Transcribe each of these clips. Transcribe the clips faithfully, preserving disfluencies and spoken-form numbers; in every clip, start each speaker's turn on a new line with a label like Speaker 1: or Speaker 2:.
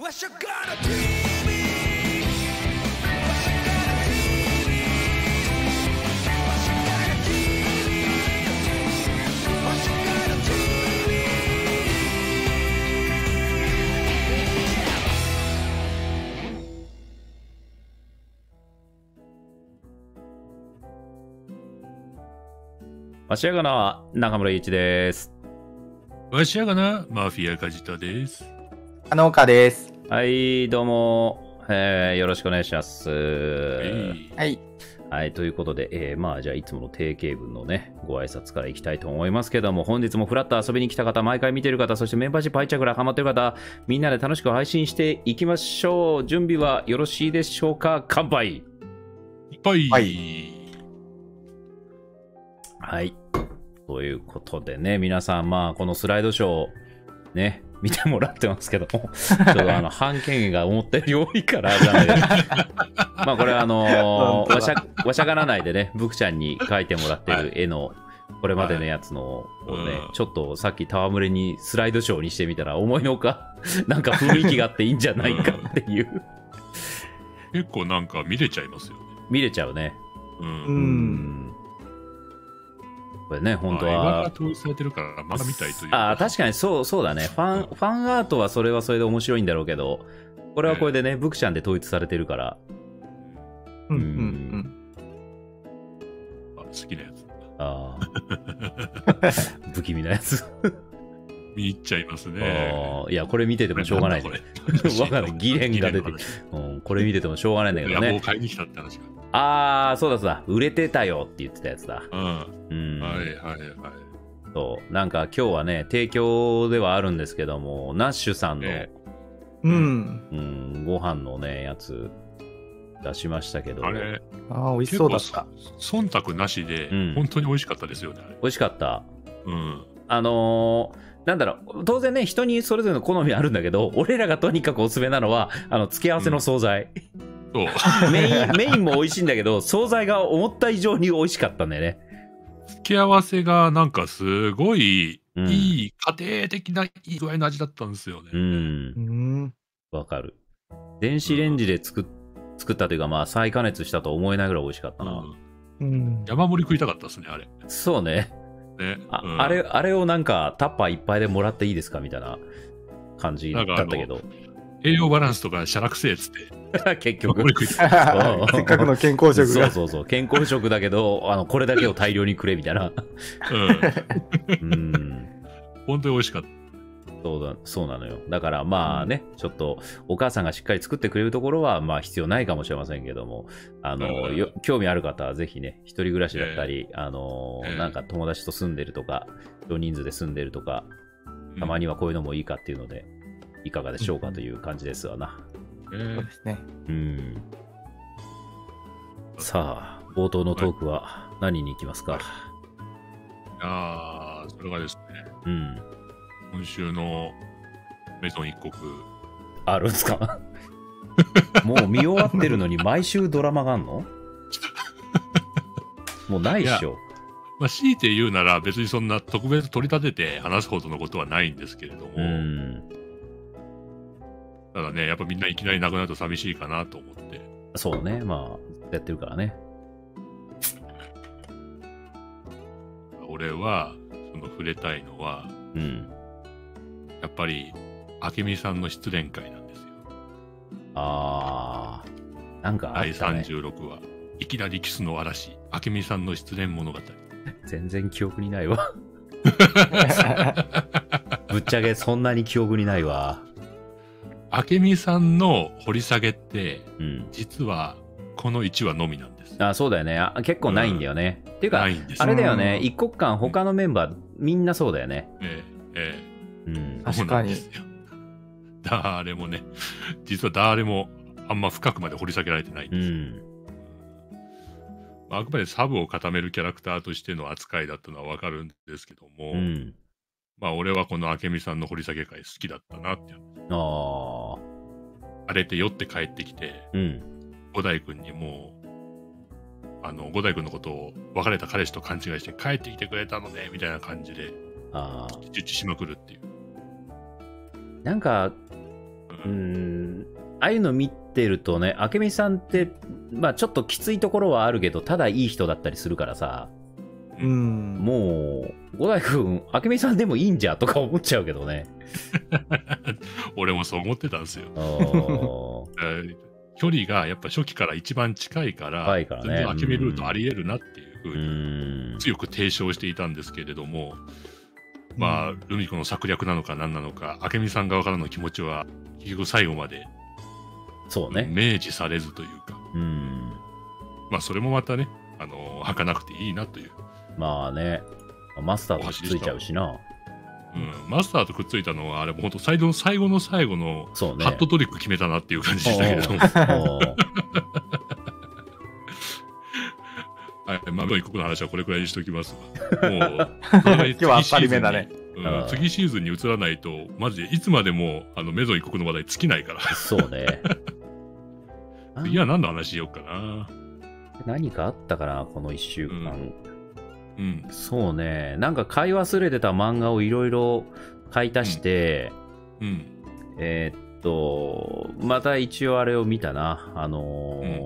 Speaker 1: わしやがな中村祐一です。
Speaker 2: わしやがなマフィア梶田です。
Speaker 3: あの岡です。
Speaker 1: はい、どうも、えー、よろしくお願いします。
Speaker 3: はい。
Speaker 1: はい、ということで、えー、まあじゃあいつもの定型文のね、ご挨拶からいきたいと思いますけども、本日もフラッと遊びに来た方、毎回見てる方、そしてメンバーシップ入っちゃうからハマってる方、みんなで楽しく配信していきましょう。準備はよろしいでしょうか？乾杯。
Speaker 2: 乾杯。
Speaker 3: はい
Speaker 1: はい。ということでね、皆さん、まあ、このスライドショー、ね、見てもらってますけども、ちょっとあの、半券が思ったより多いから、じゃないですまあ、これはあのー、わしゃ、わしゃがらないでね、ブクちゃんに描いてもらってる絵の、これまでのやつのをね、はい、ちょっとさっき戯れにスライドショーにしてみたら、思いのほか、なんか雰囲気があっていいんじゃないかっていう。
Speaker 2: 結構なんか見れちゃいますよね。
Speaker 1: 見れちゃうね。
Speaker 2: うん。
Speaker 1: うんこれね、本当は。
Speaker 2: 今が統一されてるから、まだ見たいという。
Speaker 1: ああ、確かにそう、そうだね。ファン、ファンアートはそれはそれで面白いんだろうけど、これはこれでね、ブクちゃんで統一されてるから。
Speaker 3: うんうんうん。
Speaker 2: あ、好きなやつ。
Speaker 1: ああ。不気味なやつ。
Speaker 2: 見入っちゃいますね。
Speaker 1: いや、これ見ててもしょうがない。わかんない。議連が出て、うん、これ見ててもしょうがないんだけどね。
Speaker 2: いや、もう買いに来たって話が。
Speaker 1: ああ、そうだそうだ。売れてたよって言ってたやつだ。
Speaker 2: うん。
Speaker 1: うん、
Speaker 2: はいはいはい。
Speaker 1: そう。なんか今日はね、提供ではあるんですけども、ナッシュさんの、
Speaker 3: えー、うん。
Speaker 1: うん、ご飯のね、やつ出しましたけど。
Speaker 2: あれ、
Speaker 3: ああ、美味しそうだった。
Speaker 2: 忖度なしで、うん、本当に美味しかったですよね、あれ。
Speaker 1: 美味しかった。
Speaker 2: うん。
Speaker 1: あのー、なんだろう、当然ね、人にそれぞれの好みあるんだけど、俺らがとにかくおすすめなのは、あの、付け合わせの惣菜。うん
Speaker 2: そう
Speaker 1: メイン、メインも美味しいんだけど、惣菜が思った以上に美味しかったんだよね。
Speaker 2: 付け合わせがなんかすごい、うん、いい、家庭的ないい具合の味だったんですよね。
Speaker 1: うん。わかる。電子レンジで作っ、作ったというか、まあ、再加熱したと思えないぐらい美味しかったな。
Speaker 2: うん。山盛り食いたかったですね、あれ。
Speaker 1: そうね。
Speaker 2: ね。
Speaker 1: あ、うん、あれ、あれをなんか、タッパーいっぱいでもらっていいですかみたいな感じだったけど。
Speaker 2: 栄養バランスとかしゃらくせえっつって。
Speaker 1: 結局
Speaker 3: せっかくの健康食が
Speaker 1: そうそうそう健康食だけどあのこれだけを大量にくれみたいなうん、うん、
Speaker 2: 本当に美味しかった。
Speaker 1: そうだそうなのよ。だからまあね、うん、ちょっとお母さんがしっかり作ってくれるところはまあ必要ないかもしれませんけども、あの、うん、よ興味ある方はぜひね、一人暮らしだったり、えー、あのーえー、なんか友達と住んでるとか少人数で住んでるとか、たまにはこういうのもいいかっていうので、いかがでしょうかという感じですわな。
Speaker 3: そうですね。
Speaker 1: うん。さあ、冒頭のトークは何に行きますか？はい、
Speaker 2: ああ、それがですね、
Speaker 1: うん。
Speaker 2: 今週のメゾン一国。
Speaker 1: あるんですか？もう見終わってるのに毎週ドラマがあんの？もうないっしょ。
Speaker 2: まあ、強いて言うなら別にそんな特別取り立てて話すほどのことはないんですけれども、
Speaker 1: うん、
Speaker 2: ただね、やっぱみんないきなり亡くなると寂しいかなと思って。
Speaker 1: そうね、まあ、やってるからね。
Speaker 2: 俺は、その触れたいのは、
Speaker 1: うん、
Speaker 2: やっぱり、明美さんの失恋会なんですよ。
Speaker 1: あー、なんかあったね。だい
Speaker 2: さんじゅうろくわ、いきなりキスの嵐、明美さんの失恋物語。
Speaker 1: 全然記憶にないわ。ぶっちゃけそんなに記憶にないわ。
Speaker 2: 明美さんの掘り下げって、
Speaker 1: うん、
Speaker 2: 実はこのいちわのみなんです。
Speaker 1: あ、そうだよね。あ、結構ないんだよね。うん、っていうか、あれだよね。一国間他のメンバー、みんなそうだよね。
Speaker 2: ええ、ええ。うん。
Speaker 3: 確かに。
Speaker 2: 誰もね、実は誰もあんま深くまで掘り下げられてないんです。うんまあ、あくまでサブを固めるキャラクターとしての扱いだったのはわかるんですけども、
Speaker 1: うん、
Speaker 2: まあ俺はこの明美さんの掘り下げ会好きだったなって。
Speaker 1: あ
Speaker 2: 荒れて酔って帰ってきて、
Speaker 1: うん、
Speaker 2: 五代君にもうあの五代君のことを別れた彼氏と勘違いして帰ってきてくれたのねみたいな感じで
Speaker 1: あ
Speaker 2: チュッチしまくるっていう。
Speaker 1: なんか、 うん、ああいうの見てるとね、明美さんって、まあちょっときついところはあるけど、ただいい人だったりするからさ、
Speaker 3: うん、
Speaker 1: もう、五代君、明美さんでもいいんじゃとか思っちゃうけどね。
Speaker 2: 俺もそう思ってたんですよ。距離がやっぱ初期から一番近いから、
Speaker 1: はいからね、
Speaker 2: 全然明美ルートあり得るなっていうふうに強く提唱していたんですけれども、まあ、ルミ子の策略なのか何なのか、明美さん側からの気持ちは結局最後まで
Speaker 1: そうね
Speaker 2: 明示されずというか、
Speaker 1: うん、
Speaker 2: まあそれもまたね、あの履かなくていいなという。
Speaker 1: まあね、マスターとくっついちゃうしな。
Speaker 2: うん、マスターとくっついたのは、あれも本当最後の最後の最後のハットトリック決めたなっていう感じでしたけれども。はい、まあ、一国の話はこれくらいにしておきますが。もう、
Speaker 3: 今日は当たり目だね。
Speaker 2: うん、次シーズンに移らないと、マジでいつまでもあのメゾン一国の話題尽きないから。
Speaker 1: そうね。
Speaker 2: 次は何の話しようかな。
Speaker 1: 何かあったかな、このいっしゅうかん。
Speaker 2: うんうん、
Speaker 1: そうね、なんか買い忘れてた漫画をいろいろ買い足して、
Speaker 2: うんうん、
Speaker 1: えー、っと、また一応あれを見たな。あのー、うん、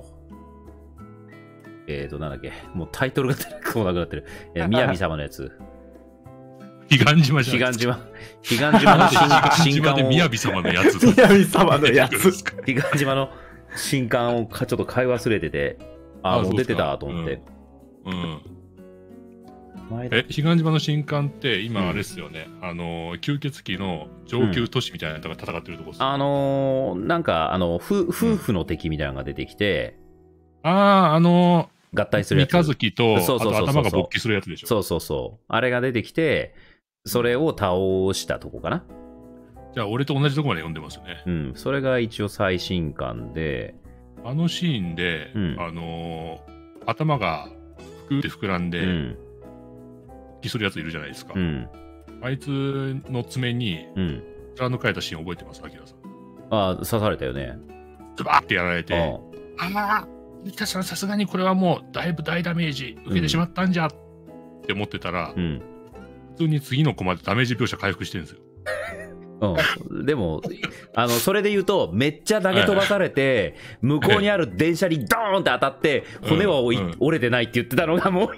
Speaker 1: えー、っと、なんだっけ、もうタイトルが出てこなくなってる。えー、宮城様のやつ。
Speaker 2: 彼岸島じゃ
Speaker 1: ん。彼岸島。彼岸島の新新刊を。
Speaker 2: 宮城様のやつ。
Speaker 3: 宮城様のやつ。
Speaker 1: 彼岸島の新刊をちょっと買い忘れてて、あ、もう出てたと思って。
Speaker 2: うん。うんえ、彼岸島の新刊って今あれですよね、うん、あの吸血鬼の上級都市みたいなのが戦ってるとこです、ね、
Speaker 1: うん、あのー、なんかあの夫婦の敵みたいなのが出てきて、
Speaker 2: うん、あああの
Speaker 1: ー、合体するやつ
Speaker 2: 三日月と
Speaker 1: そうそうそうそう
Speaker 2: あと頭が勃起するやつでしょ。
Speaker 1: そうそうそうあれが出てきてそれを倒したとこかな。
Speaker 2: じゃあ俺と同じとこまで読んでますよね。
Speaker 1: うんそれが一応最新刊で、
Speaker 2: あのシーンで、うん、あのー、頭がふくって膨らんで、うんするやついるじゃないですか、うん、あいつの爪に貫かれたシーン覚えてます？アキラさん。
Speaker 1: ああ刺されたよね。
Speaker 2: ズバーってやられて、ああ生田さんさすがにこれはもうだいぶ大ダメージ受けてしまったんじゃ、うん、って思ってたら、うん、普通に次のコマでダメージ描写回復してるんですよ。
Speaker 1: うん、でもあのそれで言うとめっちゃ投げ飛ばされて向こうにある電車にドーンって当たって骨は折れてないって言ってたのがもう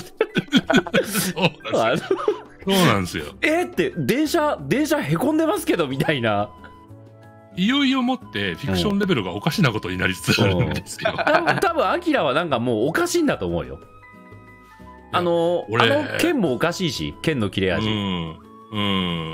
Speaker 2: そうなんですよ。
Speaker 1: えって電車電車へこんでますけどみたいな。
Speaker 2: いよいよもってフィクションレベルがおかしなことになりつつあるんですよ。
Speaker 1: 多分アキラはなんかもうおかしいんだと思うよ。あのあの剣もおかしいし剣の切れ味。
Speaker 2: うんうん、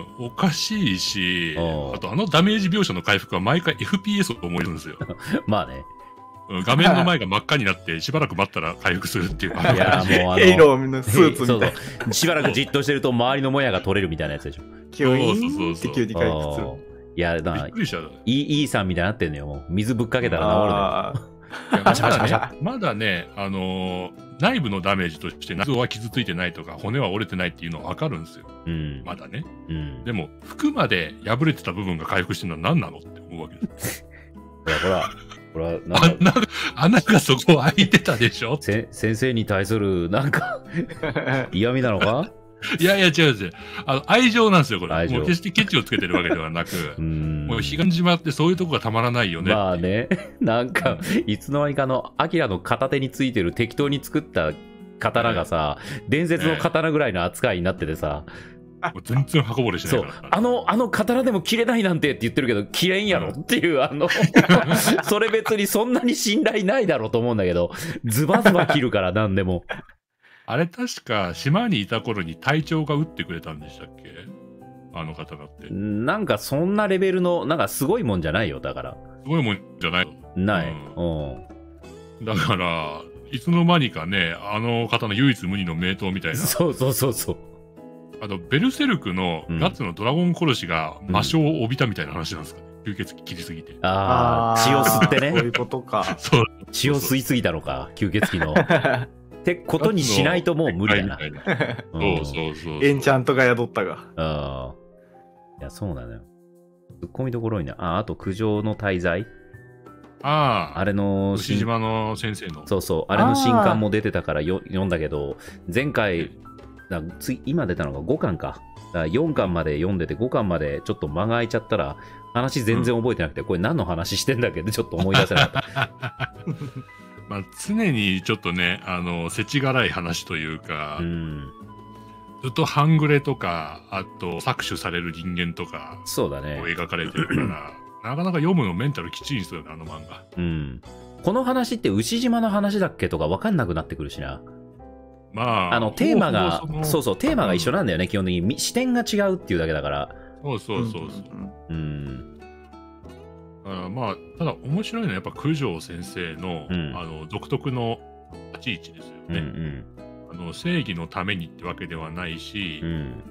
Speaker 2: おかしいし、あとあのダメージ描写の回復は毎回 エフピーエス を思えるんですよ。
Speaker 1: まあね。
Speaker 2: 画面の前が真っ赤になってしばらく待ったら回復するっていう。い
Speaker 1: やもうあの
Speaker 3: ヘイローのスーツみたいな。そう
Speaker 1: そうしばらくじっとしてると周りのもやが取れるみたいなやつでしょ。
Speaker 3: 急にって急に回復する。
Speaker 1: いやだからイーさんみたいになってんのよ。もう水ぶっかけたら治るのよ。
Speaker 2: まだね、まだね、あのー、内部のダメージとして内臓は傷ついてないとか骨は折れてないっていうのは分かるんですよ、うん、まだね、うん、でも服まで破れてた部分が回復してるのは何なのって思うわけです。
Speaker 1: ほらほらこれは
Speaker 2: なんか穴がそこ開いてたでしょ。
Speaker 1: 先生に対するなんか嫌味なのか。
Speaker 2: いやいや違う違う、あの愛情なんですよこれ。もう決してケチをつけてるわけではなくもう彼岸島ってそういうとこがたまらないよね。
Speaker 1: まあねなんかいつの間にかのアキラの片手についてる適当に作った刀がさ、えー、伝説の刀ぐらいの扱いになっててさ、
Speaker 2: えー、もう全然刃こぼれしないから、ね、
Speaker 1: そうあのあの刀でも切れないなんてって言ってるけど切れんやろっていう、うん、あのそれ別にそんなに信頼ないだろうと思うんだけどズバズバ切るから何でも。
Speaker 2: あれ確か島にいた頃に隊長が撃ってくれたんでしたっけ、あの刀って。
Speaker 1: なんかそんなレベルのなんかすごいもんじゃないよ。だから
Speaker 2: すごいもんじゃない
Speaker 1: ない、
Speaker 2: うん、だからいつの間にかねあの刀唯一無二の名刀みたいな。
Speaker 1: そうそうそうそう。
Speaker 2: あとベルセルクのガッツのドラゴン殺しが魔性を帯びたみたいな話なんですかね、うん、吸血鬼切りすぎて。
Speaker 1: ああ血を吸ってね。
Speaker 3: そういうことか。
Speaker 2: そう
Speaker 1: 血を吸いすぎたのか吸血鬼のってことにしないともう無理だな。
Speaker 2: そうそうそう。
Speaker 3: エンチャントが宿ったが。
Speaker 1: ああ。いや、そうなのよ。ツッコミどころにな。あ、あと、苦情の滞在。
Speaker 2: ああ。
Speaker 1: あれの。
Speaker 2: 牛島の先生の。
Speaker 1: そうそう。あれの新刊も出てたからよ読んだけど、前回、 だ次今出たのがごかんか。だからよんかんまで読んでてごかんまでちょっと間が空いちゃったら話全然覚えてなくて、うん、これ何の話してんだっけってちょっと思い出せなかった。
Speaker 2: まあ常にちょっとね、あの、世知辛い話というか、うん、ずっと半グレとか、あと搾取される人間とか、
Speaker 1: そうだね。
Speaker 2: 描かれてるから、なかなか読むのメンタルきついんですよね、あの漫画。
Speaker 1: うん。この話って牛島の話だっけとか分かんなくなってくるしな。
Speaker 2: まあ、
Speaker 1: あのテーマが、そうそう、テーマが一緒なんだよね、うん、基本的に。視点が違うっていうだけだから。
Speaker 2: そうそうそうそう。
Speaker 1: うん。
Speaker 2: あまあ、ただ面白いのはやっぱ九条先生の、うん、あの独特の立ち位置ですよね。うんうん、あの正義のためにってわけではないし、うん、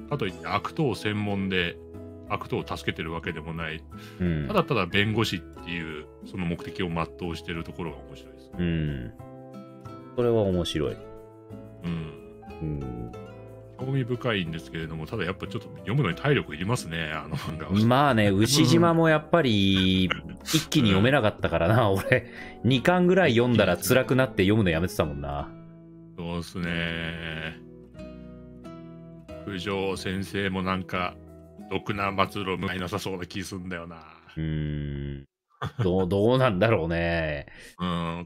Speaker 2: かといって悪党専門で悪党を助けてるわけでもない、うん、ただただ弁護士っていうその目的を全うしてるところが面白いです、ね。
Speaker 1: うん。それは面白い。
Speaker 2: うん。うん興味深いんですけれども、ただやっぱちょっと読むのに体力いりますね、あの漫画は。
Speaker 1: まあね、牛島もやっぱり一気に読めなかったからな、うん、俺、にかんぐらい読んだら辛くなって読むのやめてたもんな。
Speaker 2: そうっすね。九条先生もなんか、ろくな末路向かいなさそうな気すんだよな。
Speaker 1: うーん。どう、どうなんだろうね。
Speaker 2: うん。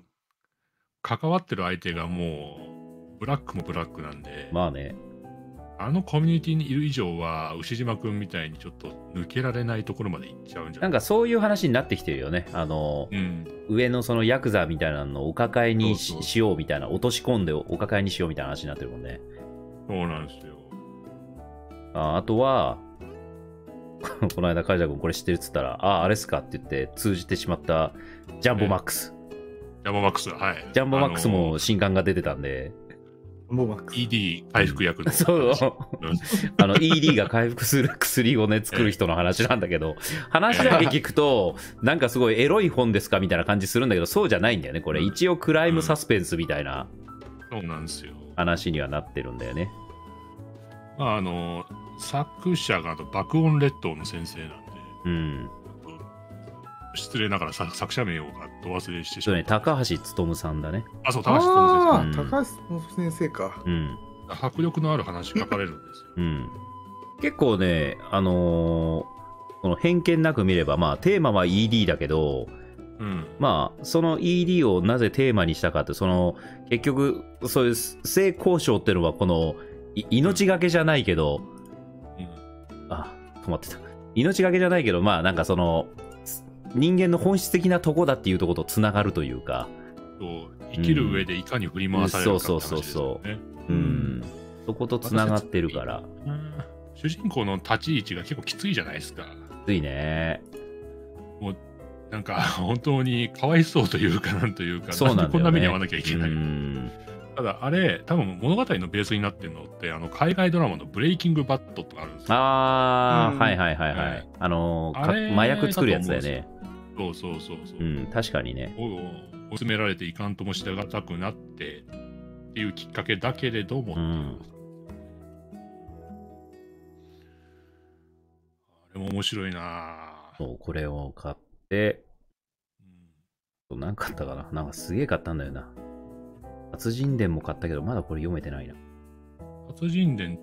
Speaker 2: 関わってる相手がもう、ブラックもブラックなんで。
Speaker 1: まあね。
Speaker 2: あのコミュニティにいる以上は牛島くんみたいにちょっと抜けられないところまで行っちゃうんじゃない
Speaker 1: なんかそういう話になってきてるよね。あの、うん、上のそのヤクザみたいなのをお抱えに し, そうそうしようみたいな、落とし込んでお抱えにしようみたいな話になってるもんね。
Speaker 2: そうなんですよ。
Speaker 1: あ, あとはこの間カイジャ君これ知ってるっつったら、あああれっすかって言って通じてしまったジャンボマックス、
Speaker 2: ね、ジャンボマックスはい
Speaker 1: ジャンボマックスも新刊が出てたんで、
Speaker 2: イーディー 回復薬の、
Speaker 1: そうあの イーディー が回復する薬をね作る人の話なんだけど、話だけ聞くとなんかすごいエロい本ですかみたいな感じするんだけど、そうじゃないんだよねこれ。一応クライムサスペンスみたいな
Speaker 2: そうなんですよ
Speaker 1: 話にはなってるんだよね。
Speaker 2: まああの作者が爆音列島の先生なんで、うん、失礼ながら作者名をど忘れしてしまった。
Speaker 1: 高橋勉さんだね。
Speaker 2: あ、そう、高橋勉
Speaker 3: 先生。高橋先生か。
Speaker 1: うん。
Speaker 2: 迫力のある話書かれるんですよ。
Speaker 1: うん。結構ね、あのー、この偏見なく見れば、まあ、テーマは イーディー だけど、うん、まあ、その イーディー をなぜテーマにしたかって、その、結局、そういう性交渉っていうのは、この、命がけじゃないけど、うん、あ、止まってた。命がけじゃないけど、まあ、なんかその、人間の本質的なとこだっていうところとつながるというか、
Speaker 2: そう生きる上でいかに振り回されるかって話ですよね。そうそうそうそう。
Speaker 1: うん、そことつながってるから。
Speaker 2: 主人公の立ち位置が結構きついじゃないですか。
Speaker 1: きついね。
Speaker 2: もうなんか本当にかわいそうというかなんというか、
Speaker 1: そうなんだよね、
Speaker 2: こんな目に遭わなきゃいけない。ただあれ多分物語のベースになってるのってあの海外ドラマのブレイキングバットとかあるんですよ。
Speaker 1: ああ、うん、はいはいはいはい。あのー、麻薬作るやつだよね。
Speaker 2: そうそうそうそう。
Speaker 1: うん、確かにね。
Speaker 2: 追い詰められていかんとも従いたくなってっていうきっかけだけれども、うん、あれも面白いな。
Speaker 1: そう、これを買って、うん、何買ったかな。なんかすげえ買ったんだよな。殺人伝も買ったけど、まだこれ読めてないな。
Speaker 2: 殺人伝って、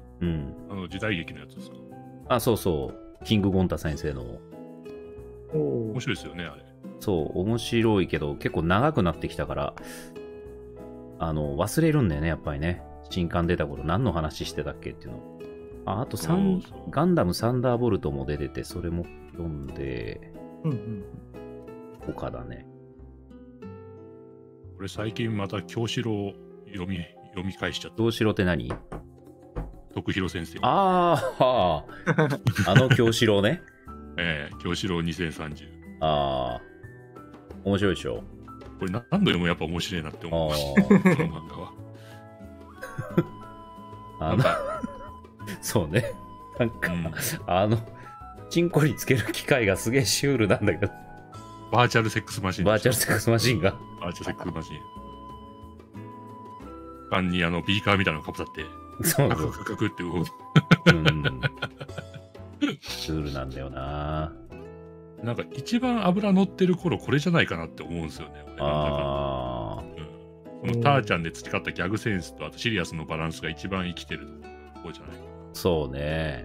Speaker 1: うん、
Speaker 2: あの時代劇のやつですか？
Speaker 1: あ、そうそう。キング・ゴンタ先生の。
Speaker 2: 面白いですよね、あれ。
Speaker 1: そう、面白いけど、結構長くなってきたから、あの、忘れるんだよね、やっぱりね。新刊出た頃、何の話してたっけっていうの。あ、あとサン、ガンダムサンダーボルトも出てて、それも読んで、うんうん、他だね。
Speaker 2: これ最近また京志郎読み、読み返しちゃった。
Speaker 1: 京志郎って何？
Speaker 2: 徳弘先生。
Speaker 1: ああ、あの京志郎ね。
Speaker 2: ええー、京志郎にせんさんじゅう。
Speaker 1: ああ、面白いでしょ。
Speaker 2: これ何度読むやっぱ面白いなって思う。この漫画は。
Speaker 1: あのそうね。なんか、うん、あの、チンコにつける機械がすげえシュールなんだけど。
Speaker 2: バーチャルセックスマシン。
Speaker 1: バーチャルセックスマシンが。
Speaker 2: バーチャルセックスマシン。缶にあのビーカーみたいなのかぶさって、
Speaker 1: そう
Speaker 2: カクカクカクって動く。
Speaker 1: うん。シュールなんだよな。
Speaker 2: なんか一番脂乗ってる頃これじゃないかなって思うんですよね。
Speaker 1: ああ、
Speaker 2: うん。 このターちゃんで培ったギャグセンスと、あとシリアスのバランスが一番生きてるところじゃないかな。
Speaker 1: そうね。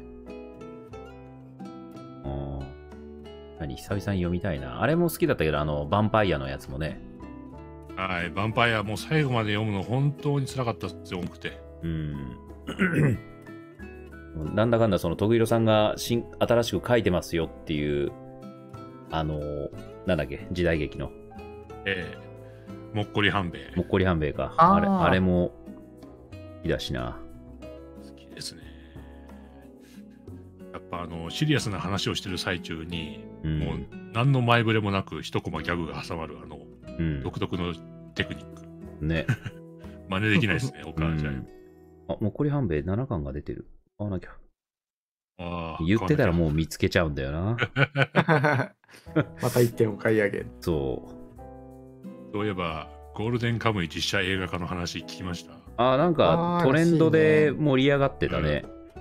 Speaker 1: うん。何久々に読みたいな。あれも好きだったけど、あの、ヴァンパイアのやつもね。
Speaker 2: はい、ヴァンパイアもう最後まで読むの本当につらかったですよ、重くて。
Speaker 1: うん。なんだかんだその徳弘さんが新新しく書いてますよっていう、あの、なんだっけ、時代劇の。
Speaker 2: ええー、もっこり半兵衛。
Speaker 1: もっこり半兵衛か。
Speaker 3: あ
Speaker 1: あれ、あれも好きだしな。
Speaker 2: 好きですね。やっぱあの、シリアスな話をしてる最中に、うん、もう何の前触れもなく一コマギャグが挟まるあの、うん、独特のテクニック。
Speaker 1: ね。
Speaker 2: 真似できないですね、お母ちゃん。うん、
Speaker 1: あ、もっこり半兵衛ななかんが出てる。買わなきゃ。
Speaker 2: あ
Speaker 1: 言ってたらもう見つけちゃうんだよな。
Speaker 3: またいってんお買い上げ。
Speaker 1: そう。
Speaker 2: そういえば、ゴールデンカムイ実写映画化の話聞きました。
Speaker 1: ああ、なんかトレンドで盛り上がってたね。うん、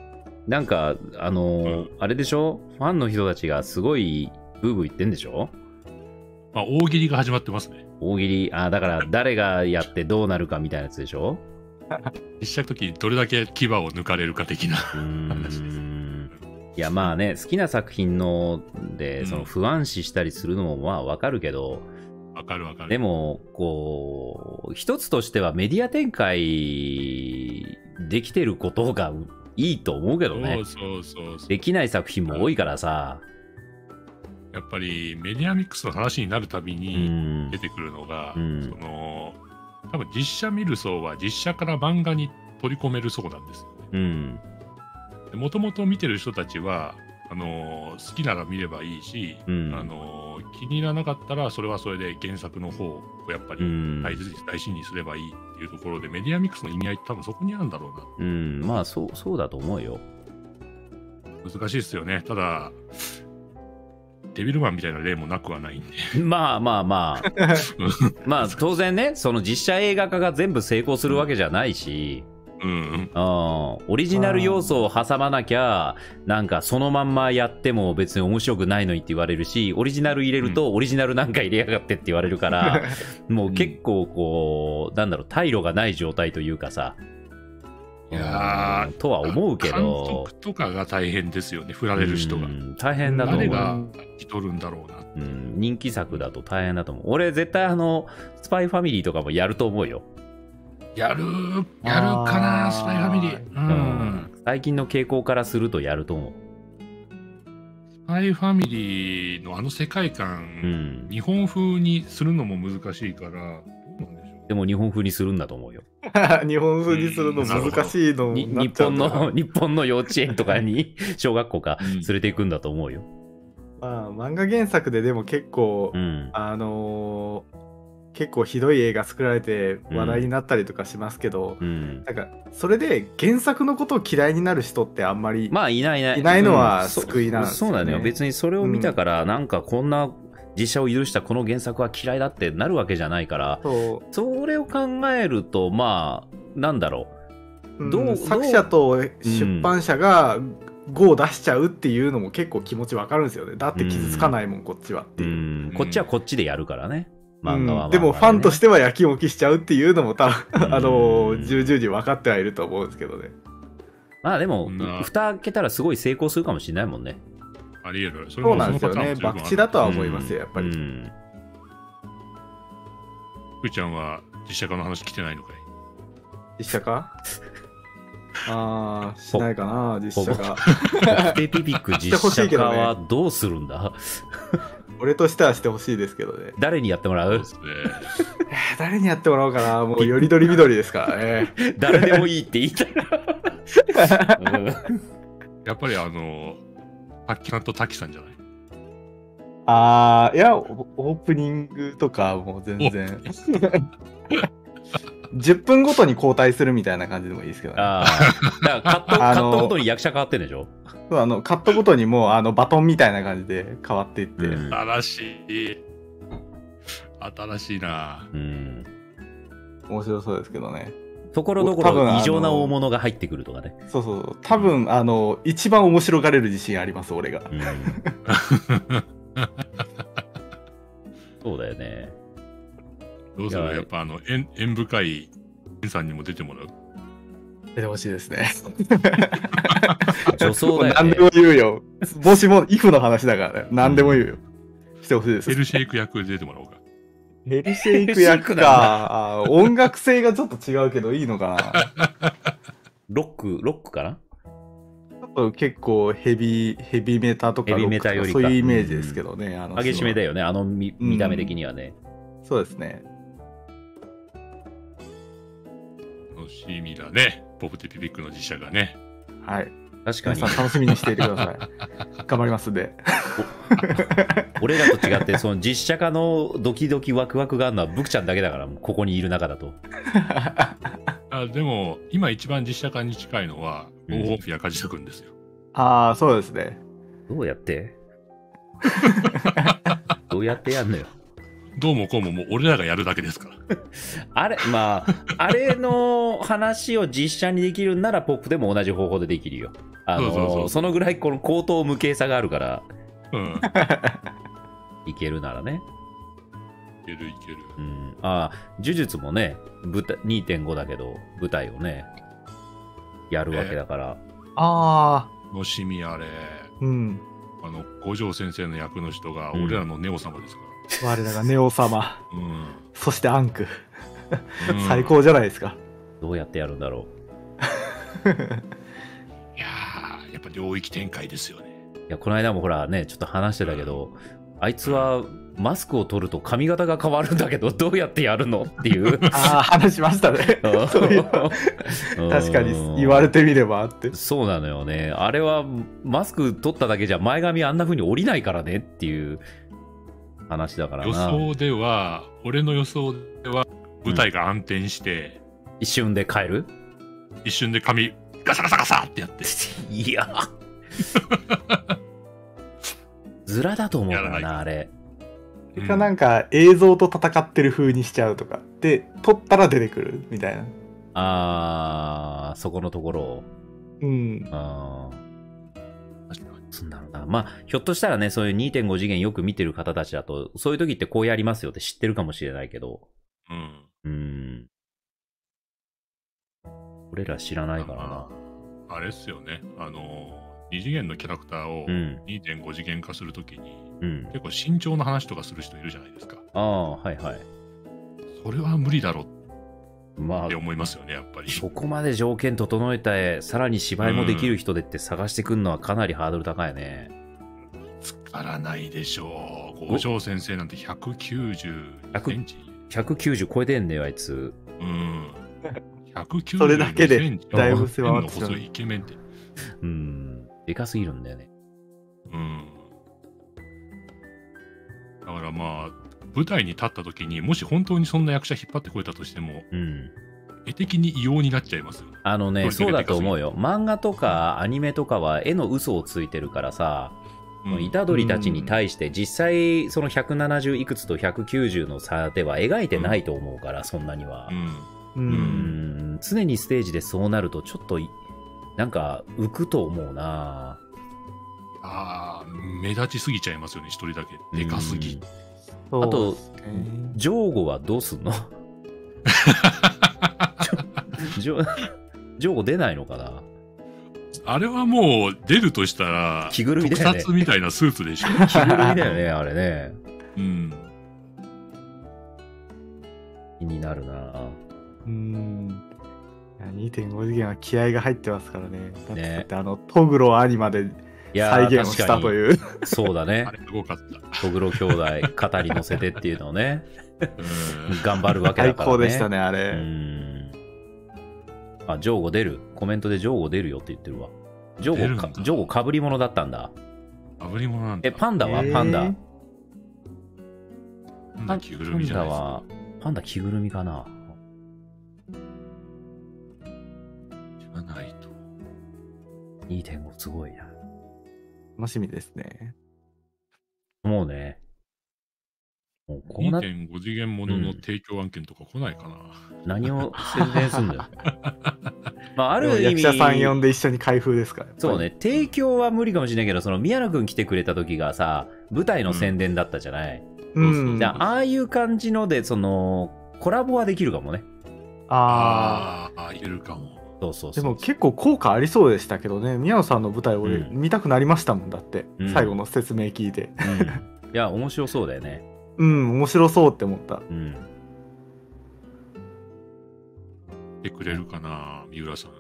Speaker 1: なんか、あのーうん、あれでしょ、ファンの人たちがすごいブーブー言ってんでしょ。
Speaker 2: まあ、大喜利が始まってますね。
Speaker 1: 大喜利、ああ、だから誰がやってどうなるかみたいなやつでしょ。
Speaker 2: 実写の時どれだけ牙を抜かれるか的な話です。
Speaker 1: いやまあね、好きな作品のでその不安視したりするのもまあわかるけど、
Speaker 2: わ、うん、かるわかる。
Speaker 1: でもこう一つとしてはメディア展開できてることがいいと思うけどね。
Speaker 2: そうそうそうそう。
Speaker 1: できない作品も多いからさ。
Speaker 2: やっぱりメディアミックスの話になるたびに出てくるのが、うん、その多分実写見る層は実写から漫画に取り込める層なんですよね。うん。もともと見てる人たちはあのー、好きなら見ればいいし、うん、あのー、気に入らなかったらそれはそれで原作の方をやっぱり大事に大事にすればいいっていうところで、メディアミックスの意味合いって多分そこにあるんだろうな。
Speaker 1: うん、まあそうそうだと思うよ。
Speaker 2: 難しいですよね。ただデビルマンみたいな例もなくはないんで。
Speaker 1: まあまあまあまあ当然ね、その実写映画化が全部成功するわけじゃないし、うんうん、オリジナル要素を挟まなきゃなんかそのまんまやっても別に面白くないのにって言われるし、オリジナル入れるとオリジナルなんか入れやがってって言われるから、うん、もう結構こうなんだろう、退路がない状態というかさ。
Speaker 2: いや
Speaker 1: ーとは思うけど、
Speaker 2: 監督とかが大変ですよね、振られる人が。
Speaker 1: 大変だと思う。
Speaker 2: 誰が引き取るんだろうな、
Speaker 1: うん、人気作だと大変だと思う。俺絶対あのスパイファミリーとかもやると思うよ。
Speaker 2: やるやるかな、スパイファミリー、うんうん、
Speaker 1: 最近の傾向からするとやると思う。
Speaker 2: スパイファミリーのあの世界観、うん、日本風にするのも難しいから、どうなんでしょう。
Speaker 1: でも日本風にするんだと思うよ。
Speaker 3: 日本風にするの難しいのになっちゃうんだ。
Speaker 1: 日本の日本の幼稚園とかに小学校か連れていくんだと思うよ。
Speaker 3: まあ漫画原作ででも結構、うん、あのー、結構ひどい映画作られて話題になったりとかしますけど、うん、なんかそれで原作のことを嫌いになる人ってあんまり
Speaker 1: まあいないいない
Speaker 3: いないのは救いなんですよね。
Speaker 1: そうだね。別にそれを見たから、うん、なんかこんな実写を許したこの原作は嫌いだってなるわけじゃないから、そう、それを考えるとまあなんだろう、どう、うん、
Speaker 3: 作者と出版社がごを出しちゃうっていうのも結構気持ちわかるんですよね。だって傷つかないもん、うん、こっちはっていう、うん、
Speaker 1: こっちはこっちでやるからね、漫画は漫画でね、
Speaker 3: でもファンとしてはやきもきしちゃうっていうのも多分あの重々に分かってはいると思うんですけどね。
Speaker 1: まあでも蓋開けたらすごい成功するかもしれないもんね。
Speaker 2: ありえる。
Speaker 3: そ, そうなんですよね。博打だとは思いますよ、やっぱり。
Speaker 2: ふーちゃんは実写化の話来てないのかい？
Speaker 3: 実写化ああ、しないかな、実写化。
Speaker 1: ペピピック実写化はどうするんだ
Speaker 3: 俺としてはしてほしいですけどね。
Speaker 1: 誰にやってもらう？
Speaker 2: そうですね、
Speaker 3: 誰にやってもらおうかな。もうよりどりみどりですからね。
Speaker 1: 誰でもいいって言いたい。
Speaker 2: やっぱりあのタキさんとタキさんじゃない？
Speaker 3: ああ、いや、オープニングとかもう全然。じゅっぷんごとに交代するみたいな感じでもいいですけどね。あ
Speaker 1: あ、だからカット、カットごとに役者変わってるんでしょ？
Speaker 3: そう、あのカットごとにもうあのバトンみたいな感じで変わっていって。
Speaker 2: うん、新しい。新しいな。うん。
Speaker 3: 面白そうですけどね。
Speaker 1: ところどころ異常な大物が入ってくるとかね。
Speaker 3: そうそう。多分あの一番面白がれる自信あります、俺が。うん、
Speaker 1: そうだよね。
Speaker 2: どどうするやっぱあの縁縁深い縁さんにも出てもらう。
Speaker 3: 出てほしいですね。
Speaker 1: 女装だよね。
Speaker 3: 何でも言うよ。もしも、イフの話だからね。何でも言うよ。してほしいです。
Speaker 2: ヘルシェイク役で出てもらおうか。
Speaker 3: ヘルシェイク役か。音楽性がちょっと違うけどいいのかな。
Speaker 1: ロック、ロックかな。
Speaker 3: 結構ヘビヘビメタとかロックとかそういうイメージですけどね。あの
Speaker 1: 激しめだよね、あの 見, 見た目的にはね、
Speaker 3: うん。そうですね。
Speaker 2: 楽しみだね。ポプテピピックの実写がね。
Speaker 3: はい。
Speaker 1: 確かに。
Speaker 3: 皆さん楽しみにしていてください。頑張りますんで。
Speaker 1: 俺らと違って、その実写化のドキドキワクワクがあるのはブクちゃんだけだから、ここにいる中だと。
Speaker 2: あでも、今一番実写化に近いのは、オーホンフィア・カジサ君ですよ。
Speaker 3: ああ、そうですね。
Speaker 1: どうやってどうやってやんのよ。
Speaker 2: どうもこうももう俺らがやるだけですから。
Speaker 1: あれ、まあ、あれの話を実写にできるんなら、ポップでも同じ方法でできるよ。あのそうそうそう、そのぐらいこの口頭無形さがあるから、うん、いけるならね。
Speaker 2: いけるいける。
Speaker 1: うん、ああ、呪術もね、にてんご だけど、舞台をね、やるわけだから。
Speaker 3: えー、あ
Speaker 2: あ。楽しみあれ。
Speaker 3: うん。
Speaker 2: あの、五条先生の役の人が、俺らのネオ様ですから。
Speaker 3: うん、我らがネオ様。
Speaker 2: うん。
Speaker 3: そしてアンク。最高じゃないですか。
Speaker 1: どうやってやるんだろ
Speaker 2: う。いやー、やっぱ領域展開ですよね。
Speaker 1: いや、この間もほらね、ちょっと話してたけど、うん、あいつはマスクを取ると髪型が変わるんだけど、どうやってやるのっていう。
Speaker 3: ああ、話しましたね。そういう確かに言われてみればあって。
Speaker 1: そうなのよね。あれはマスク取っただけじゃ前髪あんな風に降りないからねっていう話だからな。
Speaker 2: 予想では、俺の予想では、舞台が暗転して、
Speaker 1: うん、一瞬で変える？
Speaker 2: 一瞬で髪、ガサガサガサってやって。
Speaker 1: いや。ズラだと思うからな、あれ。
Speaker 3: それかなんか映像と戦ってる風にしちゃうとか。で、撮ったら出てくるみたいな。
Speaker 1: あー、そこのところを。
Speaker 3: うん。
Speaker 1: あー。そんだろうな。まあ、ひょっとしたらね、そういう にてんご 次元よく見てる方たちだと、そういう時ってこうやりますよって知ってるかもしれないけど。
Speaker 2: うん。
Speaker 1: うん。俺ら知らないからな。
Speaker 2: あれっすよね。あのー、に次元のキャラクターを にてんご 次元化するときに、うん、結構身長の話とかする人いるじゃないですか。
Speaker 1: ああ、はいはい。
Speaker 2: それは無理だろ
Speaker 1: まあ、
Speaker 2: って思いますよね、やっぱり。
Speaker 1: そこまで条件整えて、さらに芝居もできる人でって探してくるのはかなりハードル高いね。
Speaker 2: 見つからないでしょう。五条先生なんてひゃくきゅうじゅうセンチ。
Speaker 1: ひゃくきゅうじゅう超えてんだよ、あいつ。
Speaker 2: うん。ひゃくきゅうじゅう
Speaker 3: それだけでだいぶ世話
Speaker 2: 細いイケメンって。
Speaker 1: うん。でかすぎるんだよね。
Speaker 2: うん。だからまあ、舞台に立った時にもし本当にそんな役者引っ張ってこれたとしても、
Speaker 1: うん、
Speaker 2: 絵的に異様になっちゃいますよね。
Speaker 1: あのね、そうだと思うよ。漫画とかアニメとかは絵の嘘をついてるからさ、うん、虎杖たちに対して実際そのひゃくななじゅういくつとひゃくきゅうじゅうの差では描いてないと思うから、うん、そんなには、うんうん、常にステージでそうなるとちょっとなんか浮くと思うな。
Speaker 2: ああ、目立ちすぎちゃいますよね、一人だけ。でかすぎ。
Speaker 1: あと、ジョーゴはどうすんの？ジョーゴ出ないのかな？
Speaker 2: あれはもう出るとしたら、
Speaker 1: 着ぐるみだよね。
Speaker 2: 特撮みたいなスーツでしょ。
Speaker 1: 着ぐるみだよね、あれね。
Speaker 2: うん。
Speaker 3: 気になるな。うん。にてんご 次元は気合が入ってますからね。だって、ね、あのトグロアニマで再現をしたという。
Speaker 1: そうだね。
Speaker 2: あれすごかった。
Speaker 1: トグロ兄弟肩に乗せてっていうのをね、頑張るわけだからね。
Speaker 3: 最高でしたね、あれ。
Speaker 1: うんあ、ジョーゴ出る。コメントでジョーゴ出るよって言ってるわ。ジョーゴか、ジョーゴかぶり物だったんだ。
Speaker 2: かぶり物なんだ。
Speaker 1: え、パンダはパンダ。
Speaker 2: パンダ着ぐるみじゃないですか。
Speaker 1: パンダは、パンダ着ぐるみかな。
Speaker 2: じゃないと。
Speaker 1: にてんご すごいな。
Speaker 3: 楽しみですね。
Speaker 1: もうね。
Speaker 2: もうこうな にてんご 次元ものの提供案件とか来ないかな。
Speaker 1: うん、何を宣伝すんだよ。まあ、ある意味。
Speaker 3: 役者さん呼んで一緒に開封ですから。
Speaker 1: そうね。提供は無理かもしれないけど、その宮野くん来てくれた時がさ、舞台の宣伝だったじゃない。
Speaker 3: うん。
Speaker 1: ああいう感じので、その、 コラボはできるかもね。
Speaker 3: あ
Speaker 2: ああ、いけるかも。
Speaker 1: そうそうそう。
Speaker 3: でも結構効果ありそうでしたけどね。宮野さんの舞台俺
Speaker 1: うん
Speaker 3: 見たくなりましたもんだって、
Speaker 1: うん
Speaker 3: 最後の説明聞いて。
Speaker 1: うん、いや、面白そうだよね。
Speaker 3: うん面白そうって思った。
Speaker 1: うん。
Speaker 2: てくれるかな、三浦さん。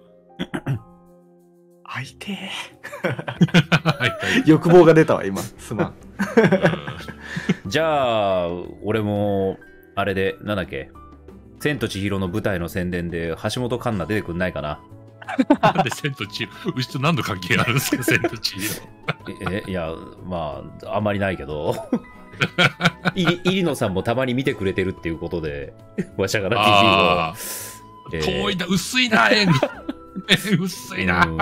Speaker 3: 会いて
Speaker 2: はいはい
Speaker 3: ー欲望が出たわ今。すまん。
Speaker 1: じゃあ、俺も、あれで、なんだっけ、千と千尋の舞台の宣伝で橋本環奈出てくんないかな。
Speaker 2: なんで千と千尋、うちと何の関係あるんですか、千と千尋。
Speaker 1: え、いや、まあ、あんまりないけど。入野さんもたまに見てくれてるっていうことで、わしゃがら ティーブイ を。えー
Speaker 2: 遠いな、薄いな、縁。薄いな。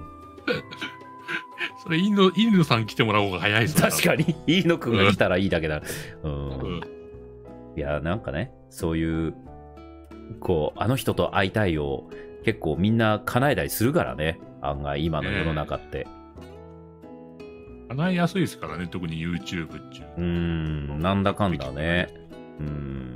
Speaker 2: それ、犬野、犬野さん来てもらう方が早いぞ。
Speaker 1: 確かに、飯野くんが来たらいいだけだ。うん。
Speaker 2: うん、
Speaker 1: いや、なんかね、そういう、こう、あの人と会いたいを結構みんな叶えたりするからね。案外、今の世の中って。
Speaker 2: 叶えやすいですからね、特に YouTube っちゅう。
Speaker 1: うーん、なんだかんだね。うん。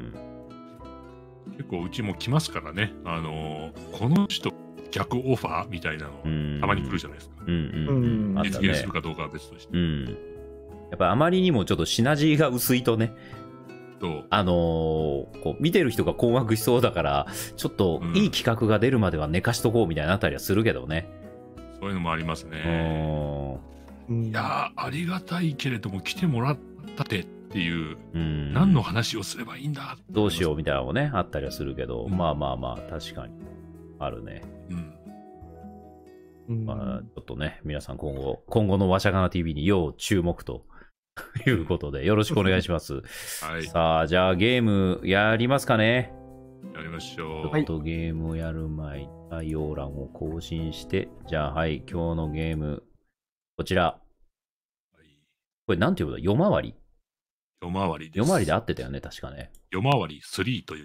Speaker 2: 結構うちも来ますからね。あのー、この人逆オファーみたいなのたまに来るじゃないですか。
Speaker 1: うんうんうん。
Speaker 2: 実現するかどうかは別として。
Speaker 1: うん。やっぱあまりにもちょっとシナジーが薄いとね、あのー、こう見てる人が困惑しそうだから、ちょっといい企画が出るまでは寝かしとこうみたいになったりはするけどね。
Speaker 2: そういうのもありますね。いやー、ありがたいけれども来てもらったてっていう、うん、何の話をすればいいんだ
Speaker 1: どうしようみたいなのもね、あったりはするけど、うん、まあまあまあ、確かにあるね。
Speaker 2: うん。
Speaker 1: まあ、ちょっとね、皆さん今後、今後のわしゃがな ティーブイ に要注目ということで、よろしくお願いします。
Speaker 2: はい。
Speaker 1: さあ、じゃあゲームやりますかね。
Speaker 2: やりましょう。
Speaker 1: ちょっとゲームをやる前に概要欄を更新して、じゃあはい、今日のゲーム、こちら。これなんていうことだ、夜回り
Speaker 2: 夜回りです。
Speaker 1: 夜回りで合ってたよね、確かね。
Speaker 2: 夜回りスリーという。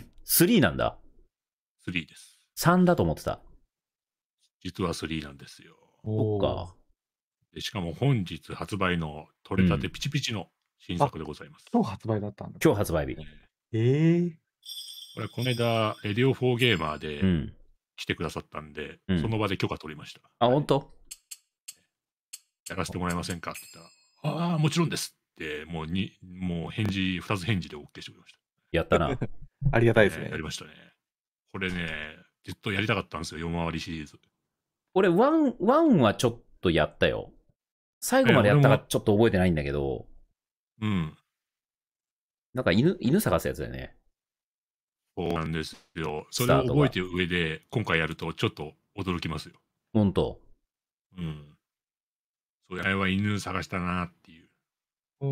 Speaker 1: スリーなんだ。
Speaker 2: スリーです。
Speaker 1: さんだと思ってた。
Speaker 2: 実はスリーなんですよ。
Speaker 1: そっか。
Speaker 2: でしかも本日発売の取れたてピチピチの新作でございます。
Speaker 3: うん、今日発売だったんだ。
Speaker 1: 今日発売日。
Speaker 3: えー、
Speaker 2: これ、この間、レディオフォーゲーマーで来てくださったんで、うん、その場で許可取りました。
Speaker 1: あ、本当？
Speaker 2: やらせてもらえませんかって言ったら、ああ、もちろんですって、もうに、もう返事、二つ返事で OK してくれました。
Speaker 1: やったな。
Speaker 3: ありがたいですね、
Speaker 2: ね。やりましたね。これね、ずっとやりたかったんですよ、夜回りシリーズ。
Speaker 1: 俺、ワン、ワンはちょっとやったよ。最後までやったかちょっと覚えてないんだけど。
Speaker 2: うん。
Speaker 1: なんか犬、犬探すやつだよね。
Speaker 2: そうなんですよ。それを覚えてる上で、今回やるとちょっと驚きますよ。
Speaker 1: ほんと。
Speaker 2: うん。それは犬探したなっていう。
Speaker 3: うん。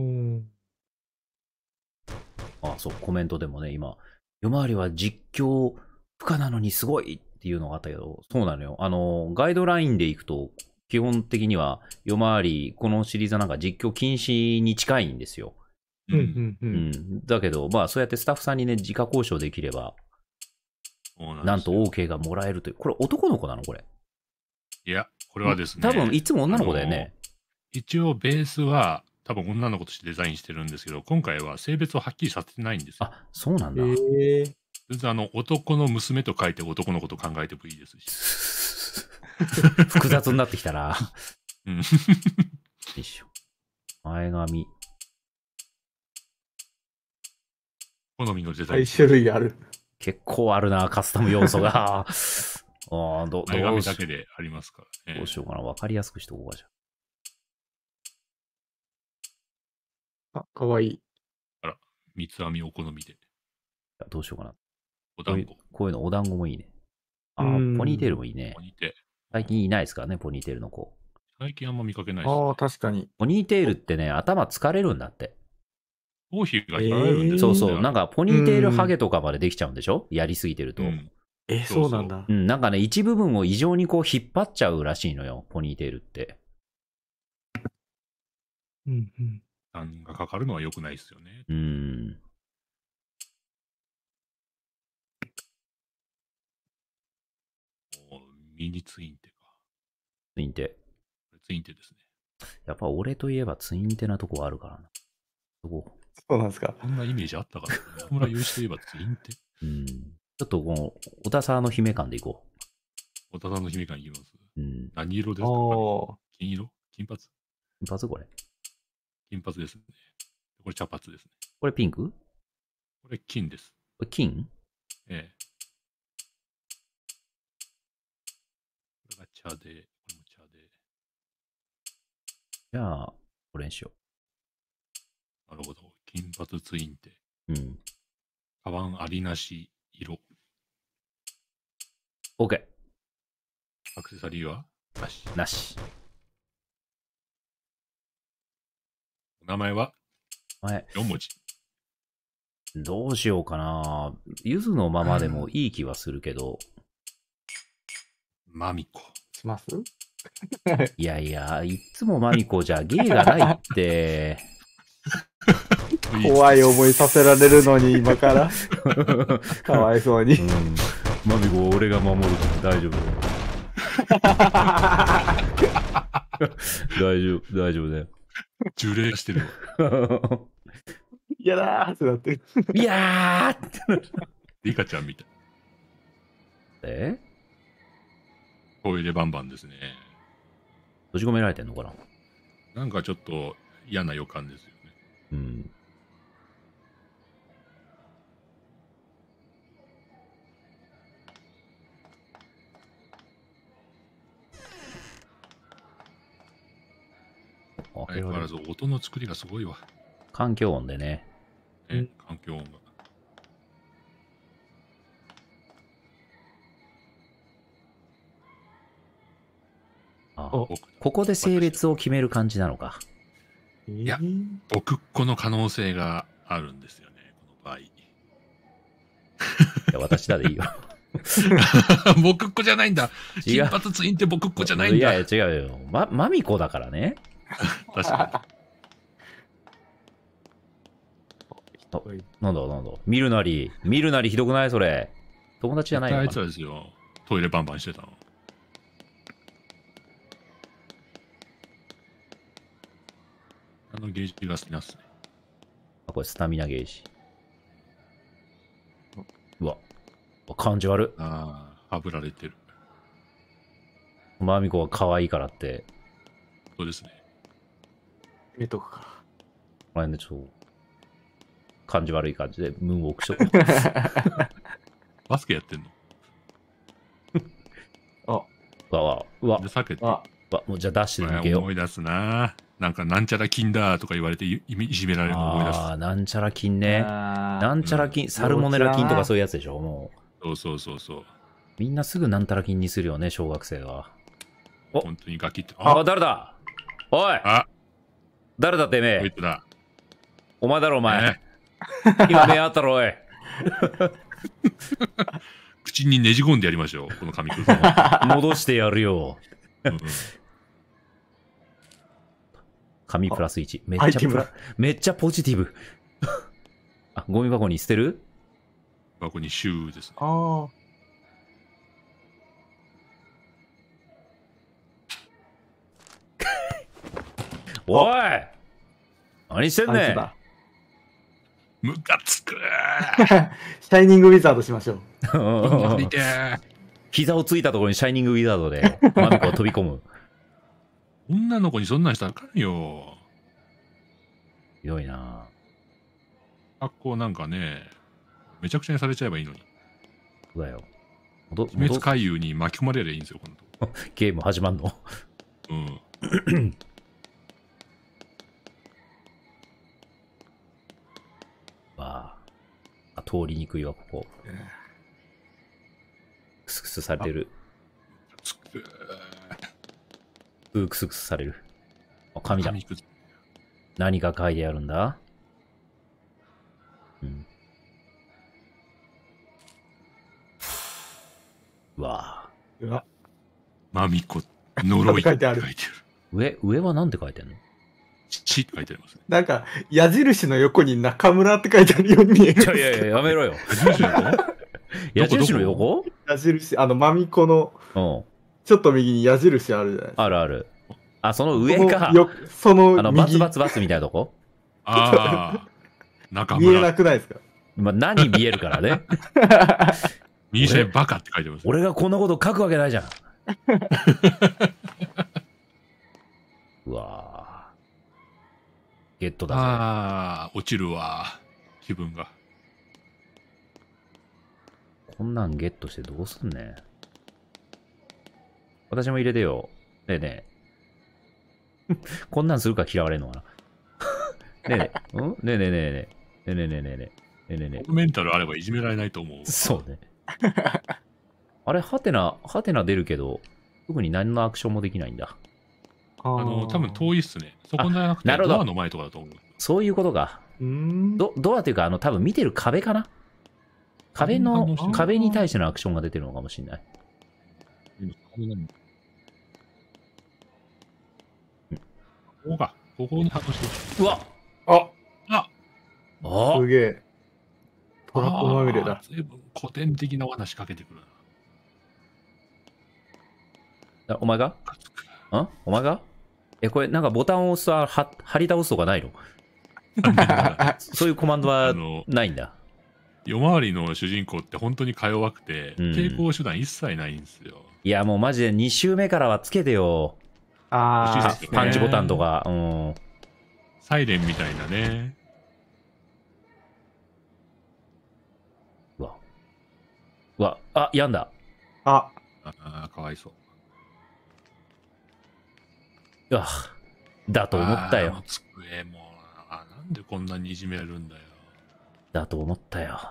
Speaker 1: あ、そう、コメントでもね、今、夜回りは実況不可なのにすごいっていうのがあったけど、そうなのよ。あの、ガイドラインでいくと、基本的には夜回り、このシリーズはなんか実況禁止に近いんですよ。
Speaker 3: うんうんうん。
Speaker 1: うん、だけど、まあ、そうやってスタッフさんにね、自家交渉できれば、なんなんと OK がもらえるという。これ男の子なのこれ。
Speaker 2: いや、これはですね。
Speaker 1: 多分、いつも女の子だよね。
Speaker 2: 一応、ベースは、多分女の子としてデザインしてるんですけど、今回は性別をはっきりさせてないんですよ。
Speaker 1: あ、そうなんだ。へ
Speaker 3: ー。
Speaker 2: 全然あの、男の娘と書いて男の子と考えてもいいですし。
Speaker 1: 複雑になってきたな。
Speaker 2: うん。よ
Speaker 1: いしょ。前髪。
Speaker 2: 好みのデザイン。
Speaker 3: 種類ある。
Speaker 1: 結構あるな、カスタム要素が。あど
Speaker 2: 前髪だけでありますからね。
Speaker 1: どうしようかな。わかりやすくしとこうかじゃ
Speaker 3: あ、かわいい。
Speaker 2: あら、三つ編みお好みで。
Speaker 1: どうしようかな。
Speaker 2: お団子。
Speaker 1: こういうの、お団子もいいね。あ、ポニーテールもいいね。
Speaker 2: ポニーテール。
Speaker 1: 最近いないですからね、ポニーテールの子。
Speaker 2: 最近あんま見かけないです、
Speaker 3: ね。ああ、確かに。
Speaker 1: ポニーテールってね、頭疲れるんだって。
Speaker 2: 頭皮が引かれるんです
Speaker 1: よ、そうそう。なんか、ポニーテールハゲとかまでできちゃうんでしょ、やりすぎてると。うん、
Speaker 3: え、そうなんだ。
Speaker 1: うん、なんかね、一部分を異常にこう引っ張っちゃうらしいのよ、ポニーテールって。
Speaker 3: うんうん。
Speaker 2: 負担がかかるのは良くないですよね。
Speaker 1: うん。
Speaker 2: ミニツインテか。
Speaker 1: ツインテ。
Speaker 2: ツインテですね。
Speaker 1: やっぱ俺といえばツインテなとこあるからな。そこ。
Speaker 3: そうなんですか。
Speaker 2: こんなイメージあったかな。中村雄一といえばツインテ。
Speaker 1: うん。ちょっとこの、小田沢の姫感でいこ
Speaker 2: 小田さんの姫感いきます。
Speaker 1: う。うん。
Speaker 2: 何色ですか？金色？金髪？
Speaker 1: 金髪これ。
Speaker 2: 金髪ですね。これ茶髪ですね。
Speaker 1: これピンク？
Speaker 2: これ金です。
Speaker 1: これ金？
Speaker 2: ええ。これが茶で、これも茶で。
Speaker 1: じゃあ、これにしよ
Speaker 2: なるほど。金髪ツインテ。
Speaker 1: う。うん。
Speaker 2: カバンありなし色。
Speaker 1: OK。
Speaker 2: アクセサリーはなし。
Speaker 1: なし。
Speaker 2: お名前は
Speaker 1: 前。
Speaker 2: よん文字。
Speaker 1: どうしようかな。ゆずのままでもいい気はするけど。
Speaker 2: マミコ。
Speaker 3: します
Speaker 1: いやいや、いつもマミコじゃ芸がないって。
Speaker 3: 怖い思いさせられるのに、今から。かわいそうに。うん、
Speaker 1: マミコ、俺が守るから大丈夫。大丈夫、大丈夫だよ。
Speaker 2: 呪霊してる。
Speaker 3: いやだーってなってる。
Speaker 1: いやーって。
Speaker 2: リカちゃんみたい。
Speaker 1: え？
Speaker 2: トイレバンバンですね。
Speaker 1: 閉じ込められてんのかな？
Speaker 2: なんかちょっと嫌な予感ですよね。
Speaker 1: うん。
Speaker 2: 相変わらず音の作りがすごいわ。
Speaker 1: 環境音でね。
Speaker 2: ね、環境音が。
Speaker 1: ああ、ここで性別を決める感じなのか。
Speaker 2: いや、僕っ子の可能性があるんですよね、この場合。い
Speaker 1: や、私だでいいよ。
Speaker 2: 僕っ子じゃないんだ。金髪ツインって僕っ子じゃないんだ。
Speaker 1: いやいや、違うよ。ま、マミコだからね。
Speaker 2: 確か
Speaker 1: に。なんだなんだ。見るなり、見るなりひどくないそれ。友達じゃないのかな。
Speaker 2: あいつらですよ。トイレバンバンしてたの。あのゲージが好きなんすね。
Speaker 1: あ、これスタミナゲージ。うわ。感じ悪っ。
Speaker 2: ああ、はぶられてる。
Speaker 1: マミコは可愛いからって。
Speaker 2: そうですね。
Speaker 3: 見とくか。
Speaker 1: あれね、ちょっと、感じ悪い感じで、ムーンウォークしと
Speaker 2: バスケやってんの？
Speaker 3: あ、
Speaker 1: うわわ、うわ。
Speaker 2: で、避けて。
Speaker 1: わ、もうじゃあダッシュで抜けよう。
Speaker 2: 思い出すな。なんか、なんちゃら金だとか言われていじめられるの思い出す。
Speaker 1: ああ、なんちゃら菌ね。なんちゃら菌、うん、サルモネラ菌とかそういうやつでしょ、も
Speaker 2: う。そうそうそうそう。
Speaker 1: みんなすぐなんたら菌にするよね、小学生が。
Speaker 2: お本当にガキって。
Speaker 1: あ、あ誰だおい
Speaker 2: あ
Speaker 1: 誰だてめえ。
Speaker 2: こいつだ。
Speaker 1: お前だろ、お前。ね、今目あったろ、おい。
Speaker 2: 口にねじ込んでやりましょう、この紙くず。
Speaker 1: 戻してやるよ。うん紙プラスいち。めっちゃプラ、めっちゃポジティブ。あ、ゴミ箱に捨てる？
Speaker 2: 箱にシューですね。
Speaker 3: ああ。
Speaker 1: おい何してんねん。
Speaker 2: ムカつく。
Speaker 3: シャイニングウィザードしましょう。
Speaker 1: 膝をついたところにシャイニングウィザードでマミコが飛び込む。
Speaker 2: 女の子にそんなんしたらあかんよ。
Speaker 1: ひどいな。
Speaker 2: 格好なんかね、めちゃくちゃにされちゃえばいいのに。
Speaker 1: そうだよ。
Speaker 2: 鬼滅回遊に巻き込まれりゃいいんですよ、今度。
Speaker 1: ゲーム始まんの。
Speaker 2: うん。
Speaker 1: わあ。通りにくいわ、ここ。クスクスされてる。クスクスされる。あ、紙だ。何が書いてあるんだ？うん。うわ
Speaker 3: ぁ。うわ。
Speaker 2: マミコ、呪いって書いてある。
Speaker 1: 上、上はなんて書いてんの？
Speaker 2: ちって書いてありますね。
Speaker 3: なんか、矢印の横に中村って書いてあるように見える。
Speaker 1: いやいやいや、やめろよ。矢印の横？
Speaker 3: 矢印、あの、マミコの、ちょっと右に矢印あるじゃないですか。
Speaker 1: あるある。あ、その上か。
Speaker 3: その、その
Speaker 1: あの、バツバツバツみたいなとこ？
Speaker 2: ああ。 中村。
Speaker 3: 見えなくないですか？
Speaker 1: まあ、何見えるからね。
Speaker 2: 右下にバカって書いてます。
Speaker 1: 俺がこんなこと書くわけないじゃん。うわーゲットだぜ。
Speaker 2: ああ、落ちるわ。気分が。
Speaker 1: こんなんゲットしてどうすんねん。私も入れてよ。ねえねえ。こんなんするから嫌われんのかな。ねえねえ。んねえねえねえねえ。ねえねえねえねえねえ。ねえねえねえ。
Speaker 2: メンタルあればいじめられないと思う。
Speaker 1: そうね。あれ、ハテナ、ハテナ出るけど、特に何のアクションもできないんだ。
Speaker 2: あの、多分遠いっすね。そこじゃなくて、
Speaker 1: なるほど
Speaker 2: ドアの前とかだと思う。
Speaker 1: そういうことか。
Speaker 3: うん
Speaker 1: ドドアというか、あの、多分見てる壁かな壁の、壁に対してのアクションが出てるのかもしれない。
Speaker 2: ここか。ここに反応してる。
Speaker 1: うわ
Speaker 3: あ
Speaker 2: あ
Speaker 1: あ
Speaker 3: すげえ。トラップまみれだ。
Speaker 2: 随分古典的な罠仕掛けてくる
Speaker 1: あお前がんお前がえ、これなんかボタンを押すとは張り倒すとかないの？
Speaker 2: な。
Speaker 1: そういうコマンドはないんだ。
Speaker 2: 夜回りの主人公って本当にか弱くて、
Speaker 1: うん
Speaker 2: 抵抗手段一切ないんですよ。
Speaker 1: いや、もうマジでに周目からはつけてよ。
Speaker 3: ああ
Speaker 2: 欲しいですよね
Speaker 1: パンチボタンとか。うん。
Speaker 2: サイレンみたいなね。
Speaker 1: うわ。うわ、あ、やんだ。
Speaker 3: あ、
Speaker 2: ああ、かわいそう。
Speaker 1: うわ。だと思ったよ
Speaker 2: あー。机もあ、なんでこんなにいじめるんだよ。
Speaker 1: だと思ったよ。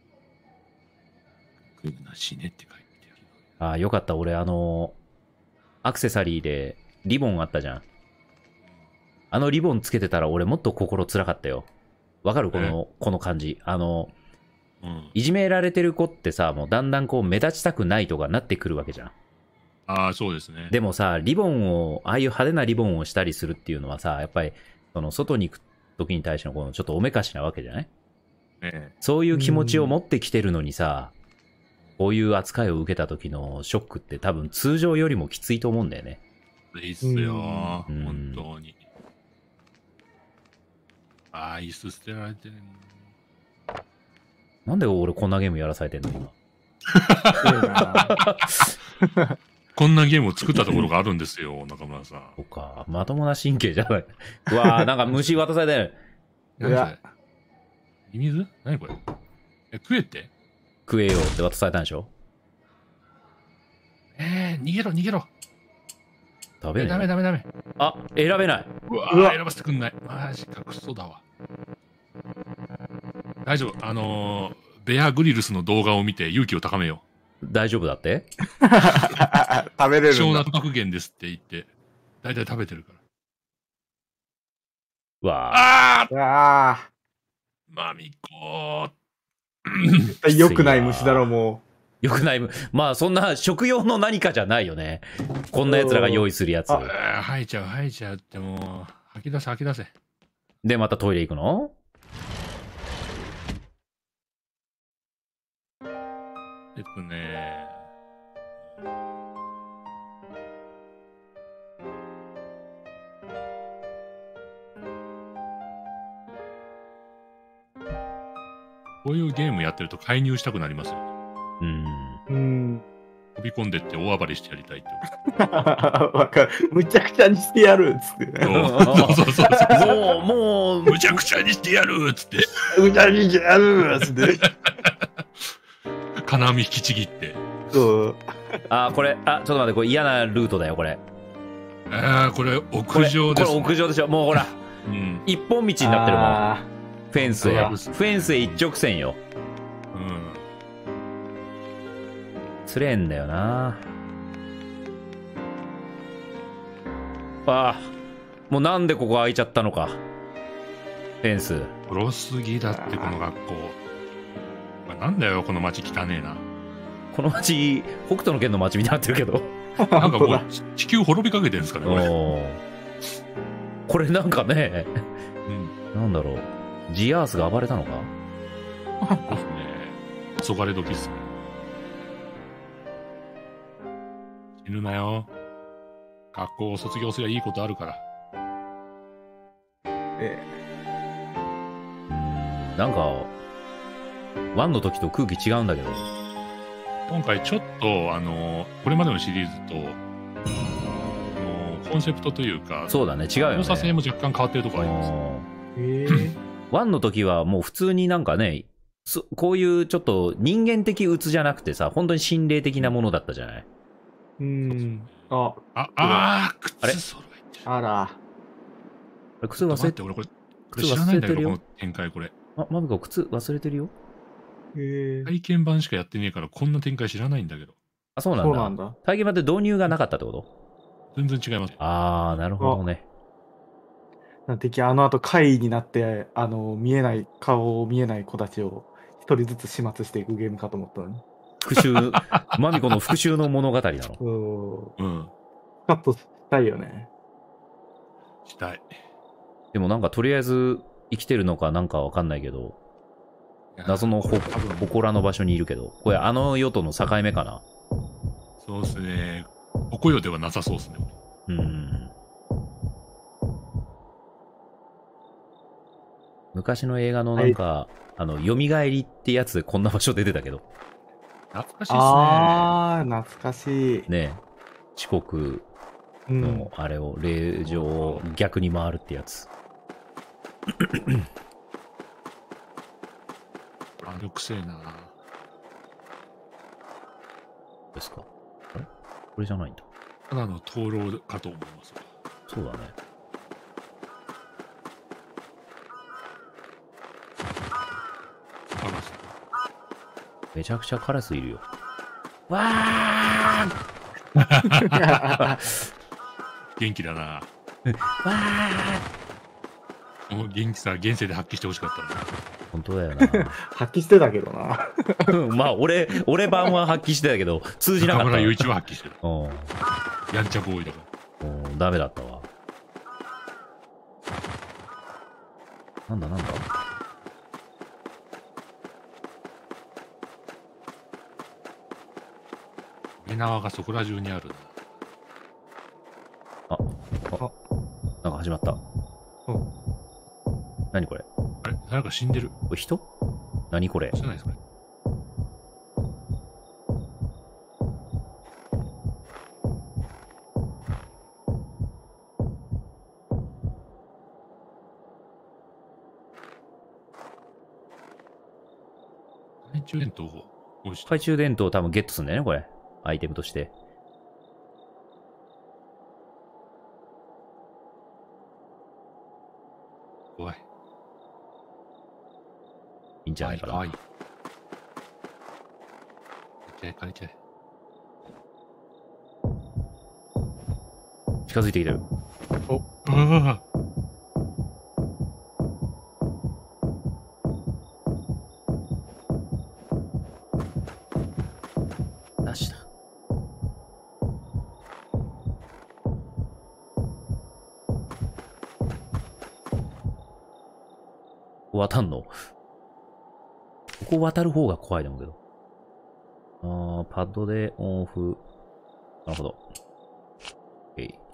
Speaker 2: 来るな、死ねって書いてある。
Speaker 1: ああ、よかった。俺、あのアクセサリーでリボンあったじゃん。あのリボンつけてたら俺もっと心辛かったよ。わかるこの、この感じ。あの、
Speaker 2: うん、
Speaker 1: いじめられてる子ってさ、もうだんだんこう目立ちたくないとかなってくるわけじゃん。
Speaker 2: ああ、そうですね。
Speaker 1: でもさ、リボンを、ああいう派手なリボンをしたりするっていうのはさ、やっぱり、その外に行く時に対してのこのちょっとおめかしなわけじゃない？
Speaker 2: ね、
Speaker 1: そういう気持ちを持ってきてるのにさ、こういう扱いを受けた時のショックって多分通常よりもきついと思うんだよね。
Speaker 2: いいっすよ、
Speaker 1: うん
Speaker 2: 本当に。ああ、椅子捨てられてる。
Speaker 1: なんで俺こんなゲームやらされてんの今。
Speaker 2: こんなゲームを作ったところがあるんですよ、中村さん。
Speaker 1: そっか、まともな神経じゃない。うわぁ、なんか虫渡されてる。
Speaker 2: 何それ？ミミズ？何これ？え、食えって？
Speaker 1: 食えよって渡されたんでしょ？
Speaker 2: えー、逃げろ、逃げろ。
Speaker 1: 食べねえ。
Speaker 2: ダメダメダメ。
Speaker 1: あ、選べない。
Speaker 2: うわ
Speaker 3: うわ
Speaker 2: 選ばせてくんない。マジか、クソだわ。大丈夫。あのー、ベアグリルスの動画を見て勇気を高めよ
Speaker 1: 大丈夫だって？
Speaker 3: 食べれ
Speaker 2: う。希少な
Speaker 3: るんだ。
Speaker 2: 格言ですって言って、大体食べてるから。
Speaker 1: うわぁ。
Speaker 2: あー
Speaker 3: ああ、
Speaker 2: マミコ
Speaker 3: 絶対良くない虫だろ、も
Speaker 1: よくない。まあそんな食用の何かじゃないよね。こんな奴らが用意するやつ。
Speaker 2: ー。あー吐いちゃう、吐いちゃうってもう、吐き出せ、吐き出せ。
Speaker 1: で、またトイレ行くの？
Speaker 2: えっとね、こういうゲームやってると介入したくなりますよ。
Speaker 1: うん。
Speaker 3: う。うん。
Speaker 2: 飛び込んでって大暴れしてやりたいって。
Speaker 3: わかる。むちゃくちゃにしてやるっつって。
Speaker 2: そうそうそうそう。
Speaker 1: もう、もう、
Speaker 2: むちゃくちゃにしてやるっつって。
Speaker 3: むちゃくちゃにしてやるっつって。
Speaker 2: 金網引きちぎって。
Speaker 3: そう。
Speaker 1: あ、これ、あ、ちょっと待って、これ嫌なルートだよ、これ。
Speaker 2: ああ、これ
Speaker 1: こ
Speaker 2: 屋
Speaker 1: れ
Speaker 2: 上です、
Speaker 1: これ屋上でしょ。もうほら、
Speaker 2: うん。
Speaker 1: 一本道になってるもん。
Speaker 3: あ
Speaker 1: フェンスへ。
Speaker 3: うわ
Speaker 1: フェンスへ一直線よ。
Speaker 2: うん。
Speaker 1: つれえんだよな。ああ、もうなんでここ開いちゃったのか。フェンス。
Speaker 2: 黒すぎだって、この学校。なんだよ、この街汚ねえな。
Speaker 1: この町、北斗の剣の町みたいになってるけど。
Speaker 3: ー
Speaker 2: なんかも
Speaker 3: 本当だ
Speaker 2: う、ち地球滅びかけてるんですかね、これ。
Speaker 1: おーこれなんかね、
Speaker 2: うん。
Speaker 1: なんだろう。ジアースが暴れたのか？
Speaker 2: そうですね。そがれ時っすね。死ぬなよ。学校を卒業すりゃいいことあるから。
Speaker 3: え
Speaker 1: うーん。 なんか、ワンの時と空気違うんだけど。
Speaker 2: 今回ちょっと、あの、これまでのシリーズと、コンセプトというか、
Speaker 1: そうだね、違うよね。
Speaker 2: 操作性も若干変わってるところあります。
Speaker 3: へえ。
Speaker 1: ワンの時はもう普通になんかね、こういうちょっと人間的鬱じゃなくてさ、本当に心霊的なものだったじゃない。
Speaker 3: うん。あ、
Speaker 2: あ、あー、靴揃えてる。
Speaker 3: あら。
Speaker 1: 靴忘れてる。
Speaker 2: 俺これ、これ知らないんだけど、この展開これ。
Speaker 1: あ、マミコ靴忘れてるよ。
Speaker 3: へえ。
Speaker 2: 体験版しかやってねえから、こんな展開知らないんだけど。
Speaker 1: あ、そうなんだ。そうなんだ。体験版で導入がなかったってこと？
Speaker 2: 全然違います。
Speaker 1: あー、なるほどね。
Speaker 3: 敵、あの後怪異になって、あの、見えない、顔見えない子たちを一人ずつ始末していくゲームかと思ったのに。
Speaker 1: 復讐、マミコの復讐の物語なの。
Speaker 3: そう。
Speaker 2: うん。
Speaker 3: カットしたいよね。
Speaker 2: したい。
Speaker 1: でもなんかとりあえず生きてるのかなんかわかんないけど、謎のほ、ほこらの場所にいるけど、これあの世との境目かな。
Speaker 2: そうですね。ここ世ではなさそうですね。
Speaker 1: うん。昔の映画のなんか、はい、あの、蘇りってやつでこんな場所出てたけど。
Speaker 2: 懐かしいですね。
Speaker 3: ああ、懐かしい。
Speaker 1: ねえ。四国のあれを、霊場を逆に回るってやつ。
Speaker 2: あれくせえな。
Speaker 1: ですか。あれこれじゃないんだ。
Speaker 2: ただの灯籠かと思います。
Speaker 1: そうだね。めちゃくちゃカラスいるよ。わ
Speaker 2: ー元気だな。わーもう元気さ、現世で発揮してほしかったな。
Speaker 1: 本当だよな。
Speaker 3: 発揮してたけどな。
Speaker 1: まあ、俺、俺版は発揮してたけど、通じなかった。
Speaker 2: 中村雄一は発揮してる。やんちゃボーイだから。
Speaker 1: うん、ダメだったわ。なんだなんだ。
Speaker 2: 目縄がそこら中にあるな。
Speaker 1: あ、あ、なんか始まった。
Speaker 3: うん。
Speaker 1: 何これ？
Speaker 2: あれ誰か死んでる。
Speaker 1: これ人？何これ？
Speaker 2: 知らないですこれ。懐中電灯を
Speaker 1: 懐中電灯を多分ゲットするんだよね、これ。アイテムとして。
Speaker 2: 怖い。
Speaker 1: いいんじゃないかな。
Speaker 2: かわいい。借りちゃえ、借りちゃえ。
Speaker 1: 近づいてきてる。
Speaker 2: お、ああ。
Speaker 1: なしだ。渡んの？ここ渡る方が怖いと思うけど。あー、パッドでオンオフ。なるほど。えい。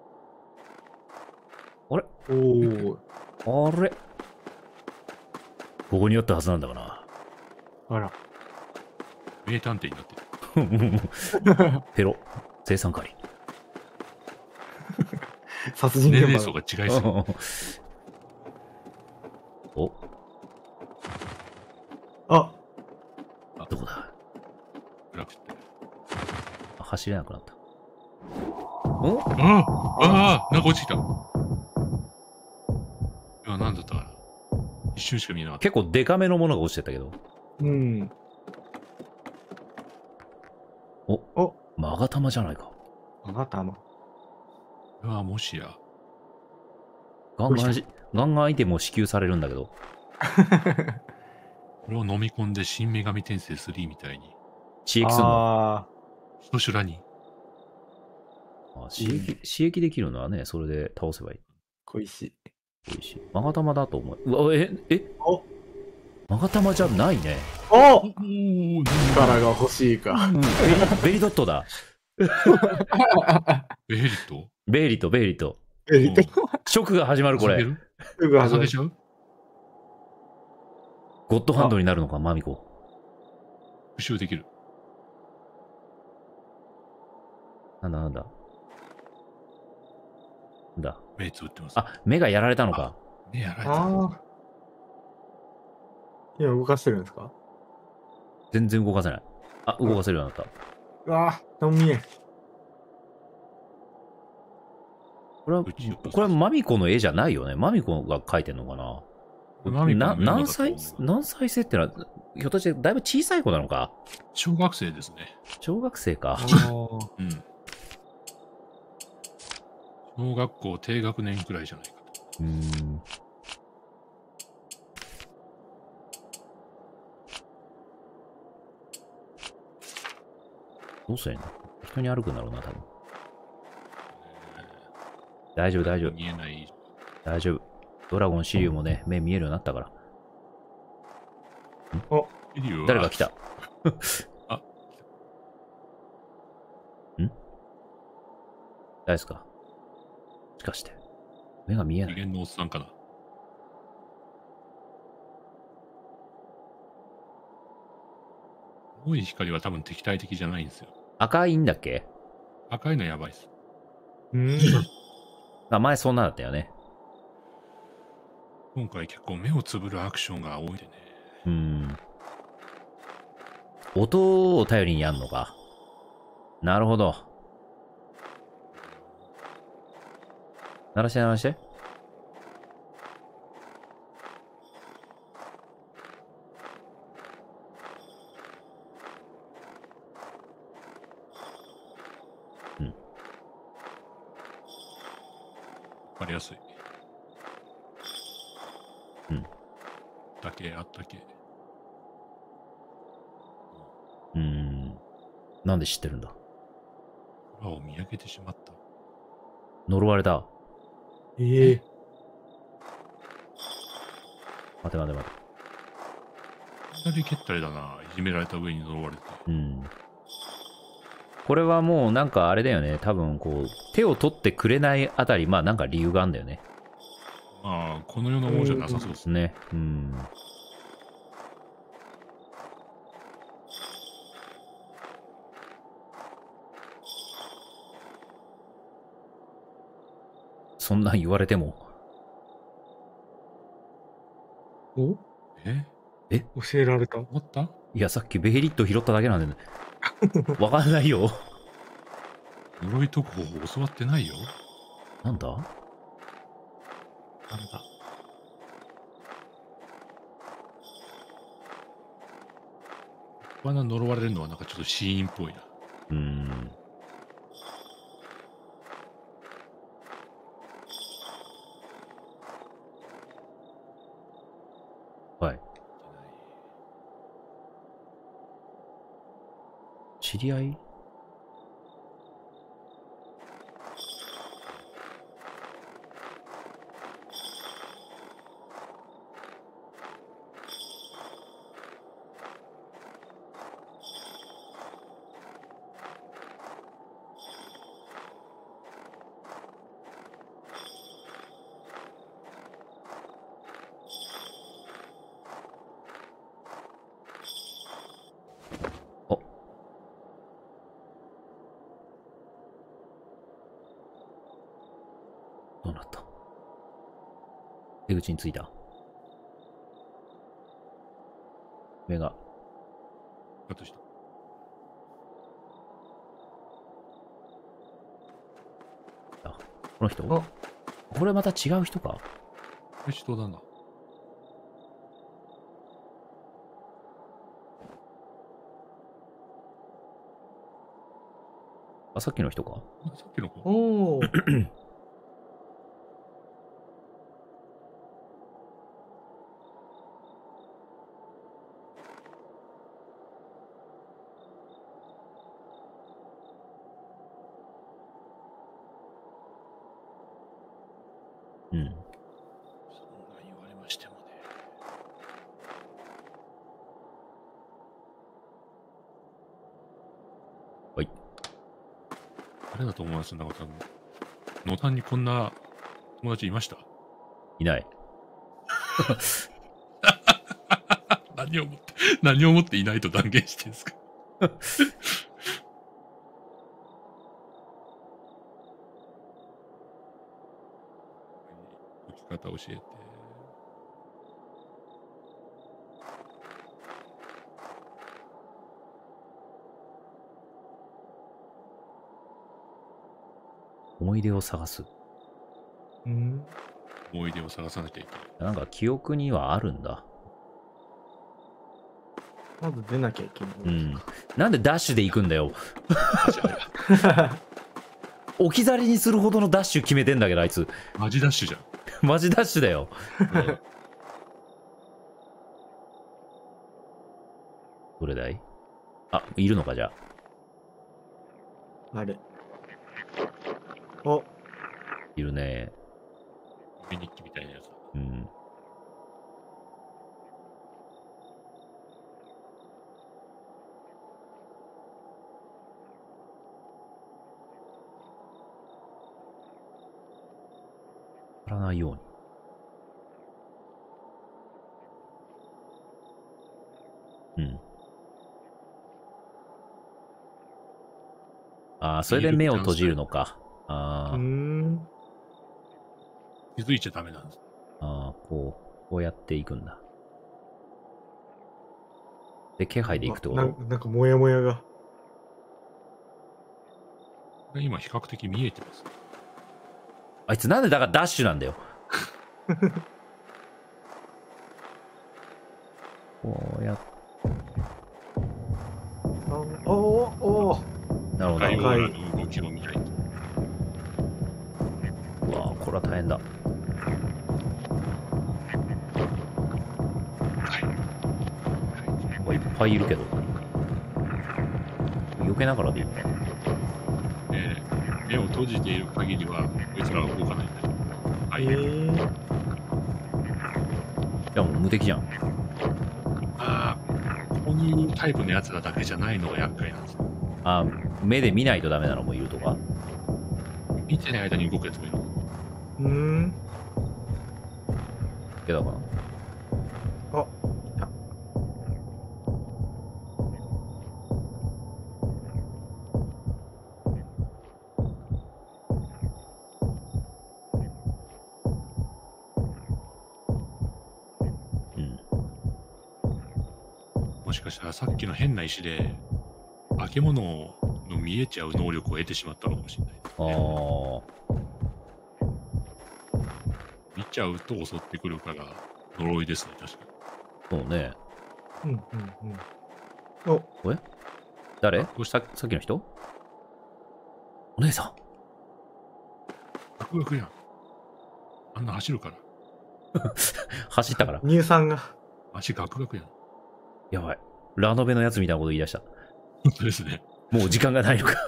Speaker 1: あれ？
Speaker 3: おー。
Speaker 1: あれ？ここにあったはずなんだかな。
Speaker 3: あら。
Speaker 2: 名探偵になって
Speaker 1: る。ペロ。生産狩り。
Speaker 3: 殺人現場。
Speaker 2: 年齢層が違いすぎる。
Speaker 1: お。
Speaker 3: あ。
Speaker 1: あ、どこだ？
Speaker 2: 暗くて。
Speaker 1: あ、走れなくなった。
Speaker 2: お？ああ、ああ、なんか落ちてきた。今何だったかな。一瞬しか見えなかった。
Speaker 1: 結構デカめのものが落ちてたけど。
Speaker 3: うん。
Speaker 1: お、お、マガタマじゃないか。
Speaker 3: マガタマ。
Speaker 2: うわ、もしや。
Speaker 1: ガンガン、ガンガンアイテムを支給されるんだけど。
Speaker 2: これを飲み込んで新女神転生スリーみたいに。
Speaker 1: 刺激するの？あ
Speaker 2: あ。人修羅に。
Speaker 1: あ、刺激、刺激できるのはね、それで倒せばいい。
Speaker 3: 恋しい。
Speaker 1: 恋しい。マガタマだと思う。うわ、え、えおマガタマじゃないね。
Speaker 3: おお力が欲しいか。
Speaker 1: うん、ベリ、ベリドットだ。
Speaker 2: ベリト
Speaker 1: ベリト、ベリト。
Speaker 3: ベリト。
Speaker 1: ショックが始まる、これ。
Speaker 2: ショックが始まる。
Speaker 1: ゴッドハンドになるのか、マミコ。
Speaker 2: 復習できる。
Speaker 1: なんだなんだ。なんだ。
Speaker 2: 目つぶってます。
Speaker 1: あ、目がやられたのか。
Speaker 2: 目やられた。
Speaker 3: ああ。今動かしてるんですか？
Speaker 1: 全然動かせない。あ、動かせるようになった。
Speaker 3: うわあ、何も見えん。
Speaker 1: これは、これはマミコの絵じゃないよね。マミコが描いてんのかな。な何歳、何歳生ってのは、ひょっとしてだいぶ小さい子なのか。
Speaker 2: 小学生ですね。
Speaker 1: 小学生か。
Speaker 2: うん。小学校低学年くらいじゃないかと。
Speaker 1: うーん。どうすりゃいいの？人に歩くんだろうな、多分。大丈夫、大丈夫。
Speaker 2: 見えない。
Speaker 1: 大丈夫。ドラゴン、シリュウもね、目見えるようになったから。
Speaker 3: お、
Speaker 1: 誰が来た
Speaker 2: あ
Speaker 1: ん誰ですか？もしかして。目が見えない。
Speaker 2: 次元のおっさんかな。青い光は多分敵対的じゃないんですよ。
Speaker 1: 赤いんだっけ？
Speaker 2: 赤いのやばいっす。
Speaker 3: うん。
Speaker 1: あ、前そんなだったよね。
Speaker 2: 今回結構目をつぶるアクションが多いでね。
Speaker 1: うーん。音を頼りにやんのか。なるほど。鳴らして鳴らして。うん。わ
Speaker 2: かりやすい。
Speaker 1: うん。
Speaker 2: だけあったけ。
Speaker 1: うーん。なんで知ってるんだ？
Speaker 2: 空を見上げてしまった。
Speaker 1: 呪われた。
Speaker 3: ええ。
Speaker 1: 待て待て待て。
Speaker 2: 左蹴ったりだな。いじめられた上に呪われて。
Speaker 1: うん。これはもうなんかあれだよね。多分こう、手を取ってくれないあたり、まあなんか理由があるんだよね。
Speaker 2: まあ、この世のものじゃなさそうですね。
Speaker 1: ね。うん。そんなん言われても。
Speaker 3: お
Speaker 2: え
Speaker 3: え教えられた？
Speaker 2: 終わった？
Speaker 1: いや、さっきベヘリット拾っただけなんで、ね、わかんないよ。
Speaker 2: 呪い特報を教わってないよ。
Speaker 1: なんだ？
Speaker 2: なんだ。バナ呪われるのはなんかちょっとシーンっぽいな。
Speaker 1: うーん。はい。知り合い？どうなった？出口に着いた。目が。
Speaker 2: カットした。
Speaker 1: あ、この人？これまた違う人か？
Speaker 2: これ人だな。
Speaker 1: あ、さっきの人か？
Speaker 2: さっきの子。
Speaker 3: おお。
Speaker 1: うん。
Speaker 2: そんな言われましてもね。
Speaker 1: はい。
Speaker 2: 誰だと思いますなんか多分、野田にこんな友達いました？
Speaker 1: いない。
Speaker 2: 何を思って、何を思っていないと断言してるんですか。解き方教えて。
Speaker 1: 思い出を探す。
Speaker 3: うん。
Speaker 2: 思い出を探さなきゃいけない。
Speaker 1: なんか記憶にはあるんだ。
Speaker 3: まず出なきゃいけない。
Speaker 1: うん。なんでダッシュで行くんだよ。置き去りにするほどのダッシュ決めてんだけど、あいつ。
Speaker 2: マジダッシュじゃん。
Speaker 1: マジダッシュだよ。どれだい？あ、いるのか、じゃ
Speaker 3: あ。あれ。お、
Speaker 1: いるね。
Speaker 2: ミニッキみたいなやつ。
Speaker 1: うん。やらないように。うん。ああ、それで目を閉じるのか。ああ。
Speaker 2: 気づいちゃダメなんです。
Speaker 1: ああ、こう、こうやっていくんだ。で、気配でいくってこと？
Speaker 3: ななんかモヤモヤが。
Speaker 2: 今比較的見えてます。
Speaker 1: あいつなんでだからダッシュなんだよ。こうやっ
Speaker 3: おおお
Speaker 1: なるほど。
Speaker 2: 赤いオーラの動きを見ないと。
Speaker 1: うわあ、これは大変だ。いっぱいいるけど。避けながらでいいのかな。
Speaker 2: えー、目を閉じている限りは、こいつらは動かないんだよ。はい。えー、
Speaker 1: いや、もう無敵じゃん。
Speaker 2: ああ、こういうタイプのやつらだけじゃないのが厄介なんです。
Speaker 1: あ、目で見ないとダメなのもいるとか？
Speaker 2: 見てない間に動くやつもいる。
Speaker 3: うーん。
Speaker 1: いけたかな。
Speaker 3: あ、
Speaker 2: もしかしたらさっきの変な石で化け物の見えちゃう能力を得てしまったのかもしれないですね。ああ。見ちゃうと襲ってくるから呪いですね、確かに。
Speaker 1: そうね。
Speaker 3: うんうんうん。お、
Speaker 1: これ誰？ささっきの人？お姉さん。
Speaker 2: ガクガクやん。あんな走るから。
Speaker 1: 走ったから。
Speaker 3: 乳酸が。
Speaker 2: 足ガクガクやん。
Speaker 1: やばい。ラノベのやつみたいなこと言い出した。
Speaker 2: 本当ですね。
Speaker 1: もう時間がないのか。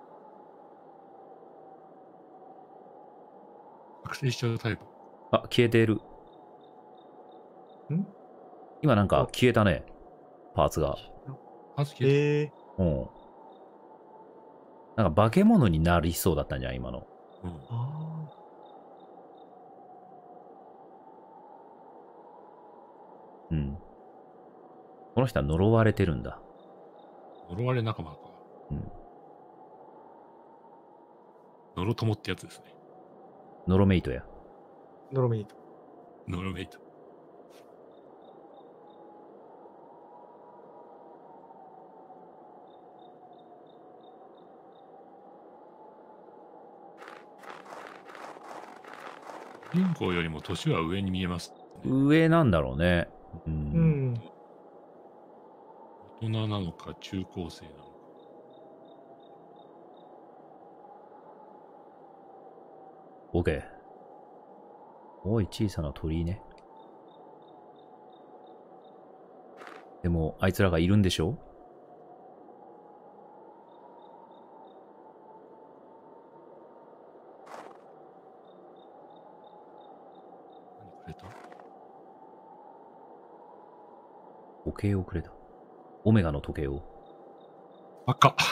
Speaker 2: 覚醒しちゃうタイプ。
Speaker 1: あ、消えている。
Speaker 3: ん？
Speaker 1: 今なんか消えたね。パーツが。
Speaker 2: パーツ消えた。
Speaker 1: うん。なんか化け物になりそうだったんじゃん、今の。
Speaker 2: うん。あ
Speaker 1: うん。この人は呪われてるんだ。
Speaker 2: 呪われ仲間か。うん。ノロ友ってやつですね。
Speaker 1: ノロメイトや。
Speaker 3: ノロメイト。
Speaker 2: ノロメイト。主人公よりも年は上に見えます、
Speaker 1: ね。上なんだろうね。うん。うん、
Speaker 2: 大人なのか中高生なのか。
Speaker 1: OK。おい、小さな鳥居ね。でも、あいつらがいるんでしょ？
Speaker 2: 何くれた？
Speaker 1: 時計をくれた。オメガの時計を。
Speaker 2: 赤っ。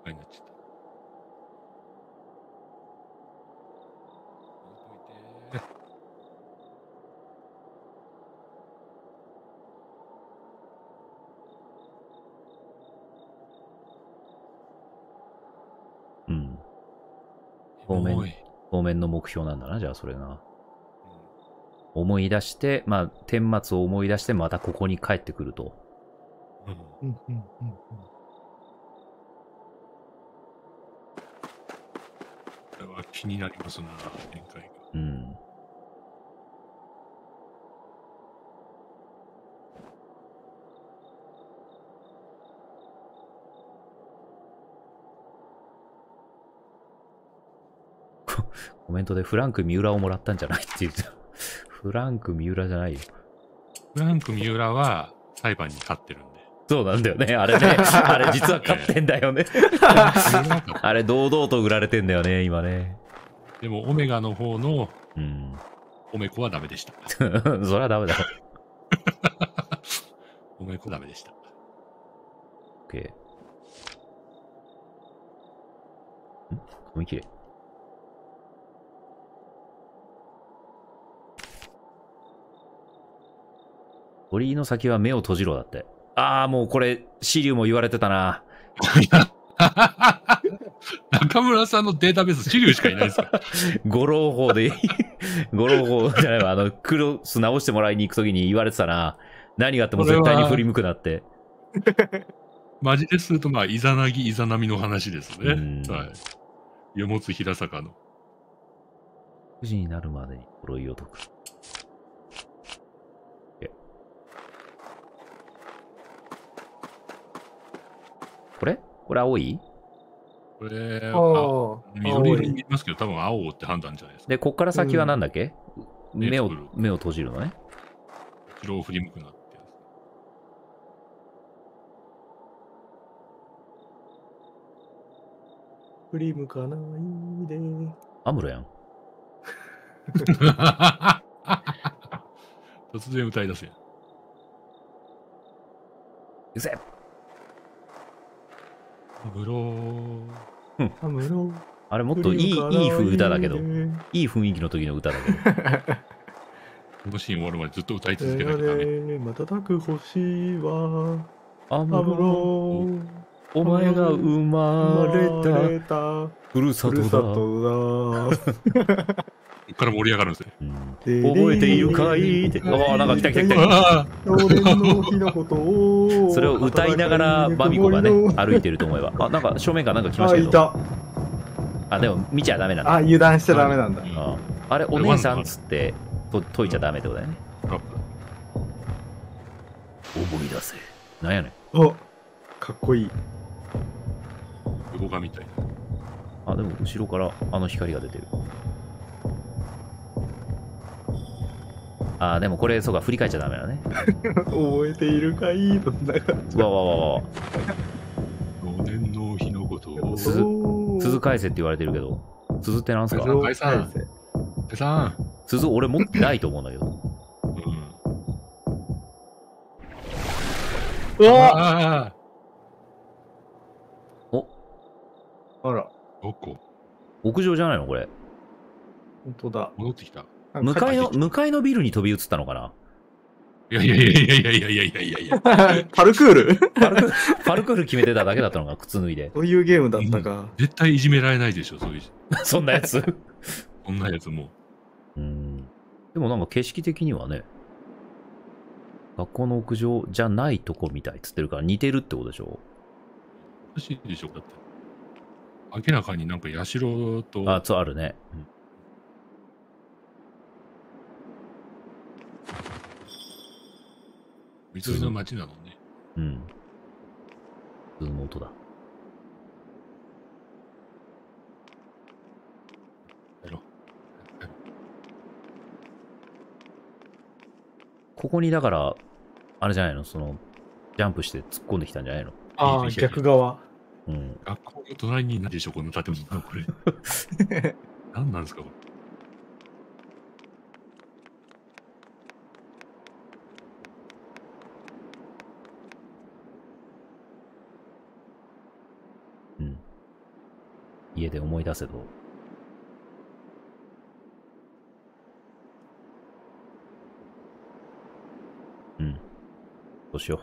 Speaker 2: ぱいになっちゃった。
Speaker 1: うん。当面、当面の目標なんだな、じゃあそれが。思い出して、まあ、顛末を思い出して、またここに帰ってくると。
Speaker 3: うんうんうんうん。
Speaker 2: これは気になりますな、展開が。
Speaker 1: うん。コメントでフランク三浦をもらったんじゃないって言ってた。フランク三浦じゃないよ。
Speaker 2: フランク三浦は裁判に勝ってるんで。
Speaker 1: そうなんだよね。あれね。あれ実は勝ってんだよね。あれ堂々と売られてんだよね、今ね。
Speaker 2: でもオメガの方の、
Speaker 1: うん。
Speaker 2: オメコはダメでした。
Speaker 1: そりゃダメだ。
Speaker 2: オメコダメでした。
Speaker 1: OK。ん紙切れ。鳥居の先は目を閉じろだって。ああ、もうこれ、シリュウも言われてたな。
Speaker 2: 中村さんのデータベース、シリュウしかいないですか？
Speaker 1: 五郎法で、五郎法じゃないわ、あの、クロス直してもらいに行くときに言われてたな。何があっても絶対に振り向くなって。
Speaker 2: マジですると、まあ、イザナギ、イザナミの話ですね。はい。よもつ平坂の。
Speaker 1: くじになるまでに呪いを解く。これこれ青い？
Speaker 2: これ、あ緑色に見えますけど、多分青って判断じゃないですか。
Speaker 1: で、こっから先はなんだっけ、うん、目を、目を閉じるのね。
Speaker 2: 後ろを振り向くなってやつ。
Speaker 3: 振り向かないで。
Speaker 1: アムロやん。
Speaker 2: 突然歌い出すやん。
Speaker 1: うせ
Speaker 2: アムロ
Speaker 3: ー。アムロ
Speaker 1: あれもっといい、いい歌だけど。いい雰囲気の時の歌だけど。こ
Speaker 2: のシーン終わるまでずっと歌い続けなきゃダメ。
Speaker 3: 瞬く星は、
Speaker 1: アムロお前が生まれたふるさとだ。
Speaker 2: こっから盛り上がるんですね。
Speaker 1: うん、覚えているかいって。ああ、なんか来た来た来た。それを歌いながらマミコがね、歩いてると思えば。あ、なんか正面からなんか来ましたけど。あ、でも見ちゃダメなんだ。
Speaker 3: あ、油断しちゃダメなんだ。
Speaker 1: あ, あれ、お姉さんっつってと解いちゃダメってことだよね。思い出せ。なんやねん。
Speaker 3: お、かっこいい。
Speaker 2: 動画みたい
Speaker 1: な。あ、でも後ろからあの光が出てる。あ、でもこれ、そうか、振り返っちゃダメだね。
Speaker 3: 覚えているかいとなか
Speaker 1: わわわわ。
Speaker 2: 少年の日のことを。
Speaker 1: 鈴、鈴返せって言われてるけど、鈴ってなんすか？
Speaker 2: 返さん。返さん。
Speaker 1: 鈴俺持ってないと思うんだけど。
Speaker 3: うん。うわ
Speaker 1: お
Speaker 3: あら。
Speaker 2: どこ？
Speaker 1: 屋上じゃないのこれ。
Speaker 3: 本当だ。
Speaker 2: 戻ってきた。
Speaker 1: 向かいの、向かいのビルに飛び移ったのかな？
Speaker 2: いやいやいやいやいやいやいやいやいやいや。
Speaker 3: パルクール
Speaker 1: パルクール、パルクール決めてただけだったのが靴脱いで。
Speaker 3: そういうゲームだったか。
Speaker 2: うん、絶対いじめられないでしょ、そういう。
Speaker 1: そんなやつ
Speaker 2: そんなやつも。
Speaker 1: うん。でもなんか景色的にはね、学校の屋上じゃないとこみたいっつってるから似てるってことでしょ？
Speaker 2: おかしいでしょ、だって。明らかになんか社と。
Speaker 1: あ、そうあるね。うん、
Speaker 2: 緑の街なのね。
Speaker 1: うん。鈴の音だ。
Speaker 2: やろ。
Speaker 1: ここにだから、あれじゃないの、その、ジャンプして突っ込んできたんじゃないの？
Speaker 3: ああ、逆側。
Speaker 1: うん。
Speaker 2: 学校の隣に何でしょ、この建物。これ。何なんですか、これ。
Speaker 1: 家で思い出せど。うん。どうしよ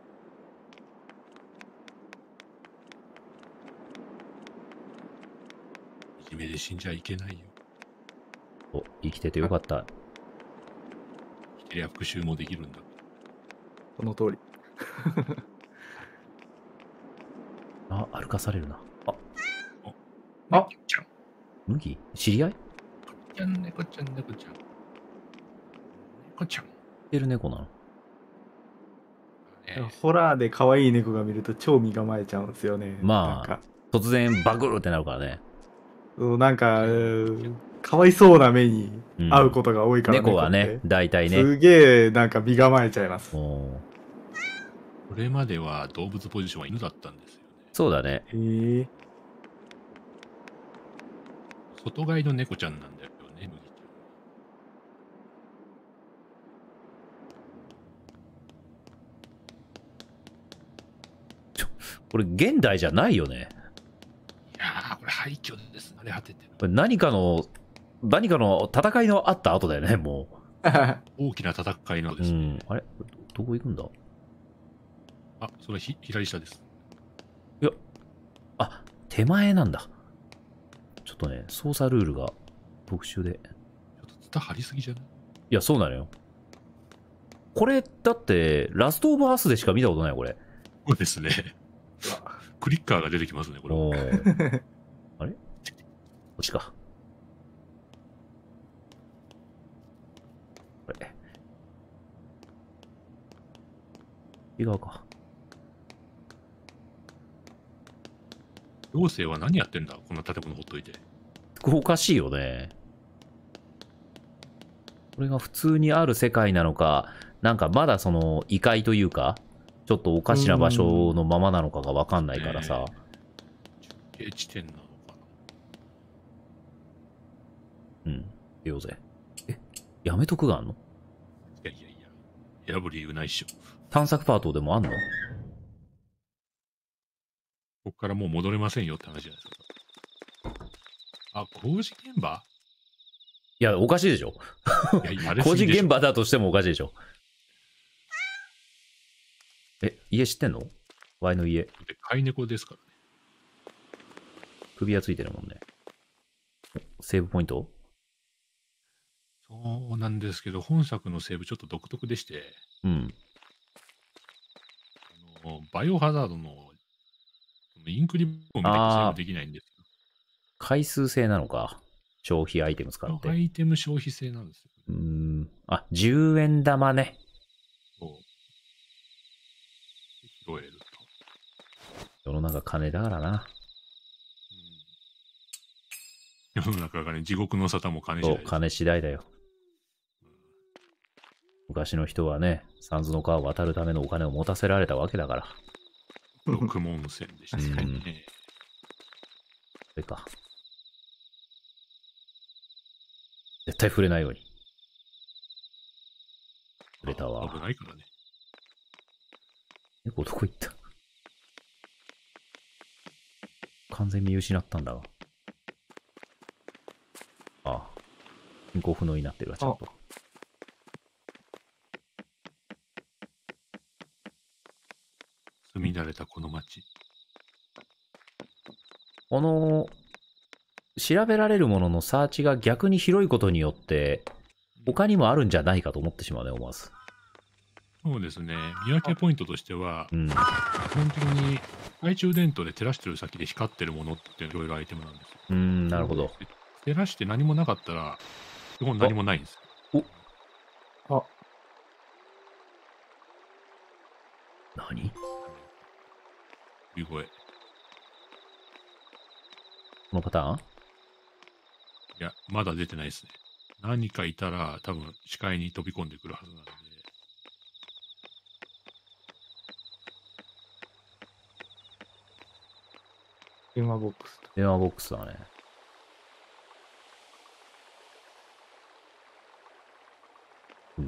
Speaker 2: う。いじめで死んじゃいけないよ。
Speaker 1: お、生きててよかった。
Speaker 2: 生きてりゃ復讐もできるんだ。
Speaker 3: その通り。
Speaker 1: あ、歩かされるな。あ、
Speaker 2: あ、猫ちゃん。
Speaker 1: 麦知り合い？
Speaker 2: 猫ちゃん、猫ちゃん、猫ちゃん。猫ちゃん。
Speaker 1: てる猫なの？
Speaker 3: ホラーで可愛い猫が見ると超身構えちゃうんですよね。
Speaker 1: まあ、突然バグルってなるからね。
Speaker 3: そうなんか、かわいそうな目に遭うことが多いから、
Speaker 1: うん、猫はね、大体ね。
Speaker 3: すげえなんか身構えちゃいます。
Speaker 2: これまでは動物ポジションは犬だったんですよね。
Speaker 1: そうだね。
Speaker 3: へえ。
Speaker 2: 外飼いの猫ちゃんなんだよね、麦ちゃん。
Speaker 1: ちょ、これ現代じゃないよね。
Speaker 2: いやー、これ廃墟です。あれ果ててる。
Speaker 1: これ何かの、何かの戦いのあった後だよね、も
Speaker 2: う。大きな戦いのですね。うん、
Speaker 1: あれどこ行くんだ？
Speaker 2: あ、それはひ左下です。
Speaker 1: いや、あ、手前なんだ。ちょっとね、操作ルールが特殊で。
Speaker 2: ちょっとツタ張りすぎじゃない？
Speaker 1: いや、そうなのよ。これ、だって、ラストオブアースでしか見たことないよ、これ。
Speaker 2: そうですね。クリッカーが出てきますね、これ。
Speaker 1: あれこっちか。これ。違うか。
Speaker 2: 行政は何やってんだ、こんな建物ほっといて。
Speaker 1: おかしいよね。これが普通にある世界なのか、なんかまだその異界というか、ちょっとおかしな場所のままなのかがわかんないからさ。
Speaker 2: 中継地点なのか
Speaker 1: な。うん。出ようぜ。え、やめとくがあんの？
Speaker 2: いやいやいや、選ぶ理由ないっしょ。
Speaker 1: 探索パートでもあんの？
Speaker 2: ここからもう戻れませんよって話じゃないですか。あ、工事現場？
Speaker 1: いや、おかしいでしょ。いや、工事現場だとしてもおかしいでしょ。え、家知ってんの？ワイの家。
Speaker 2: 飼い猫ですからね。
Speaker 1: 首輪ついてるもんね。セーブポイント？
Speaker 2: そうなんですけど、本作のセーブちょっと独特でして、
Speaker 1: うん。
Speaker 2: あのバイオハザードのインクリボンみたいにセーブできないんですよ。
Speaker 1: 回数制なのか。消費アイテム使って。
Speaker 2: アイテム消費制なんですよ。
Speaker 1: うーん。あ、じゅうえん玉ね。
Speaker 2: そう。拾えると。
Speaker 1: 世の中金だからな。
Speaker 2: うん、世の中がね、地獄の沙汰も金次第。
Speaker 1: そう、金次第だよ。うん、昔の人はね、三途の川を渡るためのお金を持たせられたわけだから。
Speaker 2: 六文銭でしたね。うん、
Speaker 1: それか。絶対触れないように。触れたわ。
Speaker 2: 危ないからね。
Speaker 1: 猫どこ行った？完全見失ったんだが。ああ。進行不能になってるわ、ちゃんと。
Speaker 2: 住み慣れたこの町。
Speaker 1: この、調べられるもののサーチが逆に広いことによって、他にもあるんじゃないかと思ってしまうね、思わず。
Speaker 2: そうですね。見分けポイントとしては、
Speaker 1: うん、
Speaker 2: 基本的に懐中電灯で照らしてる先で光ってるものっていろいろアイテムなんですよ。
Speaker 1: うーん、なるほど。
Speaker 2: 照らして何もなかったら、基本何もないんですよ。
Speaker 3: おあ。
Speaker 1: 何？
Speaker 2: 鳥声。
Speaker 1: このパターン？
Speaker 2: いや、まだ出てないですね。何かいたら多分視界に飛び込んでくるはずなんで。
Speaker 3: 電話ボックス。
Speaker 1: 電話ボックスだね。うん。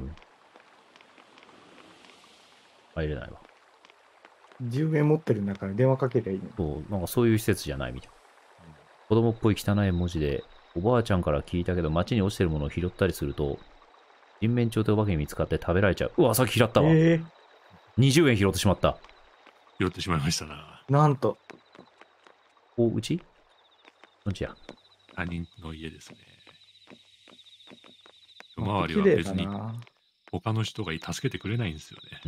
Speaker 1: 入れないわ。
Speaker 3: じゅうえん持ってる中で電話かけりゃいいの。
Speaker 1: そう、なんかそういう施設じゃないみたい。 子供っぽい汚い文字で、おばあちゃんから聞いたけど、街に落ちてるものを拾ったりすると、人面鳥とお化けに見つかって食べられちゃう。うわ、さっき拾ったわ。
Speaker 3: えー、
Speaker 1: にじゅうえん拾ってしまった。
Speaker 2: 拾ってしまいましたな。
Speaker 3: なんと。
Speaker 1: お、うちどっちや。
Speaker 2: 他人の家ですね。周りは別に他の人が助けてくれないんですよね。
Speaker 1: うん。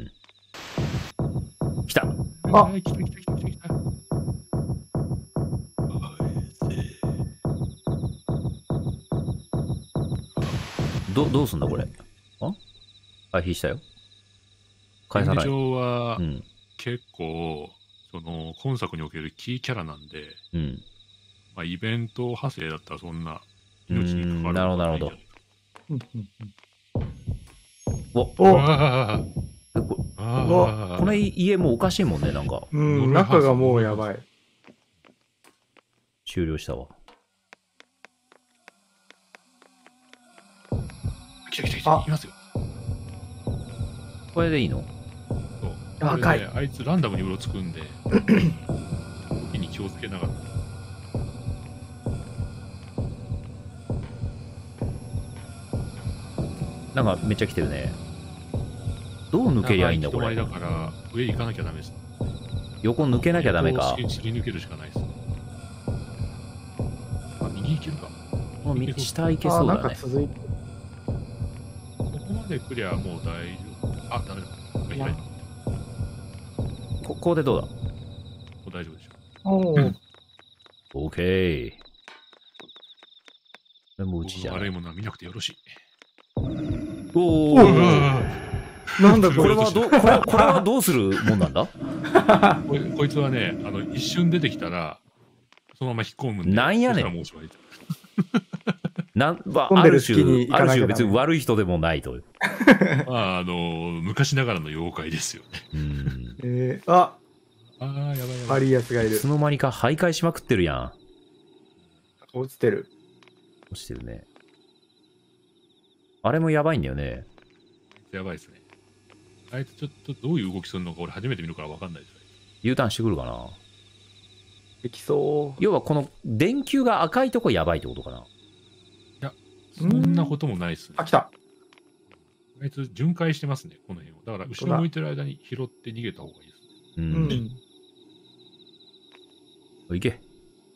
Speaker 1: 来た。
Speaker 3: あ、
Speaker 2: 来た来た来た来た来た。
Speaker 1: ど、どうすんだこれ。あ回避したよ。返さない。
Speaker 2: 現状は、
Speaker 1: うん、
Speaker 2: 結構、その、今作におけるキーキャラなんで、
Speaker 1: うん。
Speaker 2: まあ、イベント派生だったらそんな命に関わる
Speaker 1: なるほど、なるほど。お
Speaker 3: お
Speaker 2: あ
Speaker 1: あこの家もうおかしいもんね、なんか。
Speaker 3: うん、中がもうやばい。
Speaker 1: 終了したわ。
Speaker 2: 来た来た来た、行きますよ。
Speaker 1: これでいいの？
Speaker 2: そう。
Speaker 3: 赤い。
Speaker 2: あいつランダムにうろつくんで、時に気をつけながら。
Speaker 1: なんかめっちゃ来てるね。どう抜けりゃいいんだこれ。
Speaker 2: だから上行かなきゃダメです。
Speaker 1: 横抜けなきゃダメか。
Speaker 2: すり抜けるしかないです。あ、右行けるか。
Speaker 1: この道下行けそうだね。
Speaker 3: なんか続いて。
Speaker 2: ここまで来りゃもう大丈夫。あ、ダメだ。開いた。
Speaker 1: こここでどうだ？
Speaker 2: もう大丈夫でしょ。
Speaker 3: お
Speaker 1: お。オーケー。これもうちじゃない。
Speaker 2: 悪いものは見なくてよろしい。
Speaker 1: おお。
Speaker 3: なんだ
Speaker 1: これはどこれこれはどうするもんなんだ？
Speaker 2: こ, こいつはね、あの一瞬出てきたらそのまま引っ込むんで。
Speaker 1: なんやねん。
Speaker 2: もう終わり
Speaker 1: なんまあ、ある種ある種別に悪い人でもないと。
Speaker 2: まああの昔ながらの妖怪ですよね。
Speaker 1: うん。
Speaker 3: えー、あ
Speaker 2: あーやばいやばい。
Speaker 3: 悪いやつがいる。
Speaker 1: いつの間にか徘徊しまくってるやん。
Speaker 3: 落ちてる。
Speaker 1: 落ちてるね。あれもやばいんだよね。
Speaker 2: やばいですね。あいつちょっとどういう動きするのか俺初めて見るから分かんないです。
Speaker 1: U ターンしてくるかな。
Speaker 3: できそう。
Speaker 1: 要はこの電球が赤いとこやばいってことかな。
Speaker 2: いや、そんなこともないですね。
Speaker 3: あ、来た。
Speaker 2: あいつ巡回してますね、この辺を。だから後ろ向いてる間に拾って逃げた方がいいです。
Speaker 1: うん。うん、いけ。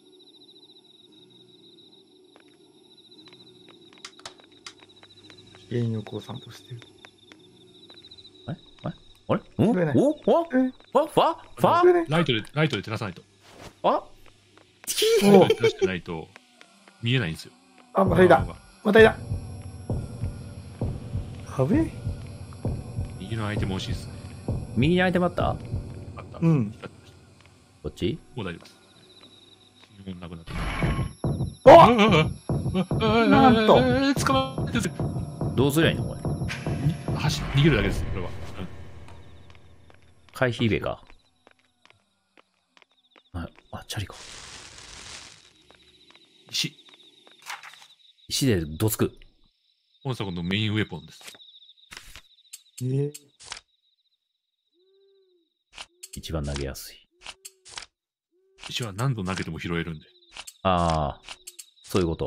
Speaker 3: 原因をこう散歩してる。
Speaker 1: ええあれおおおファファファ
Speaker 2: ライトで、ライトで照らさないと。
Speaker 1: あ
Speaker 2: ライトで照らしてないと見えないんですよ。
Speaker 3: あ、またいだ。またいだ。はべ
Speaker 2: 右のアイテム欲しいですね。
Speaker 1: 右にアイテムあった？
Speaker 2: あった。
Speaker 3: うん。
Speaker 1: こっち？
Speaker 2: もう大丈夫です。信号なくなって
Speaker 3: おなんと
Speaker 2: 捕まってる。
Speaker 1: どうすりゃいいのこれ。
Speaker 2: 走逃げるだけです、これは。
Speaker 1: 回避ベか。あ、あ、チャリか。
Speaker 2: 石。
Speaker 1: 石でどつく。
Speaker 2: 本作のメインウェポンです。
Speaker 3: えー、
Speaker 1: 一番投げやすい。
Speaker 2: 石は何度投げても拾えるんで。
Speaker 1: ああ、そういうこと。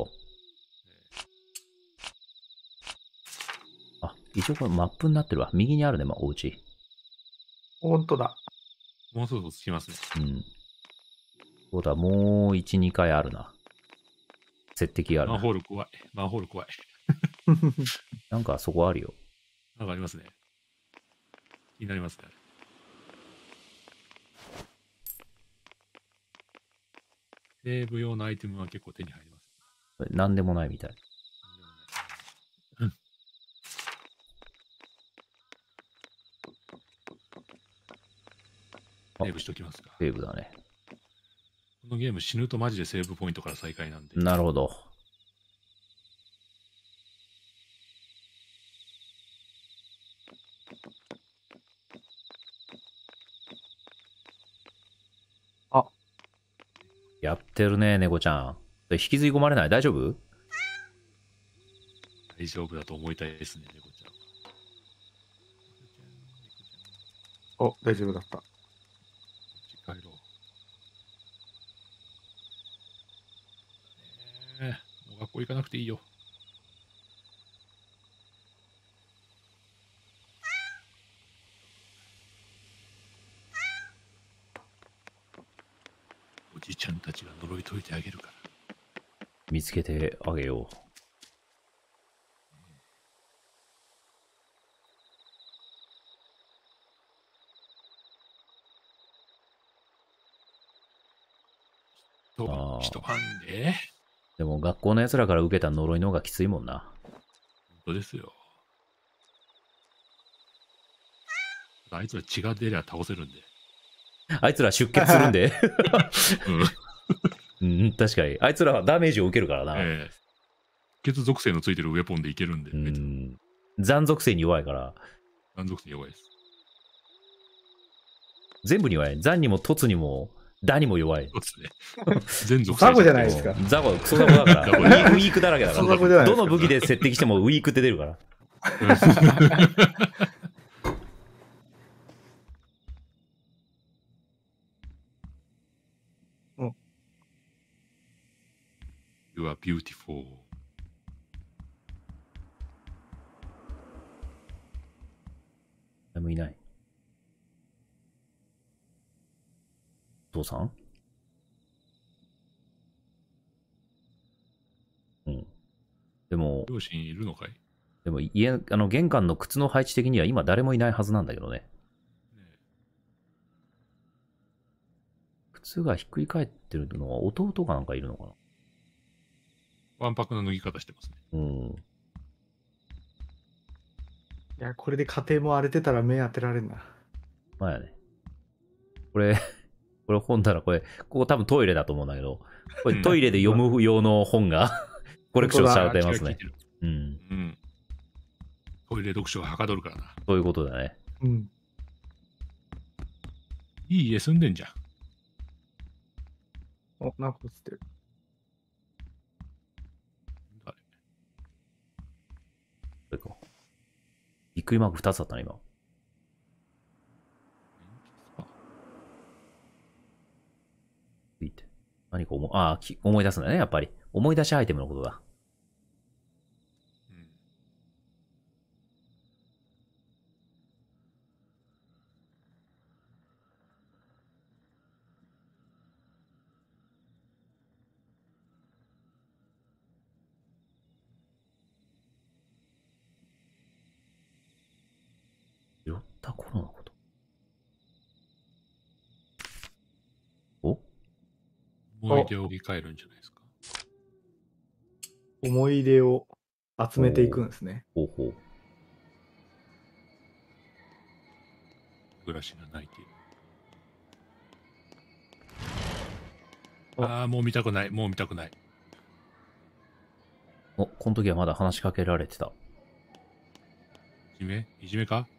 Speaker 1: あ、一応これマップになってるわ。右にあるね、まあ、お家。
Speaker 3: ほんとだ。
Speaker 2: もうそろそろ着きますね。
Speaker 1: うん。そうだ、もういち、にかいあるな。接敵があるな。
Speaker 2: マンホール怖い。マンホール怖い。
Speaker 1: なんかそこあるよ。
Speaker 2: なんかありますね。気になりますね。セーブ用のアイテムは結構手に入ります。
Speaker 1: なんでもないみたい。
Speaker 2: うん。セーブしときますか。
Speaker 1: セーブだね。
Speaker 2: このゲーム死ぬとマジでセーブポイントから再開なんで。
Speaker 1: なるほど。
Speaker 3: あ、
Speaker 1: やってるね、猫ちゃん。引きずり込まれない？大丈夫？
Speaker 2: 大丈夫だと思いたいですね、猫ちゃん。
Speaker 3: お、大丈夫だった。
Speaker 2: 帰ろう。 学校行かなくていいよ。おじいちゃんたちが呪い解いてあげるから。
Speaker 1: 見つけてあげよう。
Speaker 2: 一晩、一晩で。
Speaker 1: でも学校の奴らから受けた呪いの方がきついもんな。
Speaker 2: 本当ですよ。あいつら血が出りゃ倒せるんで。
Speaker 1: あいつら出血するんで。
Speaker 2: うん、
Speaker 1: うん、確かに。あいつらはダメージを受けるからな。
Speaker 2: ええ、血属性のついてるウェポンでいけるんで。
Speaker 1: うん。残属性に弱いから。
Speaker 2: 残属性弱いです。
Speaker 1: 全部に弱い。残にも凸にもダにも弱い。
Speaker 2: そうですね。全属性。
Speaker 3: ザコじゃないですか。
Speaker 1: ザコ、クソザコだから。ウィークだらけだから。どの武器で設定してもウィークって出るから。
Speaker 2: You are beautiful.
Speaker 1: 誰もいない。お父さん？うん。でも、
Speaker 2: 両親いるのかい？
Speaker 1: でも家、あの、玄関の靴の配置的には今誰もいないはずなんだけどね。ね、靴がひっくり返ってるのは弟がなんかいるのかな？
Speaker 2: わんぱくな脱ぎ方してますね。
Speaker 1: うん。
Speaker 3: いや、これで家庭も荒れてたら目当てられんな。
Speaker 1: まあやね。これ、これ本棚、これ、ここ多分トイレだと思うんだけど、これトイレで読む用の本がコレクションされてますね。うん。うん。
Speaker 2: トイレ読書がはかどるからな。
Speaker 1: そういうことだね。
Speaker 3: うん。
Speaker 2: いい家住んでんじゃん。
Speaker 3: お、なんか映ってる。
Speaker 1: 誰？これか。びっくりマークふたつだったね、今。何か思, あ思い出すんだね、やっぱり。思い出しアイテムのことだ。うん。拾った頃のこと。お？
Speaker 2: 思い出を振り返るんじゃないですか。
Speaker 3: 思い出を集めていくんですね。
Speaker 1: ほうほう。
Speaker 2: 暮らしが泣いている。ああ、もう見たくない。もう見たくない。
Speaker 1: お、この時はまだ話しかけられてた。
Speaker 2: いじめ？いじめか？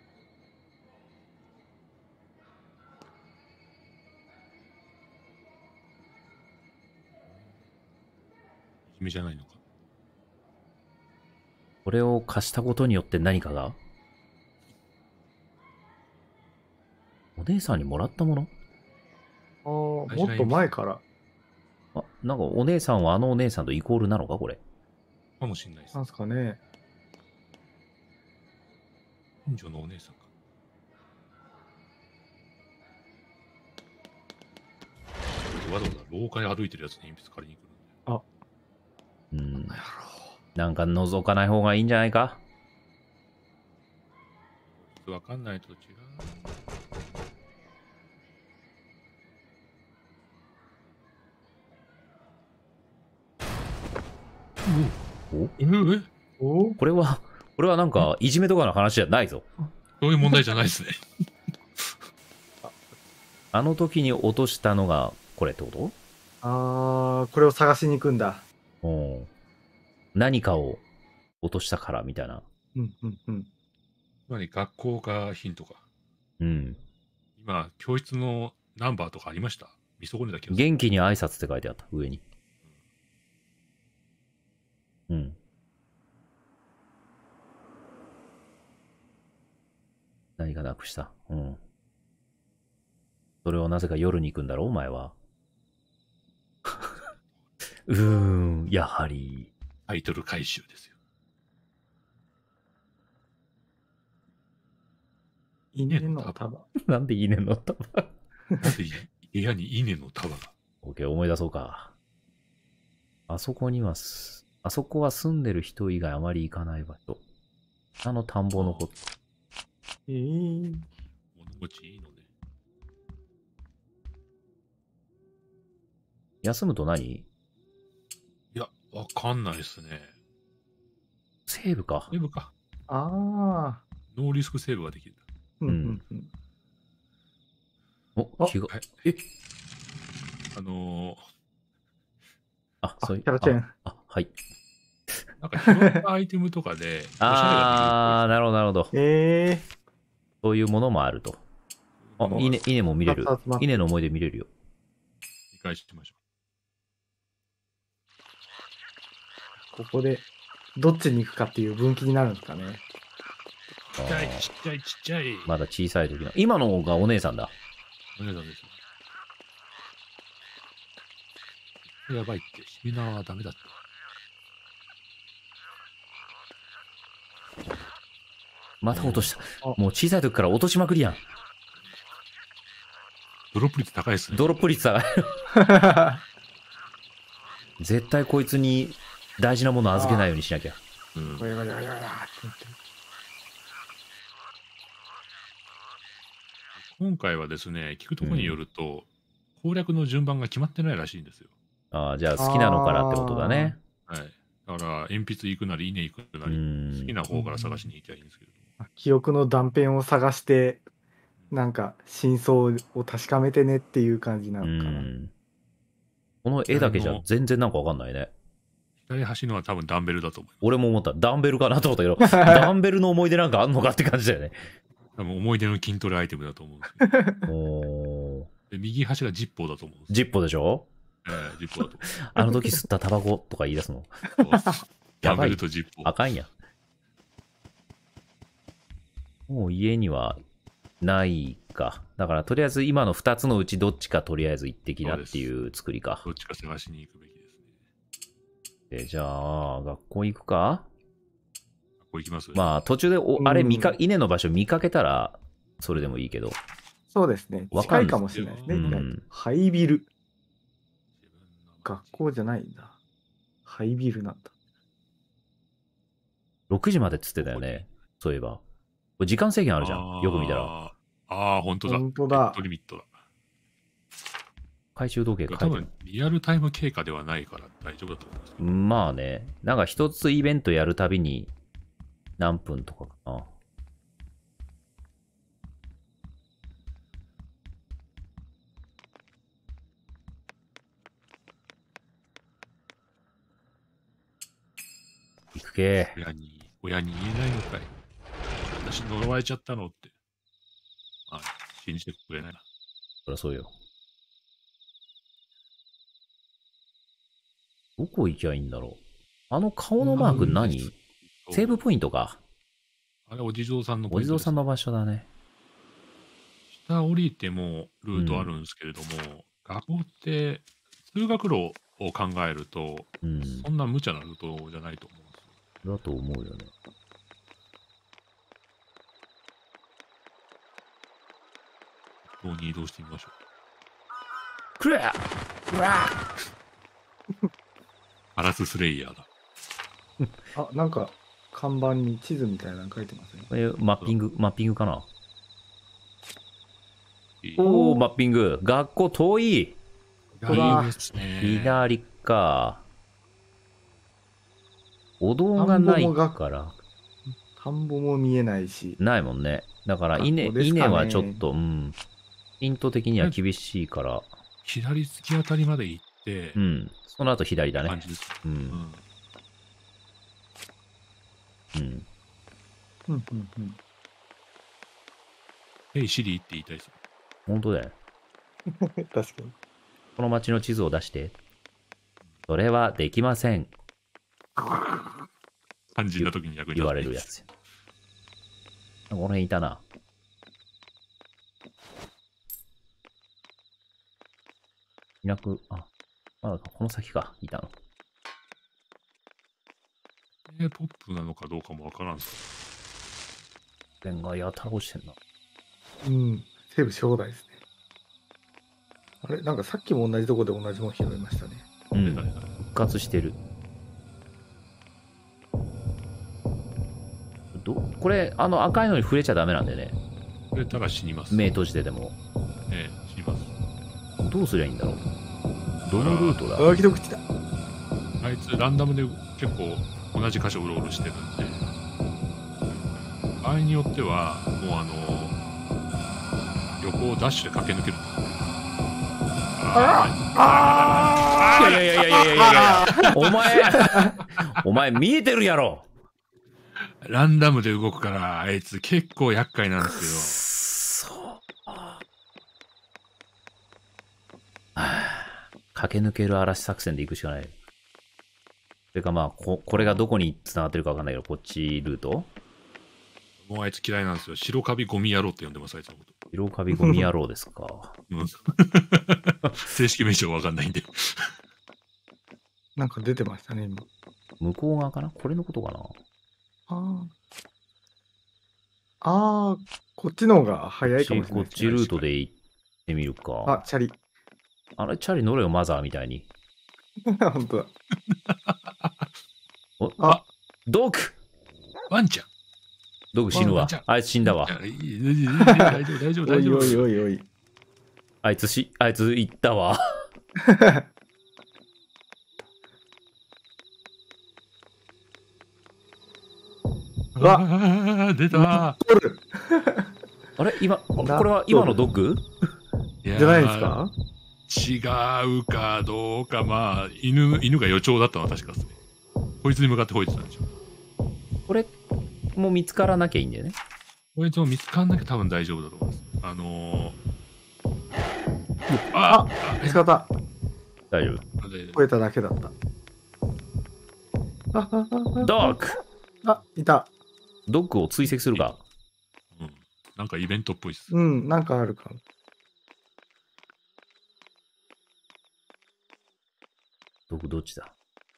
Speaker 2: いじめじゃないのか。
Speaker 1: これを貸したことによって何かが？お姉さんにもらったもの？
Speaker 3: ああ、もっと前から。
Speaker 1: あ、なんかお姉さんはあのお姉さんとイコールなのかこれ。
Speaker 2: かもしれないです。
Speaker 3: なんすかね。
Speaker 2: 近所のお姉さんか。わざわざ廊下に歩いてるやつに鉛筆借りに来るんだよ。
Speaker 3: あ。
Speaker 1: うん。なんか覗かない方がいいんじゃないか？
Speaker 2: わかんないと違う。
Speaker 1: おおこれは、これはなんか、いじめとかの話じゃないぞ。
Speaker 2: そういう問題じゃないですね。
Speaker 1: あの時に落としたのが、これってこと？
Speaker 3: ああ、これを探しに行くんだ。
Speaker 1: お何かを落としたからみたいな。
Speaker 3: うんうんうん。
Speaker 2: つまり学校がヒントか。
Speaker 1: うん。
Speaker 2: 今、教室のナンバーとかありました？見損ねた気がする。
Speaker 1: 元気に挨拶って書いてあった、上に。うん。何かなくした。うん。それをなぜか夜に行くんだろう、お前は。 うーん、やはり。
Speaker 2: タイトル回収ですよ。
Speaker 3: 稲の束。
Speaker 1: なんで稲の束
Speaker 2: なんで部屋に稲の束が。
Speaker 1: オッケー、思い出そうか。あそこにはす、あそこは住んでる人以外あまり行かない場所。あの田んぼのこと。
Speaker 3: えー、
Speaker 2: 物持ちいいのね。
Speaker 1: 休むと何？
Speaker 2: いや、わかんないですね。
Speaker 1: セーブか。
Speaker 2: セーブか。
Speaker 3: ああ。
Speaker 2: ノーリスクセーブができるんだ。
Speaker 3: うんうんうん。
Speaker 1: お、気が、え
Speaker 2: あのー、
Speaker 1: あ、そういう。
Speaker 3: キャラチェン。
Speaker 1: あ、あはい。
Speaker 2: なんか拾ったアイテムとかで、
Speaker 1: あー、なるほど、なるほど。
Speaker 3: ええー。
Speaker 1: そういうものもあると。あ、稲、稲も見れる。稲の思い出見れるよ。
Speaker 2: 見返しましょ
Speaker 3: う。ここで、どっちに行くかっていう分岐になるんですかね。
Speaker 2: ちっちゃい、ちっちゃい、ちっちゃい。
Speaker 1: まだ小さい時の。今のがお姉さんだ。
Speaker 2: お姉さんです。やばいって、ヒメナはダメだって。
Speaker 1: また落とした。もう小さい時から落としまくりやん。
Speaker 2: ドロップ率高いですね。
Speaker 1: ドロップ率高い。絶対こいつに大事なもの預けないようにしなきゃ。
Speaker 2: うん。今回はですね、聞くところによると、うん、攻略の順番が決まってないらしいんですよ。
Speaker 1: ああ、じゃあ好きなのからってことだね。
Speaker 2: はい。だから、鉛筆行くなり、稲行くなり、好きな方から探しに行きゃいいんですけど。
Speaker 3: 記憶の断片を探して、なんか真相を確かめてねっていう感じなのかな。
Speaker 1: この絵だけじゃ全然なんかわかんないね。
Speaker 2: 左端のは多分ダンベルだと思う。
Speaker 1: 俺も思った。ダンベルかなと思ったけど、ダンベルの思い出なんかあんのかって感じだよね。
Speaker 2: 多分思い出の筋トレアイテムだと思うんですけど。おで右端がジッポーだと思うんです。
Speaker 1: ジッポーでしょ？
Speaker 2: ええー、ジッポーだと思う。
Speaker 1: あの時吸ったタバコとか言い出すの。
Speaker 2: ダンベルとジッポー。
Speaker 1: あかんや。もう家にはないか。だからとりあえず今のふたつのうちどっちかとりあえず行ってきなっていう作りか。
Speaker 2: どっちか探しに行くべきですね。
Speaker 1: で、じゃあ、学校行くか？
Speaker 2: 学校行きます？
Speaker 1: まあ途中でお、あれ見か、稲の場所見かけたらそれでもいいけど。
Speaker 3: そうですね。近いかもしれないですね。うん、ハイビル。学校じゃないんだ。ハイビルなんだ。
Speaker 1: ろくじまでっつってたよね。そういえば。時間制限あるじゃん。よく見たら。
Speaker 2: ああ、本当だ。
Speaker 3: 本当だ。
Speaker 2: リミットだ。
Speaker 1: 懐中時計書いてる。
Speaker 2: 多分リアルタイム経過ではないから大丈夫だと思います。
Speaker 1: まあね。なんか一つイベントやるたびに何分とかかな。行くけ。
Speaker 2: 親に、親に言えないのかい。私呪われちゃったのって。まあ、信じてくれないな。
Speaker 1: そりゃそうよ。どこ行きゃいいんだろう。あの顔のマーク何？セーブポイントか。
Speaker 2: あれ、お地蔵さんのポイントです、ね。
Speaker 1: お地蔵さんの場所だね。
Speaker 2: 下降りてもルートあるんですけれども、うん、学校って通学路を考えると、うん、そんな無茶なルートじゃないと思うんです
Speaker 1: よ。だと思うよね。
Speaker 2: ここに移動してみましょう。
Speaker 1: クレアクレア
Speaker 2: アラススレイヤーだ。
Speaker 3: あ、なんか看板に地図みたいなの書いてますね。
Speaker 1: これマッピング、マッピングかな。おお、マッピング。学校遠い。
Speaker 2: いいですね。
Speaker 1: 左か。お堂がないから。
Speaker 3: 田んぼも見えないし。
Speaker 1: ないもんね。だから稲、稲はちょっと、うん。ヒント的には厳しいから。
Speaker 2: 左突き当たりまで行って。
Speaker 1: うん。その後左だね。
Speaker 2: 感じです。
Speaker 1: うん。うん。うん。
Speaker 3: うん。うん。
Speaker 2: ヘイシリって言いたいです。
Speaker 1: 本当だよ。
Speaker 3: 確かに。
Speaker 1: この街の地図を出して。それはできません。
Speaker 2: 肝心な時に役に
Speaker 1: 言われるやつ。この辺いたな。いなく、あ、 まだこの先か、いたの。
Speaker 2: えー、ポップなのかどうかもわからんす
Speaker 1: か。レンがやたら落ちてんな。
Speaker 3: うん。セーブし放題ですね。あれなんかさっきも同じとこで同じもの拾いましたね。
Speaker 1: うん。復活してる。どこれ、あの赤いのに触れちゃダメなんでね。
Speaker 2: 触れたら死にます。
Speaker 1: 目閉じてでも。
Speaker 2: ええ、死にます。
Speaker 1: どうすりゃいいんだろう。どのルートだ。
Speaker 3: ああ、ひどく来た。
Speaker 2: あいつランダムで結構同じ箇所うろうろしてるんで、場合によってはもうあの横をダッシュで駆け抜ける。
Speaker 1: ああいやいやいやいやいやいやいやお前お前見えてるやろ。
Speaker 2: ランダムで動くからあいつ結構厄介なんです
Speaker 1: よ。そう駆け抜ける嵐作戦で行くしかない。それかまあ こ, これがどこに繋がってるか分かんないけど、こっちルート。
Speaker 2: もうあいつ嫌いなんですよ。白カビゴミ野郎って呼んでます、あいつのこと。
Speaker 1: 白カビゴミ野郎ですか。
Speaker 2: うん、正式名称わかんないんで。
Speaker 3: なんか出てましたね、今。
Speaker 1: 向こう側かな、これのことかな。
Speaker 3: ああ。ああ、こっちの方が早いかもしれない、
Speaker 1: ね、こっちルートで行ってみるか。
Speaker 3: あ、チャリ。
Speaker 1: あれ、チャリ乗れよ、マザーみたいに。
Speaker 3: 本当だ。
Speaker 1: おあ、ドッグ
Speaker 2: ワンちゃん。
Speaker 1: ドッグ死ぬわ。あいつ死んだわ。
Speaker 2: 大丈夫、大丈夫、大丈夫。
Speaker 3: おいおいおいおい。
Speaker 1: あいつし、あいつ行ったわ。
Speaker 2: うわあ、出た。
Speaker 3: あ
Speaker 1: れ今、これは今のドッグ
Speaker 3: じゃないですか？
Speaker 2: 違うかどうか、まあ、犬、犬が予兆だったのは確かですね。こいつに向かって吠えてたんでしょ。
Speaker 1: これ、もう見つからなきゃいいんだよね。
Speaker 2: こいつも見つからなきゃ多分大丈夫だと思います。あの
Speaker 3: ー、あ、見つかった。
Speaker 1: 大丈夫。
Speaker 3: 吠えただけだった。
Speaker 1: あ、あ、あ、ドッグ
Speaker 3: あ、いた。
Speaker 1: ドッグを追跡するか。
Speaker 2: うん。なんかイベントっぽいっす。
Speaker 3: うん、なんかあるかも。
Speaker 1: ドッグどっちだ？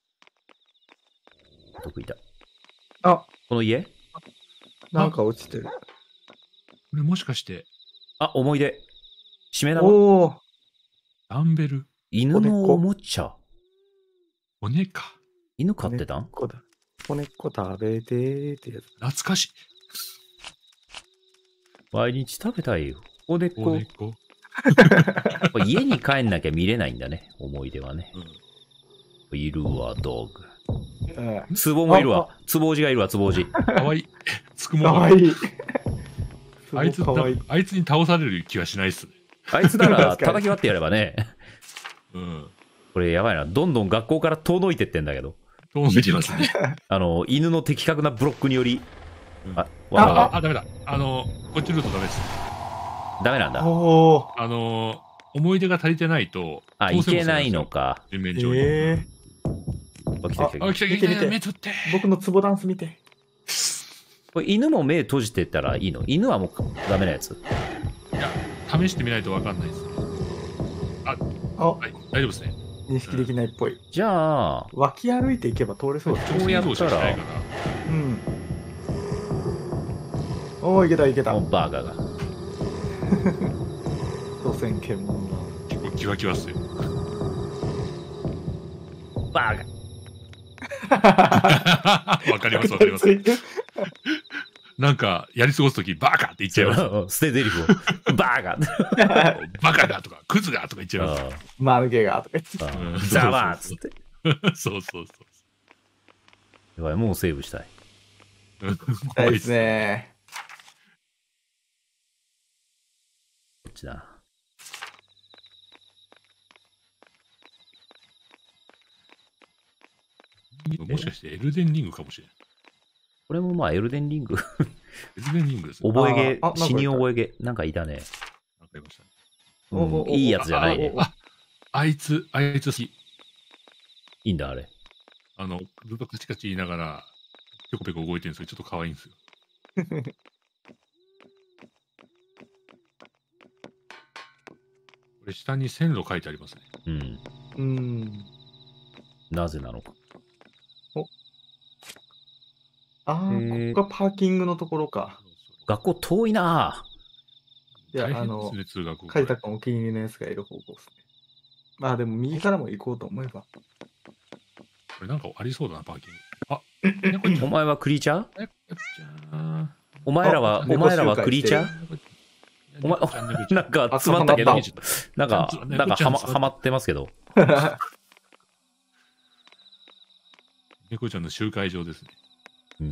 Speaker 1: ドッグいた。
Speaker 3: あ、
Speaker 1: この家？
Speaker 3: なんか落ちてる。
Speaker 2: これもしかして。
Speaker 1: あ、思い出。しめ縄。
Speaker 3: おお。
Speaker 2: ダンベル。
Speaker 1: 犬のおもちゃ。
Speaker 2: 骨か。
Speaker 1: 犬飼ってたん？
Speaker 3: 骨っこだ。骨っこ食べてーってやつ。
Speaker 2: 懐かしい。
Speaker 1: 毎日食べたいよ。骨っこ。
Speaker 2: 骨っこ。
Speaker 1: 家に帰んなきゃ見れないんだね。思い出はね。うん、いるわ、ドッグ。ツボもいるわ。ツボおじがいるわ、ツボおじ。
Speaker 2: かわいい。つくも
Speaker 3: かわいい。
Speaker 2: あいつ、あいつに倒される気はしないっすね。
Speaker 1: あいつなら叩き割ってやればね。
Speaker 2: うん。
Speaker 1: これやばいな。どんどん学校から遠のいてってんだけど。
Speaker 2: 遠のいてますね。
Speaker 1: あの、犬の的確なブロックにより。
Speaker 2: うん、あ、あ、あ、ダメだ。あの、こっちルートダメです。
Speaker 1: ダメなんだ。
Speaker 3: お
Speaker 2: あの、思い出が足りてないと。
Speaker 1: あ、いけないのか。
Speaker 2: 全面上に。
Speaker 3: え
Speaker 1: ー、あ、来た来た
Speaker 2: 来た。来た来た。目つぶって。
Speaker 3: 僕のツボダンス見て。
Speaker 1: これ犬も目閉じてたらいいの？犬はもうダメなやつ？
Speaker 2: いや、試してみないと分かんないです。あ、
Speaker 3: あ、
Speaker 2: はい、大丈夫ですね。
Speaker 3: 認識できないっぽい。
Speaker 1: じゃあ、
Speaker 3: 脇歩いていけば通れそうです。
Speaker 1: こうやったら、
Speaker 3: うん。おー、いけたいけた。
Speaker 1: バーガーが。
Speaker 3: 当選検問だ。
Speaker 2: 結構キワキワっすよ。
Speaker 1: バーガー。
Speaker 2: わかりますわかります。なんか、やり過ごすとき、バカって言っちゃいま
Speaker 1: す。捨て台詞を。バカ
Speaker 2: バカだとか、クズがとか言っちゃいます。
Speaker 3: マヌケがとか言って。
Speaker 1: ザワーっつって。
Speaker 2: そうそうそう。
Speaker 1: やばい、もうセーブしたい。
Speaker 3: したいですね。
Speaker 1: こっちだ。
Speaker 2: もしかしてエルデンリングかもしれない。
Speaker 1: これもまあエルデンリング。
Speaker 2: エルデンリングですね。
Speaker 1: 覚え毛、死に覚え毛。なんかいたね。
Speaker 2: わかりました。
Speaker 1: うん、いいやつじゃないね。
Speaker 2: あ、あいつ、あいつ好き。い
Speaker 1: いんだ、あれ。
Speaker 2: あの、ずっとカチカチ言いながら、ペコペコ動いてるんですけど、ちょっと可愛いんですよ。これ下に線路書いてありますね。
Speaker 1: うん。
Speaker 3: うん。
Speaker 1: なぜなのか。
Speaker 3: おああ、ここがパーキングのところか。
Speaker 1: 学校遠いな
Speaker 3: ぁ。いや、あの、カイタ君お気に入りのやつがいる方向ですね。まあでも右からも行こうと思えば。
Speaker 2: これなんかありそうだな、パーキング。あ
Speaker 1: お前はクリーチャー
Speaker 2: えー、
Speaker 1: お前らは、お前らはクリーチャーお前、なんか詰まったけど、なんか、なんかはま、はまってますけど。
Speaker 2: 猫ちゃんの集会場ですね。
Speaker 1: うん。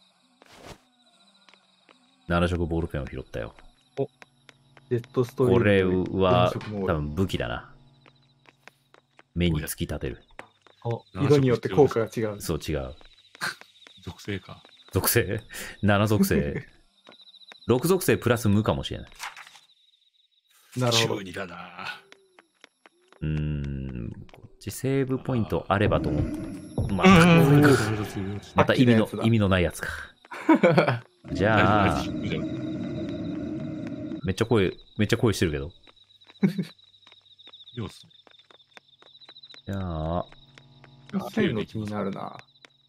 Speaker 1: なな色ボールペンを拾ったよ。
Speaker 3: おジェットストリーム。
Speaker 1: これは多分武器だな。目に突き立てる。
Speaker 3: 色によって効果が違う。
Speaker 1: そう違う。
Speaker 2: 属性か。
Speaker 1: 属性 ?なな 属性。ろく属性プラス無かもしれない。
Speaker 3: なるほど。
Speaker 2: じゅうにだな。
Speaker 1: うーん。こっちセーブポイントあればと思う。ま
Speaker 2: あ、
Speaker 1: また意味の、意味のないやつか。じゃあ、めっちゃ声、めっちゃ声してるけど。
Speaker 2: 要素。
Speaker 1: じゃあ、
Speaker 3: そういうの気になるな。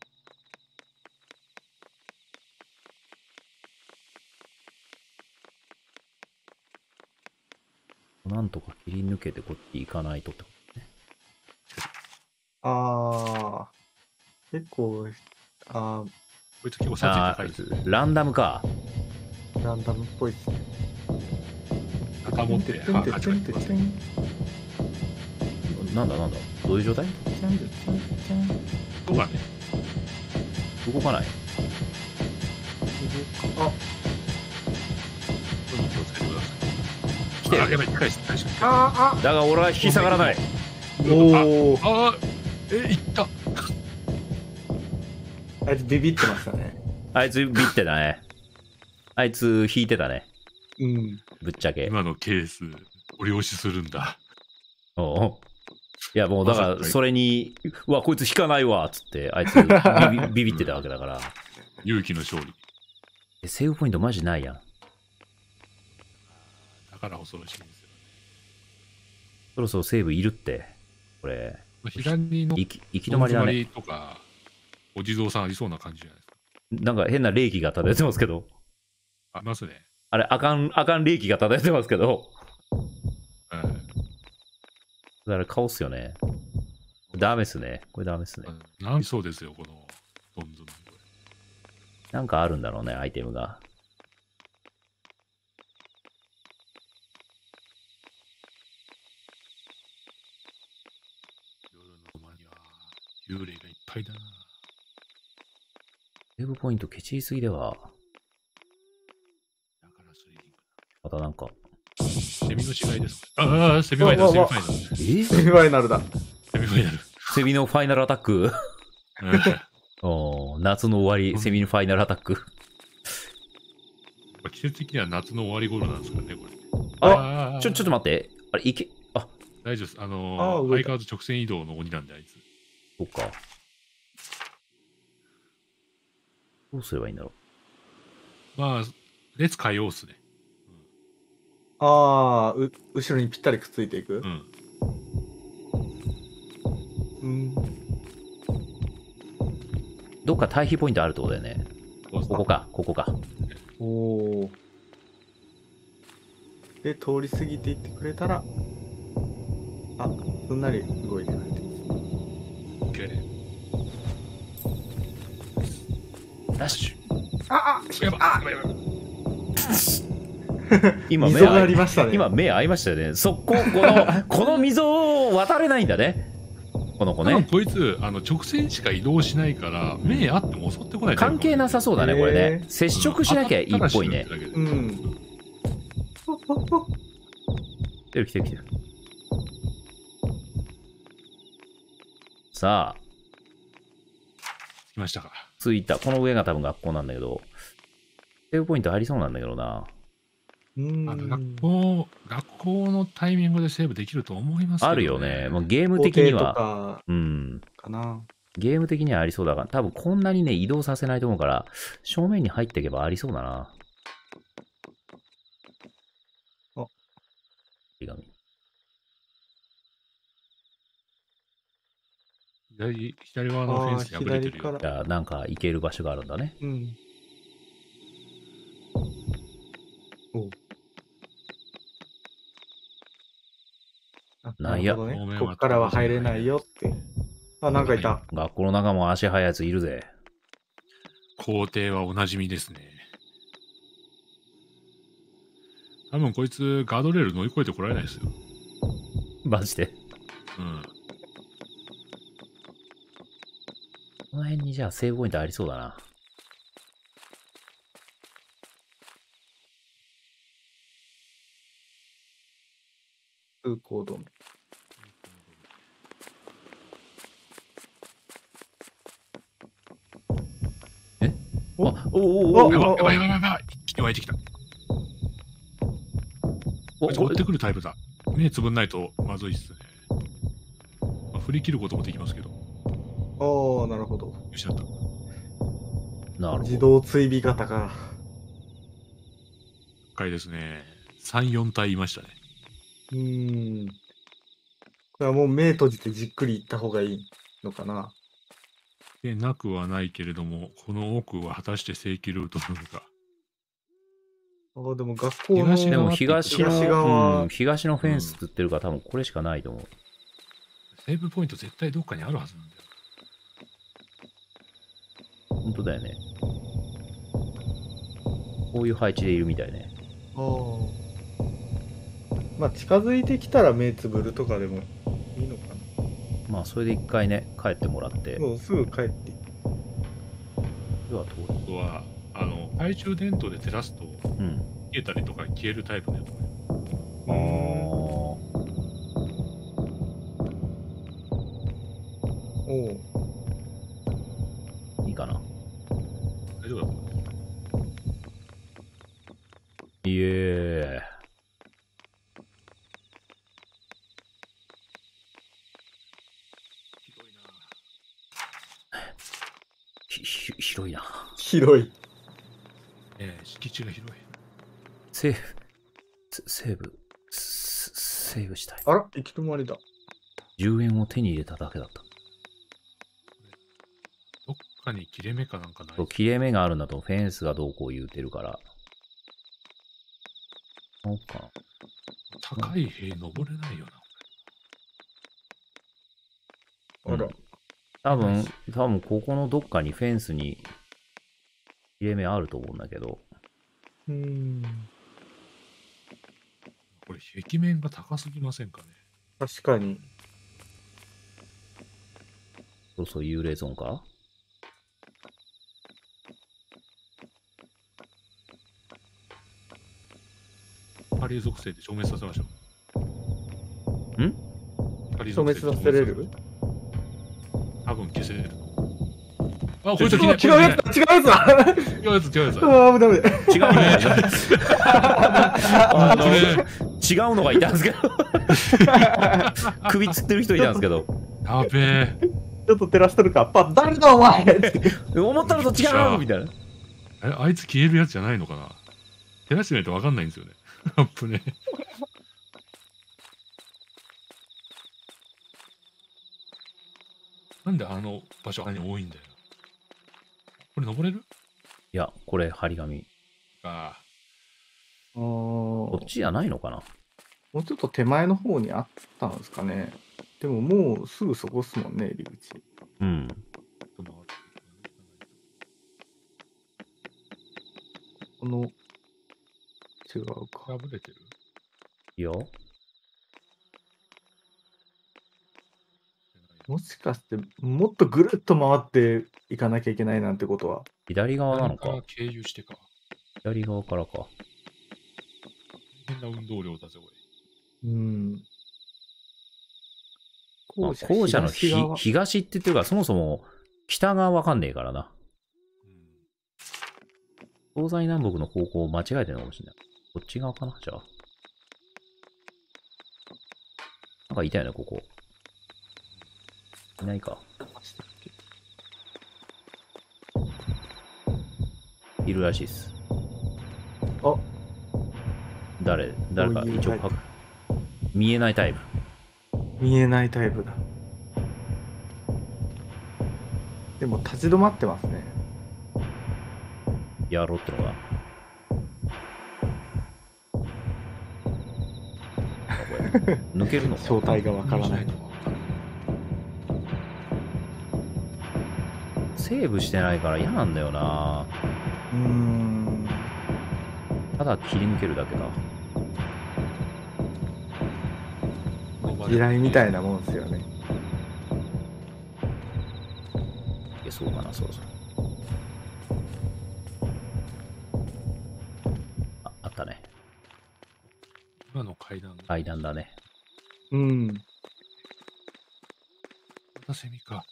Speaker 1: なんとか切り抜けてこっち行かないとってことね。
Speaker 3: ああ、結構、ああ、
Speaker 2: こいつ結構サチ高いです。
Speaker 1: ランダムか。
Speaker 3: ランダムっぽいっすね。
Speaker 2: 肩持って、あ、ガチャガチャ。
Speaker 1: なんだなんだどういう状態？
Speaker 2: そうだね。
Speaker 1: 動かない。
Speaker 3: あ、
Speaker 2: 気をつけてください。
Speaker 1: 来てる。
Speaker 2: あ、やばい、近いです、近いです。
Speaker 3: ああ、
Speaker 1: だが俺は引き下がらない。
Speaker 3: おお。
Speaker 2: ああ、え、いった。
Speaker 3: あいつビビってましたね。
Speaker 1: あいつビビってたね。あいつ引いてたね。
Speaker 3: うん。
Speaker 1: ぶっちゃけ。
Speaker 2: 今のケース、折り押しするんだ。
Speaker 1: おう。いやもうだからそれに、うわこいつ引かないわっつってあいつビビ、ビビってたわけだから。
Speaker 2: 勇気の勝利。
Speaker 1: え、セーブポイントマジないやん。
Speaker 2: だから恐ろしいんですよ。
Speaker 1: そろそろセーブいるって。これ。
Speaker 2: 左の
Speaker 1: 行き行き止まりだね。
Speaker 2: とか、お地蔵さんありそうな感じじゃないですか。
Speaker 1: なんか変な霊気が漂ってますけど。
Speaker 2: ありますね。
Speaker 1: あれ、あかん、あかん霊気が漂ってますけど。
Speaker 2: うん。
Speaker 1: だから顔っすよね。ダメっすね。これダメっすね。
Speaker 2: うん、なんそうですよ、このドンズン。
Speaker 1: なんかあるんだろうね、アイテムが。
Speaker 2: 夜の間には幽霊がいっぱいだな。
Speaker 1: セーブポイントケチりすぎでは。
Speaker 2: だからスリリングだ。
Speaker 1: またなんか。
Speaker 2: セミの違いです。ああ、セミファイナル、セミファイナル。
Speaker 1: え
Speaker 3: セミファイナルだ。
Speaker 2: セミファイナル。
Speaker 1: セミのファイナルアタックお夏の終わり、セミのファイナルアタック。
Speaker 2: 季節的には夏の終わり頃なんですかね、これ。
Speaker 1: あちょ、ちょっと待って。あれ、いけ、あ
Speaker 2: 大丈夫です。あのー、相変わらず直線移動の鬼なんで、あいつ。
Speaker 1: そっか。どうすればいいんだろ
Speaker 2: う。まあ、列変えようっすね。
Speaker 3: ああ、う、後ろにぴったりくっついていく。
Speaker 2: うん。
Speaker 3: うん。
Speaker 1: どっか対比ポイントあるってことだよね。ここか、ここか。
Speaker 3: おお。で、通り過ぎていってくれたら、あ、すんなり動いてくれて。
Speaker 1: ラッシュ。
Speaker 3: ああ、
Speaker 2: やばあ、やばい。
Speaker 1: 今
Speaker 3: 溝がありましたね。
Speaker 1: 今目合いましたよね。そこ、この、この溝を渡れないんだね。この子ね。
Speaker 2: こいつ、あの、直線しか移動しないから、目あっても襲ってこない。
Speaker 1: 関係なさそうだね、これね。接触しなきゃいいっぽいね。
Speaker 3: うん。
Speaker 1: 来てる来てる来てる。さあ。
Speaker 2: 来ましたか。
Speaker 1: 着いた。この上が多分学校なんだけど。セーブポイントありそうなんだけどな。
Speaker 3: うん
Speaker 2: 学校、学校のタイミングでセーブできると思いますけど、ね、
Speaker 1: あるよね。もうゲーム的には。
Speaker 3: うん。かな。
Speaker 1: ゲーム的にはありそうだが、多分こんなにね、移動させないと思うから、正面に入っていけばありそうだな。
Speaker 3: あ。
Speaker 1: 手紙。
Speaker 2: 左、左側のフェンス破れてるよ。
Speaker 1: じゃあ、なんか行ける場所があるんだね。
Speaker 3: うん。お
Speaker 1: なんや、
Speaker 3: ね、こっからは入れないよって。あ、なんかいた。
Speaker 1: 学校の中も足速いやついるぜ。
Speaker 2: 校庭はおなじみですね。多分こいつガードレール乗り越えてこられないですよ。
Speaker 1: マジで。
Speaker 2: うん。
Speaker 1: この辺にじゃあセーブポイントありそうだな。
Speaker 3: 通行止め。
Speaker 1: えおあおおおお
Speaker 2: やばいやばいやばいやばい。一気に湧いてきた。こいつ追ってくるタイプだ。目つぶんないとまずいっすね。まあ、振り切ることもできますけど。
Speaker 3: ああ、なるほど。
Speaker 2: 失った。
Speaker 1: なるほど。
Speaker 3: 自動追尾型か。
Speaker 2: 深いですね。さん、よん体いましたね。
Speaker 3: うーん。これはもう目閉じてじっくり行った方がいいのかな。
Speaker 2: でなくはないけれども、この奥は果たして正規ルートなのか。
Speaker 3: ああ、でも学校の
Speaker 1: でも東の
Speaker 3: 東側、
Speaker 1: うん、東のフェンスって言ってるから多分これしかないと思う。
Speaker 2: セーブポイント絶対どっかにあるはずなんだよ。
Speaker 1: 本当だよね。こういう配置でいるみたいね。
Speaker 3: ああ。まあ近づいてきたら目つぶるとかでもいいのかな。
Speaker 1: まあそれで一回ね、帰ってもらって。
Speaker 3: もうすぐ帰って。
Speaker 1: では通る。
Speaker 2: あとは、あの、懐中電灯で照らすと、
Speaker 1: うん。
Speaker 2: 消えたりとか消えるタイプのやつ。
Speaker 1: ああ。
Speaker 3: おう。
Speaker 1: いいかな。
Speaker 2: 大丈夫だと思います。
Speaker 1: いえー。ひひ広いな。
Speaker 3: 広い。
Speaker 2: ええ、敷地が広い。
Speaker 1: セーブ、セーブ、セーブしたい。
Speaker 3: あら、行き止まりだ。
Speaker 1: じゅうえんを手に入れただけだった。
Speaker 2: どっかに切れ目かなんかない？
Speaker 1: そう、切れ目があるんだとフェンスがどうこう言うてるから。そうか。
Speaker 2: 高い塀登れないよな。
Speaker 3: あら。
Speaker 1: うん、多分、多分ここのどっかにフェンスに切れ目あると思うんだけど。
Speaker 3: うーん。
Speaker 2: これ壁面が高すぎませんかね。
Speaker 3: 確かに。
Speaker 1: そうそう、幽霊ゾーンか？
Speaker 2: ハリー属性で消滅させましょ
Speaker 1: う。ん？
Speaker 3: 消滅させれる？
Speaker 2: 多分消せれる。あ、これ
Speaker 3: 違うやつだ、違うやつだ。
Speaker 2: 違うやつ、違うやつ。
Speaker 3: ああ、ダメだ。
Speaker 1: 違うのがいた。あの、違うのがいたんですけど。首つってる人いたんですけど。
Speaker 2: やべえ。
Speaker 3: ちょっと照らしとるか。パッ、誰だお前
Speaker 1: 思ったのと違うみたいな。
Speaker 2: え、あいつ消えるやつじゃないのかな？照らしてないと分かんないんですよね。アップね。なんであの場所あれに多いんだよ。これ登れる？
Speaker 1: いや、これ、張り紙。
Speaker 2: ああ。
Speaker 1: こっちじゃないのかな？
Speaker 3: もうちょっと手前の方にあったんですかね。でももうすぐそこっすもんね、入り口。
Speaker 1: うん。
Speaker 3: この、違うか。
Speaker 2: 破れてる？
Speaker 1: いいよ。
Speaker 3: もしかして、もっとぐるっと回っていかなきゃいけないなんてことは。
Speaker 1: 左側なのか。
Speaker 2: 経由してか。
Speaker 1: 左側からか。
Speaker 2: 変な運動量だぜ、こ
Speaker 3: れ。うん。
Speaker 1: 校舎、校舎のひ東って言ってるから、そもそも北側わかんねえからな。うん、東西南北の方向を間違えてるのかもしれない。こっち側かな、じゃあ。なんかいたよね、ここ。いないか。いるらしいです。
Speaker 3: あ、
Speaker 1: 誰、誰か一応見えないタイプ。
Speaker 3: 見えないタイプだ。 でも立ち止まってますね。
Speaker 1: やろうってのが。抜けるのか
Speaker 3: 正体がわからない。
Speaker 1: セーブしてないから嫌なんだよな。
Speaker 3: うーん。
Speaker 1: ただ切り抜けるだけだ。
Speaker 3: 地雷みたいなもんですよね。
Speaker 1: いや、そうかな、そろそろ。あ、あったね。
Speaker 2: 今の階段。
Speaker 1: 階段だね。
Speaker 3: うん。
Speaker 2: またセミか。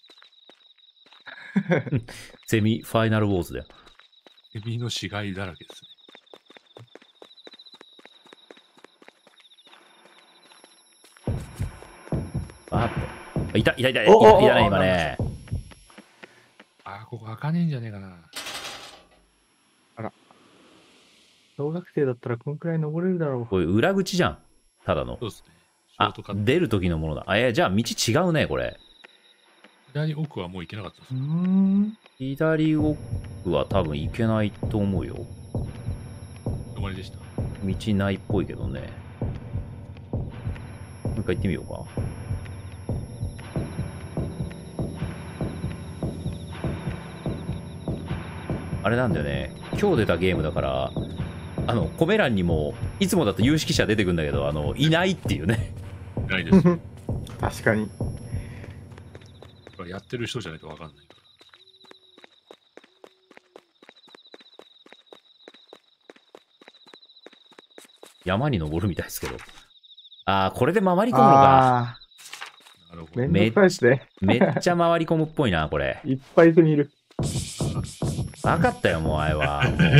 Speaker 1: セミファイナルウォーズだよ。
Speaker 2: セミの死骸だらけですね。
Speaker 1: あって。いた、いた、いた、い
Speaker 3: おおお
Speaker 1: たね、今ね。
Speaker 2: ああ、ここ開かねえんじゃねえかな。
Speaker 3: 小学生だったらこんくらい登れるだろう。
Speaker 1: こういう裏口じゃん。ただの。
Speaker 2: そうですね。ショー
Speaker 1: あ
Speaker 2: トカッ、ト。
Speaker 1: 出る時のものだ。あ、いや、じゃあ道違うね、これ。
Speaker 2: 左奥はもう行けなかったです
Speaker 3: うー。ん。
Speaker 1: 左奥は多分行けないと思うよ。
Speaker 2: 終わりでした。
Speaker 1: 道ないっぽいけどね。もう一回行ってみようか。あれなんだよね。今日出たゲームだから、あの、コメ欄にも、いつもだと有識者出てくるんだけど、あの、いないっていうね。
Speaker 2: ないです。
Speaker 3: 確かに。
Speaker 2: やってる人じゃないと分かんないから。
Speaker 1: 山に登るみたいですけど。ああ、これで回り込むのか。
Speaker 2: なるほど。
Speaker 3: めんどくさいですね。
Speaker 1: めっちゃ回り込むっぽいな、これ。
Speaker 3: いっぱい人いる。
Speaker 1: 分かったよ、もうあれは。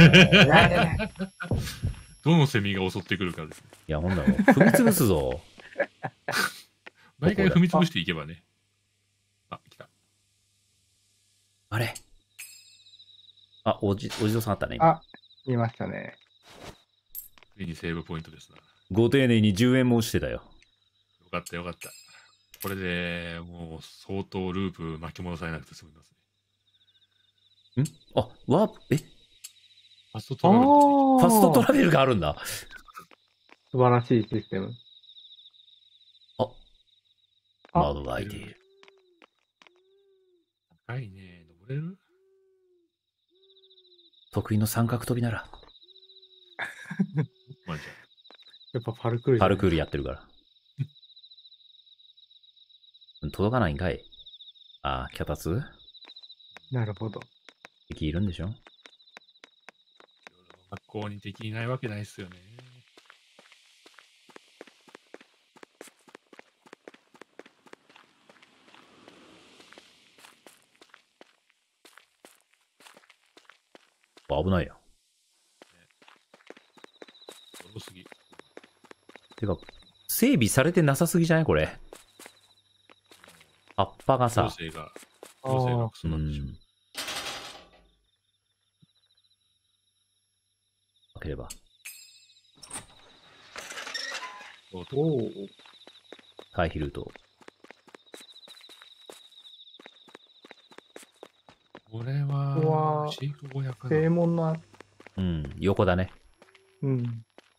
Speaker 2: どのセミが襲ってくるかですね。
Speaker 1: いや、ほんだろ、踏み潰すぞ。
Speaker 2: 毎回踏み潰していけばね。あ、来た。
Speaker 1: あれあ、おじ、おじぞさんあったね。今
Speaker 3: あ、見ましたね。
Speaker 2: ついにセーブポイントですな。
Speaker 1: ご丁寧にじゅうえんも落ちてたよ。
Speaker 2: よかったよかった。これでもう相当ループ巻き戻されなくて済みます
Speaker 1: んあ、ワープ、え
Speaker 2: ね。ファストトラベル
Speaker 3: あー
Speaker 1: ファストトラベルがあるんだ。
Speaker 3: 素晴らしいシステム。
Speaker 1: あ、
Speaker 3: あ
Speaker 1: 窓が開いている。
Speaker 2: 高いね。登れる？
Speaker 1: 得意の三角飛びなら。
Speaker 2: まあじゃ
Speaker 3: やっぱパルクールじゃない
Speaker 1: パルクールやってるから。届かないんかい。あー、脚立
Speaker 3: なるほど。
Speaker 1: 敵いるんでしょ？
Speaker 2: あ、学校に敵いないわけないっすよね。
Speaker 1: 危ないよ。
Speaker 2: 多すぎ。
Speaker 1: てか、整備されてなさすぎじゃないこれ。葉っぱが
Speaker 2: 行
Speaker 1: さ。
Speaker 2: 政が、行政がクソなんでしょう。
Speaker 1: 開ければ。
Speaker 2: お
Speaker 3: おお。
Speaker 1: 回避ルート。
Speaker 2: これは、
Speaker 3: ここは
Speaker 2: 飼育小屋かな。
Speaker 3: 正門の、
Speaker 1: うん、横だね。
Speaker 3: うん。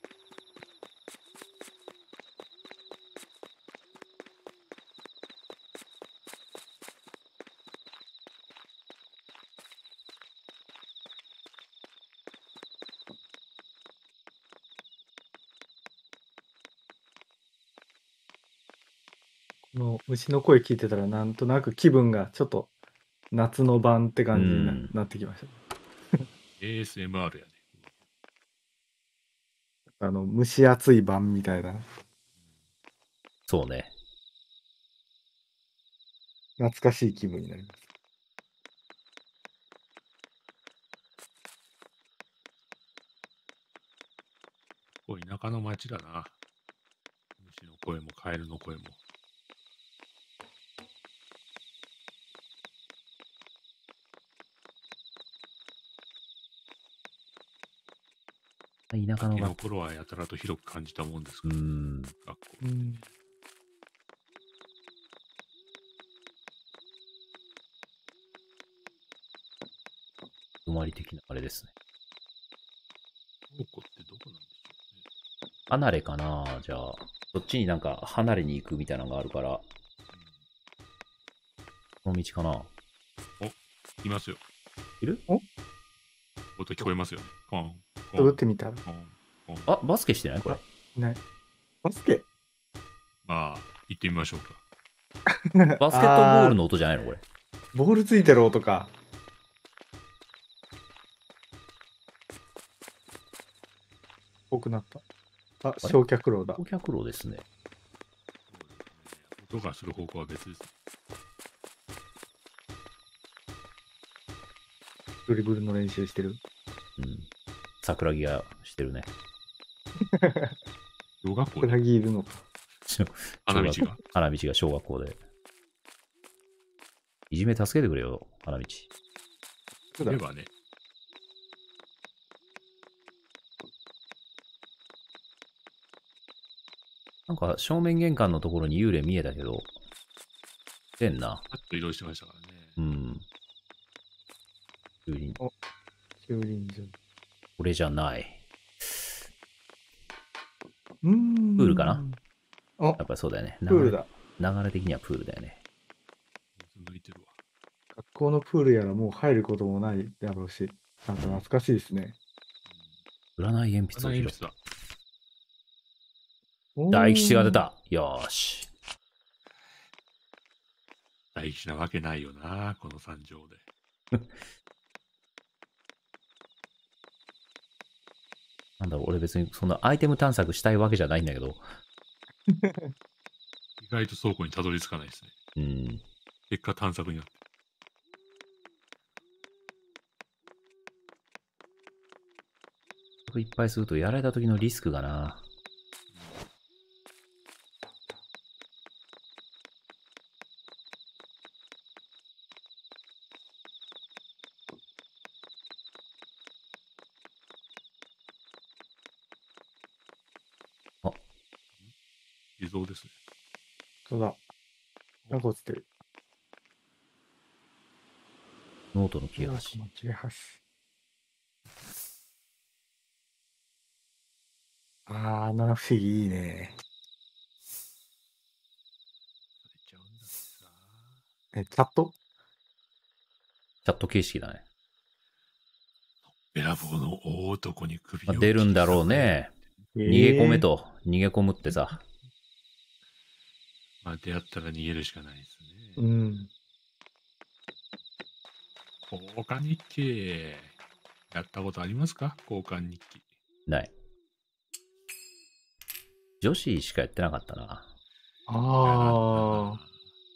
Speaker 3: この虫の声聞いてたらなんとなく気分がちょっと夏の晩って感じにな,、
Speaker 1: うん
Speaker 3: なってきました。
Speaker 2: エーエスエムアール やね。
Speaker 3: あの蒸し暑い晩みたいな
Speaker 1: そうね。
Speaker 3: 懐かしい気分になります。
Speaker 2: ここ田舎の町だな。虫の声もカエルの声も。
Speaker 1: 田舎の
Speaker 2: この
Speaker 1: 学校。
Speaker 2: 頃はやたらと広く感じたもんです
Speaker 1: う
Speaker 2: が、
Speaker 1: ん。
Speaker 2: 学校。
Speaker 3: うん。
Speaker 1: 泊まり的なあれですね。
Speaker 2: 倉庫ってどこなんでしょうね。
Speaker 1: 離れかなじゃあ。そっちになんか離れに行くみたいなのがあるから。この道かな。
Speaker 2: お、いますよ。
Speaker 1: いる？
Speaker 3: お？
Speaker 2: 音聞こえますよね。ポン。
Speaker 3: くぐってみたら。
Speaker 1: あ、バスケしてないこれ。
Speaker 3: いない。バスケ
Speaker 2: まあ、行ってみましょうか。
Speaker 1: バスケットボールの音じゃないのこれ。
Speaker 3: ボールついてる音か。多くなった。あ、焼却炉だ。
Speaker 1: 焼却炉ですね。
Speaker 2: 音がする方向は別です。
Speaker 3: ドリブルの練習してる。
Speaker 1: うん。桜木がしてるね。
Speaker 2: 小学校
Speaker 3: 桜木いるのか。
Speaker 2: 花道が
Speaker 1: 花道が小学校で。いじめ助けてくれよ、花道。
Speaker 2: そうだばね。
Speaker 1: なんか正面玄関のところに幽霊見えたけど、出んな。
Speaker 2: ちょっと移動してましたからね。
Speaker 1: うん。駐輪。
Speaker 3: お、駐輪場。
Speaker 1: これじゃない。
Speaker 3: うーん。
Speaker 1: プールかな？
Speaker 3: あ、
Speaker 1: やっぱりそうだよね。
Speaker 3: プールだ。
Speaker 1: 流れ的にはプールだよね。
Speaker 2: 抜いてるわ。
Speaker 3: 学校のプールやらもう入ることもないだろうし、なんか懐かしいですね。
Speaker 1: 占い鉛筆を拾った。
Speaker 3: おー
Speaker 1: 大吉が出た。よーし。
Speaker 2: 大吉なわけないよな、この惨状で。
Speaker 1: なんだろう、俺別にそんなアイテム探索したいわけじゃないんだけど。
Speaker 2: 意外と倉庫にたどり着かないですね。
Speaker 1: うん。
Speaker 2: 結果探索になって。
Speaker 1: いっぱいするとやられた時のリスクがな。あ、
Speaker 2: 偽造ですね。
Speaker 3: そうだ。なんか落ちてる。
Speaker 1: ノートの切れ端。
Speaker 3: 間違い端。あー、七不思議いいね。え、チャット
Speaker 1: チャット形式だね。
Speaker 2: べらぼうの大男に首を、
Speaker 1: まあ、出るんだろうね。
Speaker 3: えー、
Speaker 1: 逃げ込めと。逃げ込むってさ。
Speaker 2: まあ出会ったら逃げるしかないです
Speaker 3: う
Speaker 2: ね。
Speaker 3: ん。
Speaker 2: 交換日記。やったことありますか？交換日記。
Speaker 1: ない。女子しかやってなかったな。
Speaker 3: ああ。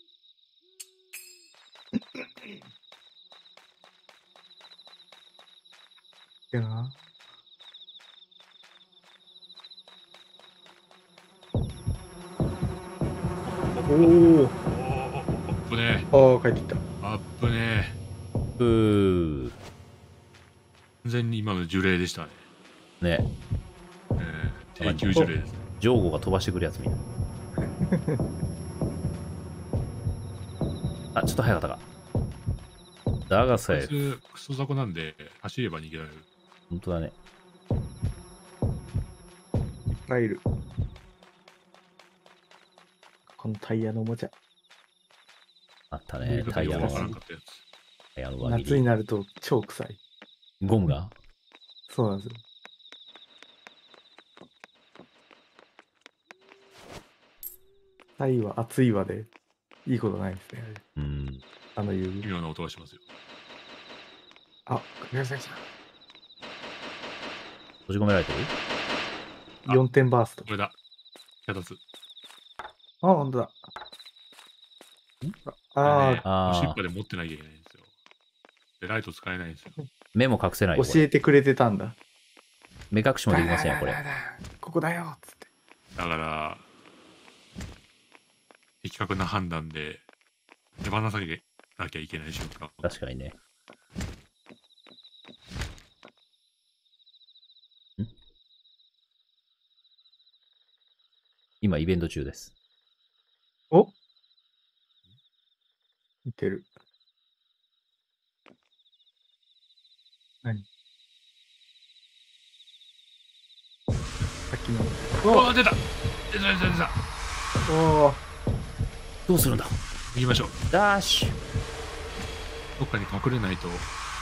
Speaker 3: いやな。おお。
Speaker 2: おアップね。
Speaker 3: ああ、帰ってきた。
Speaker 2: アップね。
Speaker 1: うー。
Speaker 2: 完全に今の呪霊でしたね。
Speaker 1: ね。
Speaker 2: えー、低級呪霊ですね。
Speaker 1: ジョーゴが飛ばしてくるやつみたいな。あ、ちょっと早かったか。だがセーフ。
Speaker 2: クソ雑魚なんで、走れば逃げられる。
Speaker 1: 本当だね。
Speaker 3: いっぱいいる。このタイヤのおもちゃ。
Speaker 1: あったね。タイヤの
Speaker 2: わからんかったやつ。
Speaker 1: タイヤの輪切り。
Speaker 3: 夏になると超臭い。
Speaker 1: ゴムが
Speaker 3: そうなんですよ。タイは熱いわで、いいことないですね。
Speaker 1: うん。
Speaker 3: あの指。
Speaker 2: 微妙な音がしますよ。
Speaker 3: あ、宮崎さん。
Speaker 1: 閉じ込められてる？
Speaker 3: よんてんバースト。
Speaker 2: これだ。脚立。
Speaker 3: あ、ほんとだ。あ
Speaker 2: ね、
Speaker 3: あ、
Speaker 1: あー
Speaker 2: 押しっぱで持ってなきゃいけないんですよ。で、ライト使えないんですよ。
Speaker 1: 目も隠せないよ。
Speaker 3: 教えてくれてたんだ。
Speaker 1: 目隠しもできませんよ、これ。
Speaker 3: ここだよっつって。
Speaker 2: だから、的確な判断で手放さなきゃいけない瞬間。
Speaker 1: 確かにね。ん今、イベント中です。
Speaker 3: お見てる。 きな。
Speaker 2: おお、出た出た出た出た。
Speaker 3: おお。
Speaker 1: どうするんだ。
Speaker 2: 行きましょう。
Speaker 1: ダッシュ。
Speaker 2: どっかに隠れないと。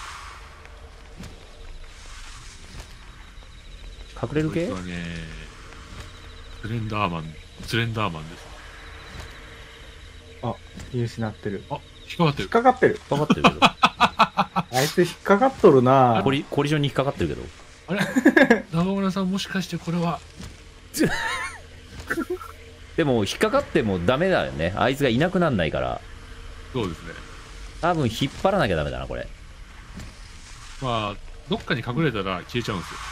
Speaker 1: 隠れる系？
Speaker 2: こいつはね、スレンダーマン、スレンダーマンです。
Speaker 3: あ、見失ってる。
Speaker 2: あ、引っかかってる。
Speaker 3: 引っかかってる。
Speaker 1: 引っかかってるけど。
Speaker 3: あいつ引っかかっとるな。
Speaker 1: コリ、コリジョンに引っかかってるけど。
Speaker 2: あれ長村さん、もしかしてこれは。
Speaker 1: でも、引っかかってもダメだよね。あいつがいなくなんないから。
Speaker 2: そうですね。
Speaker 1: 多分引っ張らなきゃダメだな、これ。
Speaker 2: まあ、どっかに隠れたら消えちゃうんですよ。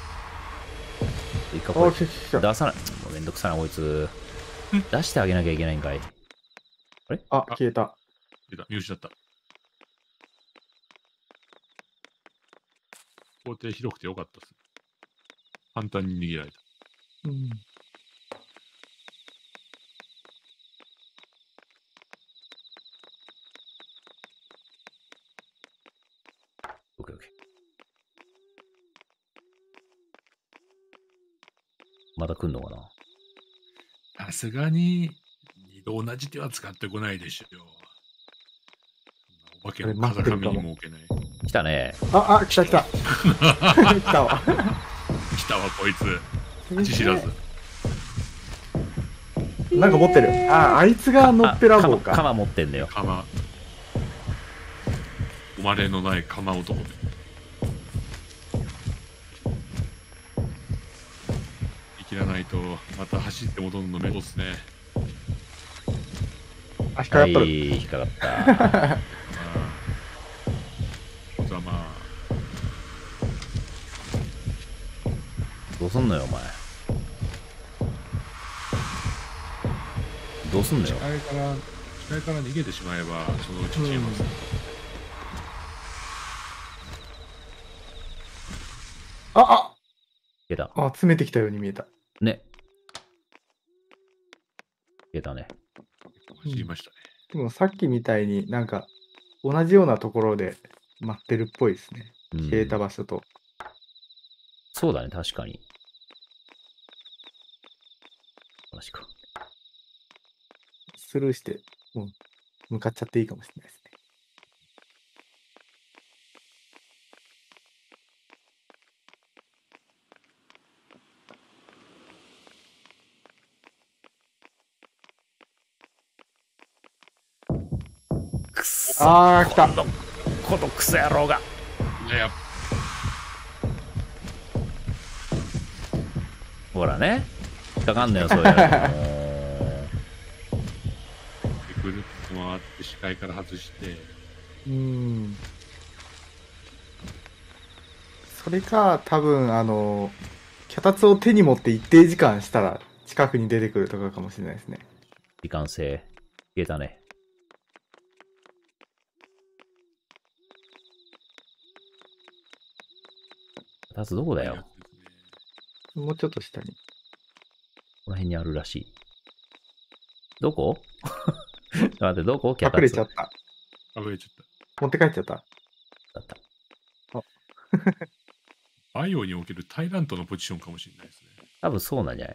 Speaker 1: 一回これ出さない。もうめんどくさいな、こいつ。出してあげなきゃいけないんかい。あれ？
Speaker 3: あ、消えた。
Speaker 2: 消えた。見失った。工程広くてよかったです。簡単に逃げられた。
Speaker 3: うん。
Speaker 1: オッケーオッケー。また来んのかな。
Speaker 2: さすがに二度同じ手は使ってこないでしょう。お化けの風上にも置けない。
Speaker 1: 来たね。
Speaker 3: あ、あ、来た来た。来たわ。
Speaker 2: 来たわ、こいつ。口知らず。
Speaker 3: なんか持ってる。あ、あいつがのっぺらぼうか。
Speaker 1: 鎌持ってんだよ。
Speaker 2: 鎌。生まれのない鎌男。切らないとまた走って戻るのめんどっすね。
Speaker 3: あ、引っかかった。
Speaker 1: はい引っかかった
Speaker 2: こいつはまあ
Speaker 1: どうすんのよお前。どうすんのよ。
Speaker 2: 視界から視界から逃げてしまえばそのうち消えます、うん、
Speaker 3: ああ
Speaker 1: 消えた。
Speaker 3: あ、詰めてきたように見えた。
Speaker 1: ね。消えたね。
Speaker 2: 走りましたね、
Speaker 3: うん。でもさっきみたいになんか同じようなところで待ってるっぽいですね。うん、消えた場所と。
Speaker 1: そうだね、確かに。確か。
Speaker 3: スルーして、もう向かっちゃっていいかもしれないですね。
Speaker 1: くそ
Speaker 3: あー、来た。
Speaker 1: このクソ野郎が。
Speaker 2: いやいや
Speaker 1: ほらね。引っかかんのよ、そういうの。
Speaker 2: ぐるっと回って視界から外して。
Speaker 3: うーん。それか、多分、あの、脚立を手に持って一定時間したら近くに出てくるとかかもしれないですね。
Speaker 1: 時間制。消えたね。脚立どこだよ。
Speaker 3: もうちょっと下に。
Speaker 1: この辺にあるらしい。どこちょっと待って、どこ？
Speaker 3: 隠れちゃった。
Speaker 2: 隠れちゃった。
Speaker 3: 持って帰っちゃった。だ
Speaker 1: った。
Speaker 3: あ
Speaker 2: バイオにおけるタイラントのポジションかもしれないですね。
Speaker 1: 多分そうなんじゃない？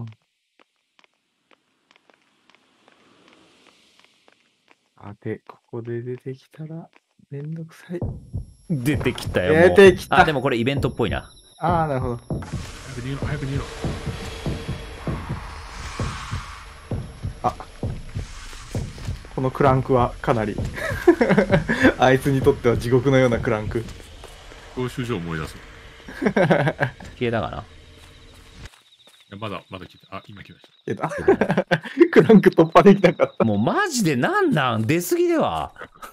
Speaker 3: ああ。で、ここで出てきたらめんどくさい。
Speaker 1: 出てきたよ。
Speaker 3: 出てきた。
Speaker 1: あ、でもこれイベントっぽいな。
Speaker 3: ああ、なるほど。
Speaker 2: 早く逃げろ、早く逃げろ。
Speaker 3: あ、このクランクはかなりあいつにとっては地獄のようなクランク。
Speaker 2: 教習所を思い出す。
Speaker 1: 消えたかな。
Speaker 2: いやまだ、まだ来た。あ、今来ました。
Speaker 3: えたクランク突破できなかった。
Speaker 1: もうマジでなんなん出過ぎでは。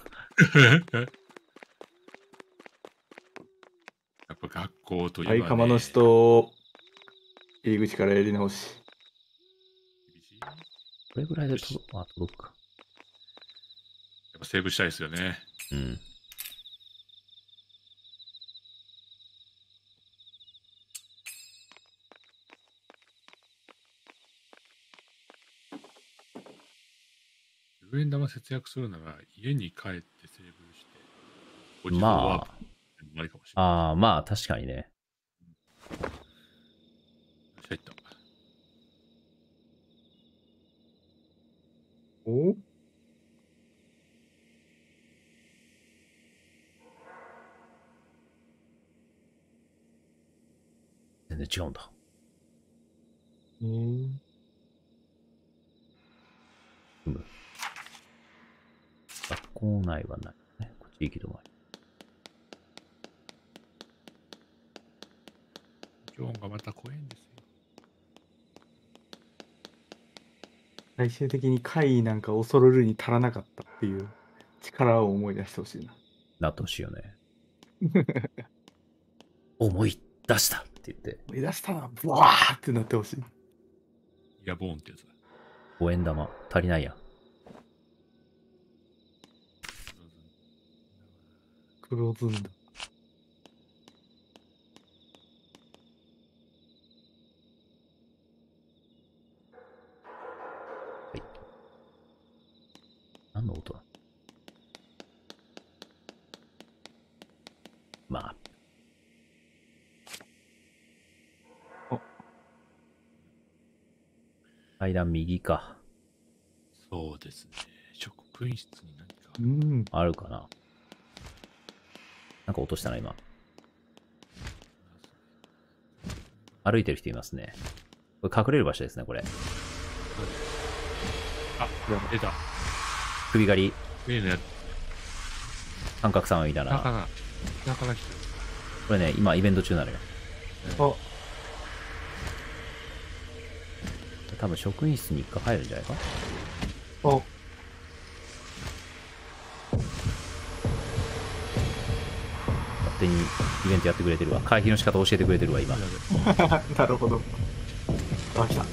Speaker 2: やっぱ学校というのは、ね。
Speaker 3: はい、釜の人、入り口からやり直し。
Speaker 1: これぐらいで届く、あ、届くか。
Speaker 2: やっぱセーブしたいですよね。
Speaker 1: うん。
Speaker 2: じゅうえん玉節約するなら家に帰ってセーブして、
Speaker 1: まあ、
Speaker 2: ありかもしれない。
Speaker 1: ああ、まあ確かにね。
Speaker 2: 入った。
Speaker 3: お
Speaker 1: 全然違うんだ。
Speaker 3: えー、
Speaker 1: うむ。学校内はないね。こっち行き止まり。
Speaker 2: ジョーンがまた怖いんですよ。
Speaker 3: 最終的に怪異なんか恐るるに足らなかったっていう力を思い出してほしいな。
Speaker 1: なってほしいよね。思い出したって言って。
Speaker 3: 思い出したな、ブワーってなってほしい。
Speaker 2: イヤボーンってやつだ。
Speaker 1: 五円玉足りないやん。
Speaker 3: 黒ずんだ。
Speaker 1: はい。何の音だ？まあ。
Speaker 3: お。
Speaker 1: 階段右か。
Speaker 2: そうですね。職員室に何か。
Speaker 3: うん。
Speaker 1: あるかな。なんか落としたな、今。歩いてる人いますね。これ隠れる場所ですね、これ。
Speaker 2: あ、出た。
Speaker 1: 首狩り。
Speaker 2: 例のやつ。
Speaker 1: 三角様みたいな。
Speaker 2: 中が、中が来てる。
Speaker 1: これね、今イベント中なのよ。
Speaker 3: あ、
Speaker 1: 多分職員室に一回入るんじゃないか。
Speaker 3: あ、
Speaker 1: 勝手にイベントやってくれてるわ。回避の仕方教えてくれてるわ、今。
Speaker 3: なるほど。あ、来た。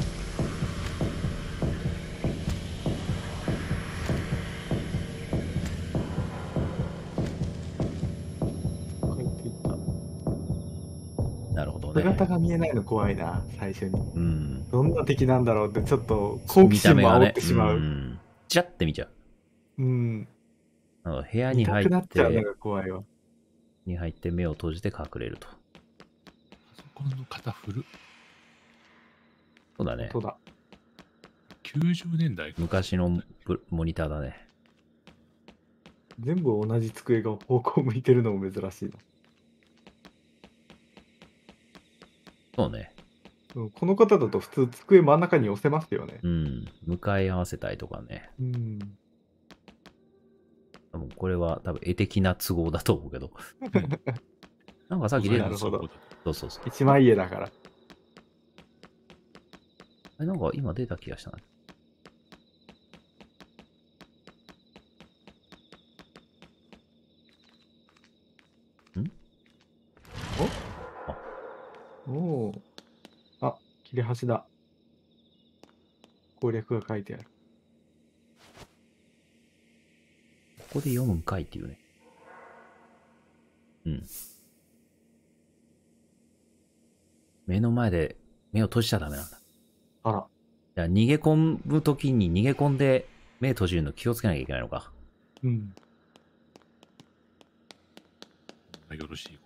Speaker 1: なるほどね。
Speaker 3: 姿が見えないの怖いな、最初に。
Speaker 1: うん。
Speaker 3: どんな敵なんだろうって、ちょっと好奇心も煽ってしまう。
Speaker 1: うん。チラッて見ちゃう。
Speaker 3: うん。
Speaker 1: 部屋に
Speaker 3: 見た
Speaker 1: 入っ
Speaker 3: くなっちゃうの
Speaker 1: て、
Speaker 3: が怖いわ。
Speaker 1: に入って目を閉じて隠れると。
Speaker 2: パソコンの肩振る。
Speaker 1: そうだね。
Speaker 3: そうだ。
Speaker 2: きゅうじゅうねんだいか。
Speaker 1: 昔のブモニターだね。
Speaker 3: 全部同じ机が方向向いてるのも珍しいな。
Speaker 1: そうね。
Speaker 3: うん、この方だと普通机真ん中に寄せますよね。
Speaker 1: うん。向かい合わせたいとかね。
Speaker 3: うん。
Speaker 1: 多分これは多分絵的な都合だと思うけど。なんかさっき出た。
Speaker 3: なるほど。
Speaker 1: そうそうそう。
Speaker 3: 一枚絵だから。
Speaker 1: え、なんか今出た気がしたな。ん
Speaker 3: おお。あ、切れ端だ。攻略が書いてある。
Speaker 1: ここで読むんかいっていうね。うん。目の前で目を閉じちゃダメなんだ。
Speaker 3: あら。
Speaker 1: じゃあ逃げ込むときに逃げ込んで目閉じるの気をつけなきゃいけないのか。
Speaker 3: うん。
Speaker 2: よろしいこと。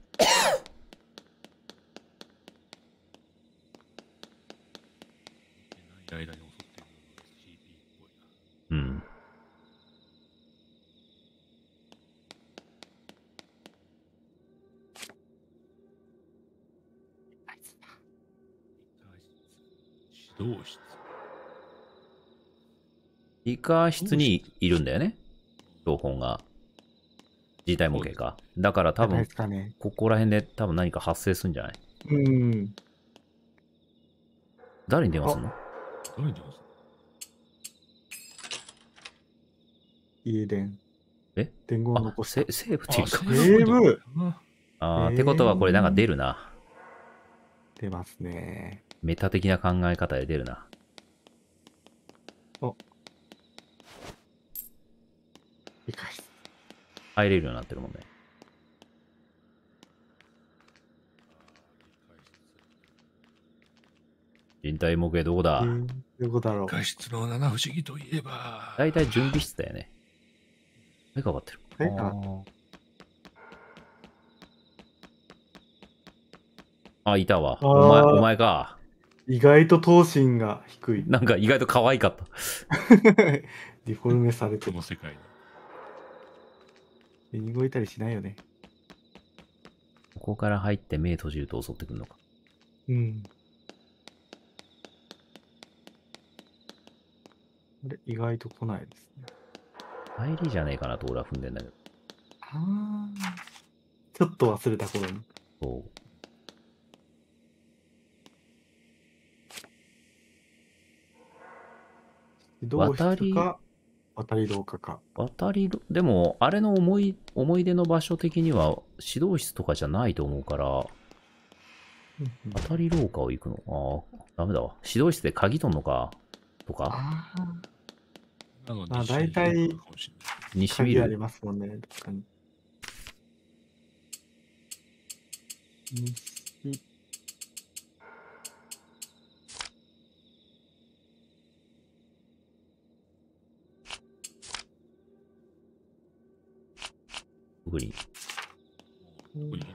Speaker 2: 間に襲ってくる エスシーピー っぽいな。
Speaker 1: うん。
Speaker 2: 指導室。
Speaker 1: 理科室にいるんだよね。標本が。自体模型か。だから多分、ここら辺で多分何か発生するんじゃない？
Speaker 3: うん。
Speaker 1: 誰に電話するの？
Speaker 2: 誰に電話するの？
Speaker 3: 家電。
Speaker 1: え？
Speaker 3: 伝言を残した。
Speaker 1: セーブっていうか。
Speaker 3: セーブ。
Speaker 1: ああ、ってことはこれなんか出るな。
Speaker 3: 出ますね。
Speaker 1: メタ的な考え方で出るな。
Speaker 3: お。理解室。
Speaker 1: 入れるようになってるもんね。人体模型どこだ？
Speaker 3: えー、どこだろう。
Speaker 2: 理科室の七不思議といえば。
Speaker 1: だいたい準備室だよね。はい、かかってる。
Speaker 3: はい、かかってる。
Speaker 1: あ、いたわ。お前、お前か。
Speaker 3: 意外と頭身が低い。
Speaker 1: なんか意外と可愛かった。
Speaker 3: ディフォルメされてる。
Speaker 2: この世界
Speaker 3: に。見動いたりしないよね。
Speaker 1: ここから入って目閉じると襲ってくるのか。
Speaker 3: うん。あれ、意外と来ないですね。
Speaker 1: 入りじゃねえかなと俺は踏んでんだけど。
Speaker 3: ああ。ちょっと忘れた頃に。
Speaker 1: そう。
Speaker 3: 渡り渡り廊下か。
Speaker 1: 渡り、でも、あれの思い、思い出の場所的には指導室とかじゃないと思うから、渡り廊下を行くのああ、ダメだわ。指導室で鍵取んのかとか。
Speaker 3: あ
Speaker 2: あ。
Speaker 3: まあ、大体、
Speaker 1: 西ビル。
Speaker 3: 鍵ありますもんね、確かに。西。
Speaker 1: 特に。
Speaker 3: うん。
Speaker 2: 来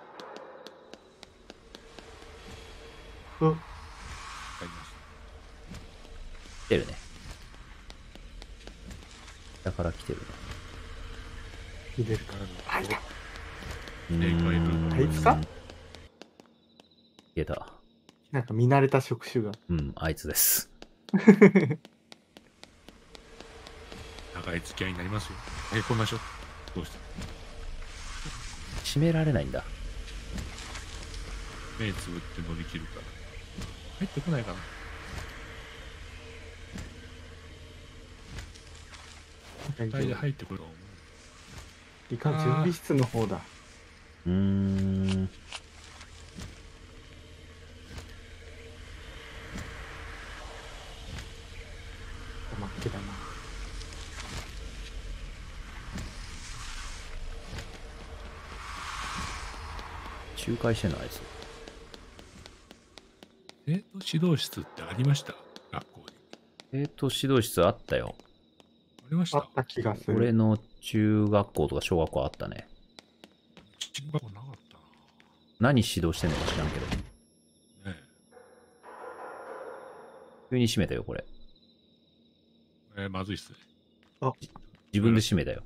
Speaker 1: てるね。だから来てるね。
Speaker 3: 来てるからね。あ、いた。
Speaker 2: あ
Speaker 3: いつか？
Speaker 1: 消えた。
Speaker 3: なんか見慣れた触手が。
Speaker 1: うん、あいつです。
Speaker 2: 長い付き合いになりますよ。え、こんなしょどうして
Speaker 1: 閉められないんだ。
Speaker 2: 目つぶって乗り切るから。入ってこないかな。絶対で入ってくると思う。
Speaker 3: 理科準備室の方だ。
Speaker 1: うーん。
Speaker 3: 真っけだな。
Speaker 1: 仲介してんのあいつ。
Speaker 2: 生徒指導室ってありました？学校に。
Speaker 1: えっと、指導室あったよ。
Speaker 2: ありました
Speaker 3: あった気がする。
Speaker 1: 俺の中学校とか小学校あったね。
Speaker 2: 中学校なかったな。
Speaker 1: 何指導してんのか知らんけど。
Speaker 2: ねえ。
Speaker 1: 急に閉めたよ、これ。
Speaker 2: えー、まずいっすね。
Speaker 3: あ、
Speaker 1: 自分で閉めたよ。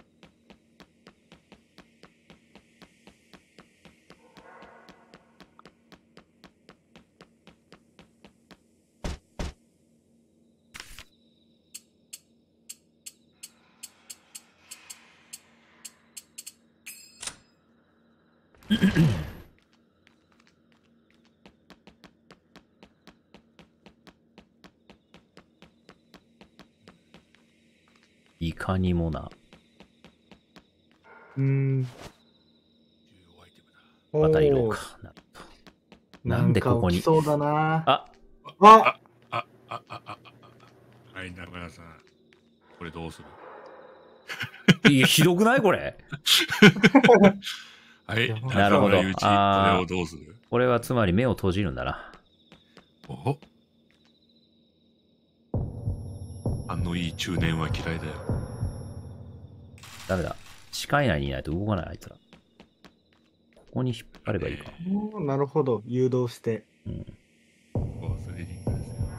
Speaker 1: いかにもな。
Speaker 3: うーん。
Speaker 1: 渡り廊下。なんでここに。
Speaker 3: そうだな。
Speaker 1: あ
Speaker 3: あ
Speaker 2: あ、あ、あ、あ、あ、はい、中村さん。これどうする？
Speaker 1: いや、ひどくないこれ。
Speaker 2: はい、
Speaker 1: なるほど。
Speaker 2: ああ、これをどうする？
Speaker 1: これはつまり目を閉じるんだな。
Speaker 2: おあのいい中年は嫌いだよ。
Speaker 1: ダメだ。視界内にいないと動かない、あいつら。ここに引っ張ればいいか。
Speaker 3: おー、なるほど。誘導して。
Speaker 1: うん。
Speaker 2: こうスリリングですよ。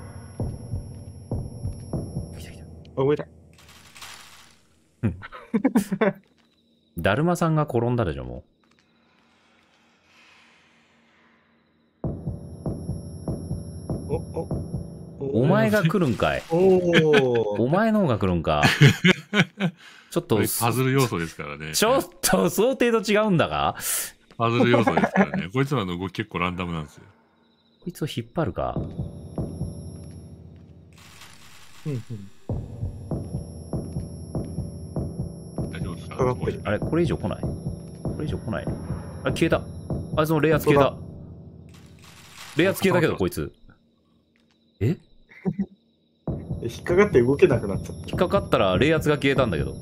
Speaker 1: 来た来た。
Speaker 3: あ、動いた。
Speaker 1: だるまさんが転んだでしょ、も
Speaker 3: う。お、お、
Speaker 1: お前が来るんかい。
Speaker 3: お
Speaker 1: お前の方が来るんか。ちょっと、
Speaker 2: パズル要素ですからね。
Speaker 1: ちょっと想定と違うんだが。
Speaker 2: パズル要素ですからね。こいつらの動き結構ランダムなんですよ。
Speaker 1: こいつを引っ張るか。
Speaker 3: うんうん。
Speaker 2: 大丈夫ですか？
Speaker 3: かかってる。
Speaker 1: あれ、これ以上来ないこれ以上来ないあれ、消えた。あいつの冷圧消えた。冷圧消えたけど、こいつ。え
Speaker 3: 引っかかって動けなくなっちゃった。
Speaker 1: 引っかかったら冷圧が消えたんだけど。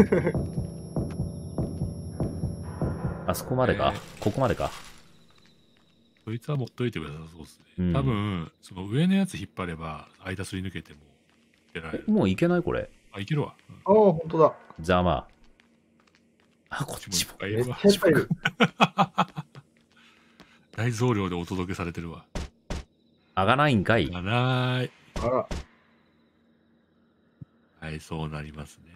Speaker 1: あそこまでか、
Speaker 2: え
Speaker 1: ここまでか。
Speaker 2: こいつは持っといてくださそうですね。
Speaker 1: うん、
Speaker 2: 多分、その上のやつ引っ張れば、間すり抜けてもいけない。
Speaker 1: もういけないこれ。
Speaker 2: あ、いけるわ。うん、
Speaker 3: ああ、ほんとだ。
Speaker 1: ざまあ。こっちも。
Speaker 2: めっ
Speaker 3: ちゃいっぱいいる。
Speaker 2: 大増量でお届けされてるわ。
Speaker 1: あがないんかい。
Speaker 2: あがない。
Speaker 3: あら。
Speaker 2: はい、そうなりますね。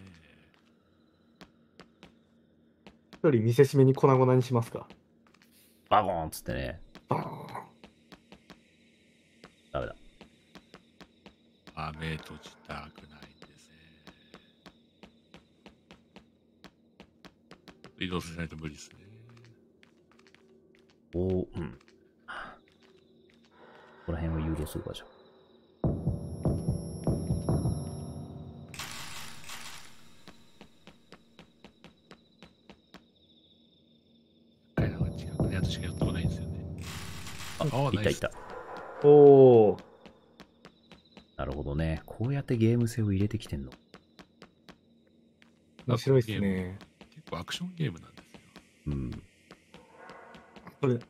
Speaker 3: 一人見せしめに粉々にしますか。
Speaker 1: バゴーンっつってね。
Speaker 3: バーン。
Speaker 1: ダメだ。
Speaker 2: あ、目閉じたくないんですね。移動させないと無理ですね。
Speaker 1: おお、うん。ここら辺を誘導するかじゃ。
Speaker 2: 近くのやつしかやったことないんですよね。あ、あ、
Speaker 1: いったいった。
Speaker 3: おお。
Speaker 1: なるほどね。こうやってゲーム性を入れてきてんの。
Speaker 3: 面白いですね。
Speaker 2: 結構アクションゲームなんですよ。
Speaker 1: うん。
Speaker 3: これ。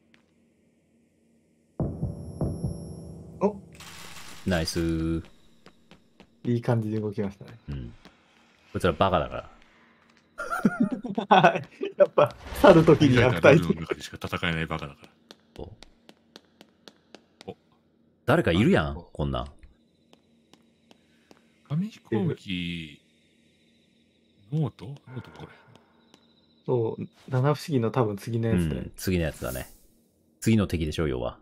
Speaker 3: お、
Speaker 1: ナイスー。
Speaker 3: いい感じで動きましたね。
Speaker 1: うん。こいつらバカだから。
Speaker 3: はい。やっぱ、去るときに悪態
Speaker 2: ルールの中でしか戦えないバカだから。
Speaker 1: お誰かいるやん、こんなん。
Speaker 2: 紙飛行機、ノートノートこれ。
Speaker 3: そう、七不思議の多分次のやつで、
Speaker 1: うん、次のやつだね。次の敵でしょ、要は。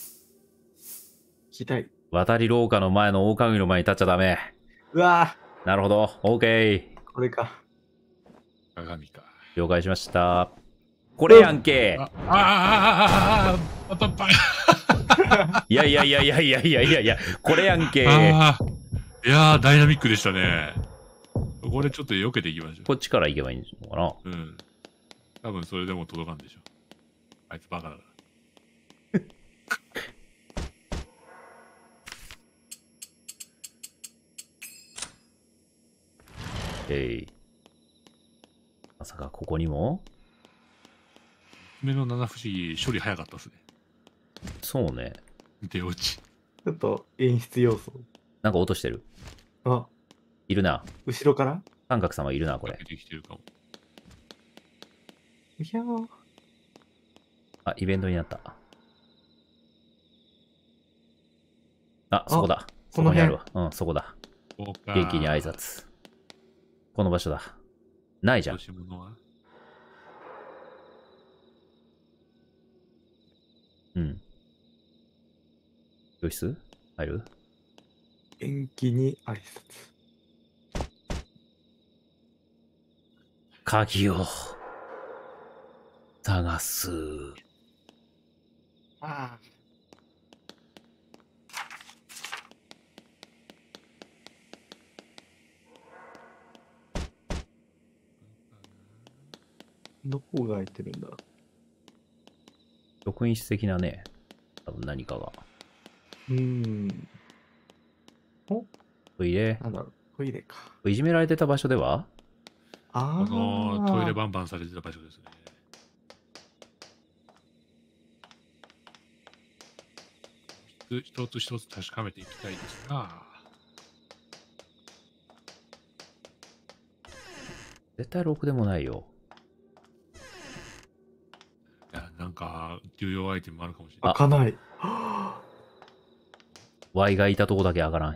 Speaker 3: 聞きたい。
Speaker 1: 渡り廊下の前の大鏡の前に立っちゃダメ。
Speaker 3: うわ
Speaker 1: ぁ。なるほど、オーケ
Speaker 3: ー、これか。
Speaker 2: 鏡か。
Speaker 1: ー。了解しました。これやんけ。
Speaker 2: ああああパパ
Speaker 1: いやいやいやいやいやいやいやいや、これやんけ。
Speaker 2: あいやー、ダイナミックでしたね。これちょっと避けていきましょう。
Speaker 1: こっちから行けばいいのかな。
Speaker 2: うん。多分それでも届かんでしょ。あいつバカだから。
Speaker 1: えい。まさかここにも
Speaker 2: 目の七不思議、処理早かったっすね。
Speaker 1: そうね。
Speaker 2: 出落ち。
Speaker 3: ちょっと演出要素。
Speaker 1: なんか落としてる。
Speaker 3: あ、
Speaker 1: いるな。
Speaker 3: 後ろから
Speaker 1: 三角様いるな、これ。
Speaker 2: 出てきてるかも。
Speaker 3: いやー。
Speaker 1: あ、イベントになった。あ、そこだ。そこにあるわ。うん、そこだ。
Speaker 2: こうか
Speaker 1: 元気に挨拶。この場所だ。ないじゃん
Speaker 2: 落。とし物は
Speaker 1: うん。教室入る？
Speaker 3: 元気に挨拶。
Speaker 1: 鍵を探す。
Speaker 3: ああ。どこが開いてるんだ。
Speaker 1: 職員室的なね、多分何かが。
Speaker 3: うーん。お、
Speaker 1: トイレ。
Speaker 3: なんだろう、トイレか。
Speaker 1: いじめられてた場所では？
Speaker 3: あ
Speaker 2: このトイレバンバンされてた場所ですね。一つ一つ確かめていきたいですが。
Speaker 1: 絶対ろくでもないよ。
Speaker 2: いや、なんか、重要アイテムあるかもしれない。
Speaker 3: 開かない。
Speaker 1: Y がいたとこだけ開かない。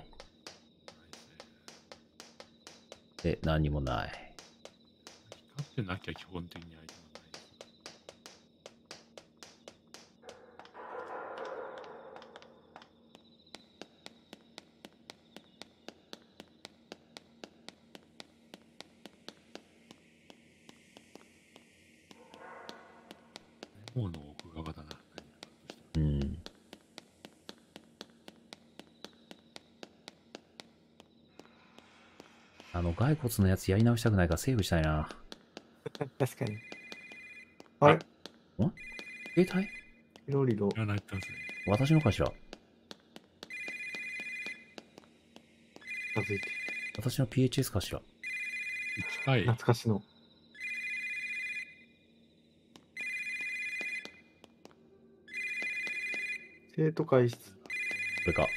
Speaker 1: で、何にもない。
Speaker 2: 光ってなきゃ基本的にアイテムない。もうの奥側だな。
Speaker 1: うん。あの、骸骨のやつやり直したくないからセーブしたいな。
Speaker 3: 確かに。あれ、
Speaker 1: ん携帯
Speaker 3: いろいろ。
Speaker 2: いらないってますね。
Speaker 1: 私のかしら？
Speaker 3: 近づいて。
Speaker 1: 私の ピーエイチエス かしら？
Speaker 2: 近い。
Speaker 3: 懐かしの。生徒会室。
Speaker 1: これか。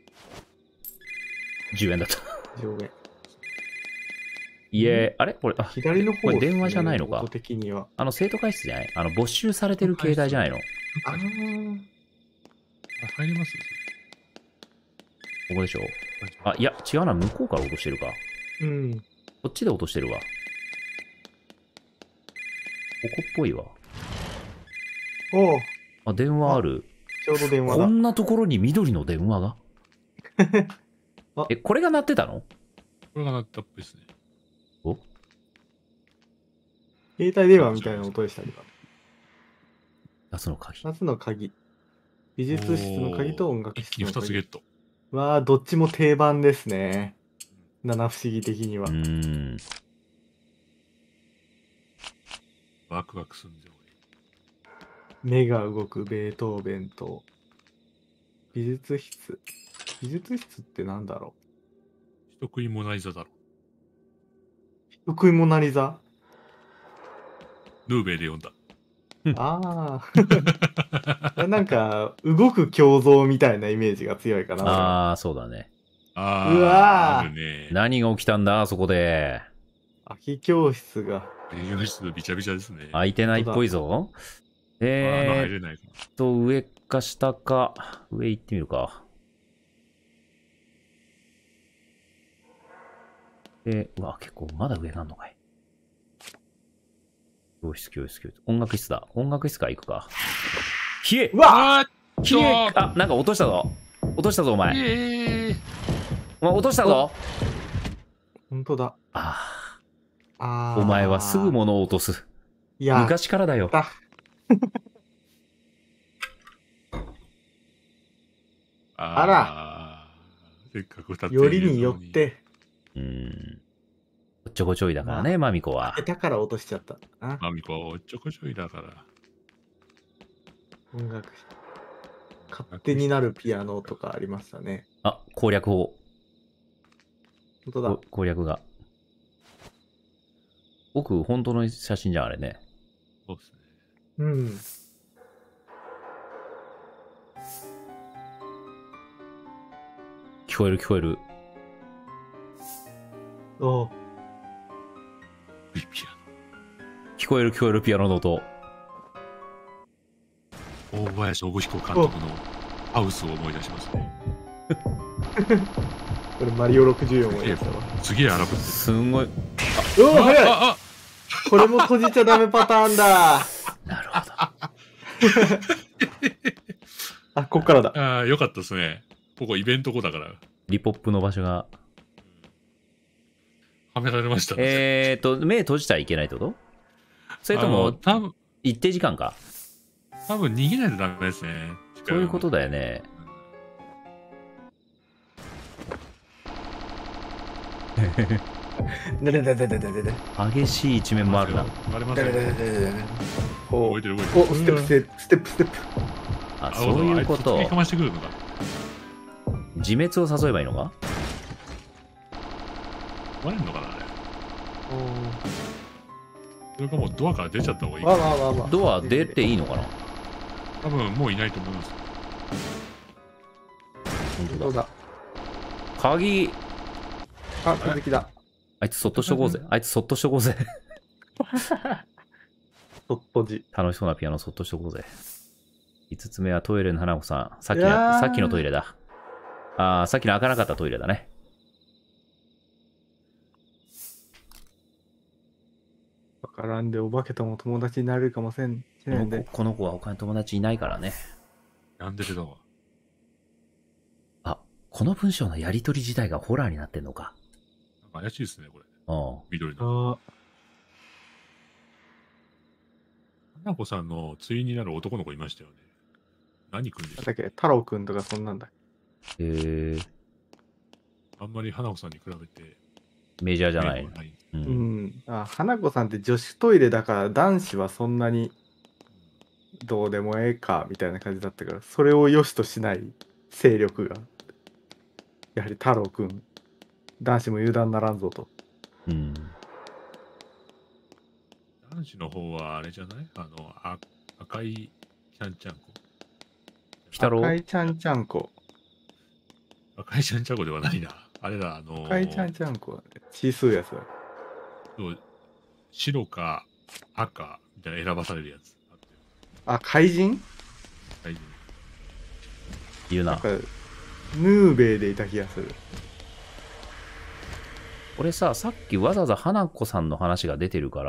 Speaker 1: じゅうえんだった。
Speaker 3: 上下。
Speaker 1: いえ、あれこれ、あ、
Speaker 3: 左の方、
Speaker 1: これ電話じゃないのか
Speaker 3: 音的には。
Speaker 1: あの、生徒会室じゃない？あの、没収されてる携帯じゃないの？
Speaker 3: あー
Speaker 2: 入ります
Speaker 1: ここでしょ。あ、いや、違うな。向こうから落としてるか。
Speaker 3: うん。
Speaker 1: こっちで落としてるわ。ここっぽいわ。
Speaker 3: おう、
Speaker 1: あ、電話ある。
Speaker 3: ちょうど電話だ。
Speaker 1: こんなところに緑の電話が
Speaker 3: あ
Speaker 1: え、これが鳴ってたの？
Speaker 2: これが鳴ったっぽいですね。
Speaker 1: お
Speaker 3: 携帯電話みたいな音でしたけど。
Speaker 1: 夏の鍵。
Speaker 3: 夏の鍵。美術室の鍵と音楽
Speaker 2: 一気に
Speaker 3: 室の鍵。
Speaker 2: ふたつゲット。
Speaker 3: わあ、どっちも定番ですね。七不思議的には。
Speaker 1: うーん。
Speaker 2: ワクワクすんで
Speaker 3: 目が動くベートーベンと美術室。美術室ってなんだろ
Speaker 2: 人食いモナリザだろ。
Speaker 3: う。人食いモナリザ。
Speaker 2: ヌーベイで読んだ。
Speaker 3: ああ。なんか、動く胸像みたいなイメージが強いかな。
Speaker 1: ああ、そうだね。
Speaker 2: あ
Speaker 3: うわー
Speaker 2: あ、あるね。
Speaker 1: 何が起きたんだ、そこで。
Speaker 3: 空き教室が。
Speaker 2: 営業室びちゃびちゃですね。
Speaker 1: 開いてないっぽいぞ。
Speaker 2: あの
Speaker 1: え
Speaker 2: 入
Speaker 1: ー
Speaker 2: れないか
Speaker 1: っと、上か下か。上行ってみるか。で、うわ、結構まだ上なんのかい。教室、教室、教室。音楽室だ。音楽室から行くか。消え
Speaker 3: うわ
Speaker 2: あー
Speaker 1: 消えあ、なんか落としたぞ。落としたぞ、お前。
Speaker 2: ええ
Speaker 1: お前落としたぞ。
Speaker 3: 本当だ。
Speaker 1: あ
Speaker 3: あ
Speaker 1: あ、
Speaker 3: あ。
Speaker 1: お前はすぐ物を落とす。
Speaker 3: いや、
Speaker 1: 昔からだよ。
Speaker 3: だ。
Speaker 2: あ
Speaker 3: ら
Speaker 2: せっかくふたつ
Speaker 3: よりによっ。て、
Speaker 1: うーん。おっちょこちょいだからね、マミコは。
Speaker 3: 下手から落としちゃった。あ、
Speaker 2: マミコはおっちょこちょいだから。
Speaker 3: 音楽。勝手になるピアノとかありましたね。
Speaker 1: あ、攻略法。
Speaker 3: 本当だ
Speaker 1: こ。攻略が。僕、本当の写真じゃん、あれね。
Speaker 2: そうですね。
Speaker 3: うん。
Speaker 1: 聞こえる聞こえる。
Speaker 3: おう
Speaker 2: いいピ
Speaker 1: 聞こえる聞こえるピアノの音。
Speaker 2: アノ。大林信彦監督のハウスを思い出しますね。
Speaker 3: これマリオろくじゅうよん思い出したわ。
Speaker 2: すげえ荒ぶってる。
Speaker 1: すんごい。
Speaker 3: うわ、早い。
Speaker 2: ああ
Speaker 3: これも閉じちゃダメパターンだ。
Speaker 1: なるほど。
Speaker 3: あ、こっからだ。
Speaker 2: ああ、よかったですね。ここイベント後だから。
Speaker 1: リポップの場所が。
Speaker 2: はめられましたね。
Speaker 1: えーと、目閉じちゃいけないってこと？それと
Speaker 2: あの
Speaker 1: も、
Speaker 2: 多分、
Speaker 1: 一定時間か。
Speaker 2: 多分逃げないとダメですね。
Speaker 1: そういうことだよね。
Speaker 3: でででででででで。
Speaker 1: 激しい一面もあるな。
Speaker 2: バレませんね。
Speaker 3: でででででで。お
Speaker 2: 動いてる動いてる。
Speaker 3: お、ステップステップステップステップ。
Speaker 1: あ、
Speaker 2: あ
Speaker 1: そういうこ
Speaker 2: あいつ
Speaker 1: と
Speaker 2: 突きか。ましてくるのか。
Speaker 1: 自滅を誘えばいいのか？
Speaker 2: 割れんのかなあれ。それかもうドアから出ちゃった方がいい
Speaker 3: わ。わわわわ。
Speaker 1: ドア出ていいのかな？
Speaker 2: 多分もういないと思います。
Speaker 1: 本当だ。
Speaker 3: どうだ。
Speaker 1: 鍵、
Speaker 3: あ、続きだ。
Speaker 1: あいつそっとしとこうぜ。あいつそっとしとこうぜ。
Speaker 3: とっとじ。
Speaker 1: 楽しそうなピアノそっとしとこうぜ。いつつめはトイレの花子さん。さっき
Speaker 3: いやー
Speaker 1: の、さっきのトイレだ。あー、さっきの開かなかったトイレだね。
Speaker 3: わからんでお化けとも友達になれるかもしれんし
Speaker 1: この子
Speaker 3: れんで。
Speaker 1: この子は他に友達いないからね。
Speaker 2: なんでだわ。
Speaker 1: あ、この文章のやりとり自体がホラーになってんのか。
Speaker 2: なんか怪しいですね、これ。
Speaker 1: うん。
Speaker 2: 緑の。
Speaker 3: あ
Speaker 2: 花子さんの対になる男の子いましたよね。何君で
Speaker 3: あ。
Speaker 2: した
Speaker 3: だっけ、太郎くんとかそんなんだ。
Speaker 1: えー、
Speaker 2: あんまり花子さんに比べて。
Speaker 1: メジャーじゃない。
Speaker 2: 名がない。
Speaker 1: う。
Speaker 3: うんん。あ、花子さんって女子トイレだから男子はそんなにどうでもええかみたいな感じだったから、それを良しとしない勢力が。やはり太郎くん、男子も油断ならんぞと。
Speaker 1: うん。
Speaker 2: 男子の方はあれじゃないあの、あ赤いちゃんちゃんこ。
Speaker 1: 鬼太郎
Speaker 3: 赤いちゃんちゃんこ。
Speaker 2: 赤いちゃんちゃんこではないな。あれだ、あのー、
Speaker 3: 赤いちゃんちゃんこはね、小数やつだ。
Speaker 2: そう白か赤みたいな選ばされるやつ。
Speaker 3: あ、怪人
Speaker 2: 大丈
Speaker 1: いるな。
Speaker 3: なんか、ヌーベイでいた気がする。
Speaker 1: 俺さ、さっきわざわざ花子さんの話が出てるから、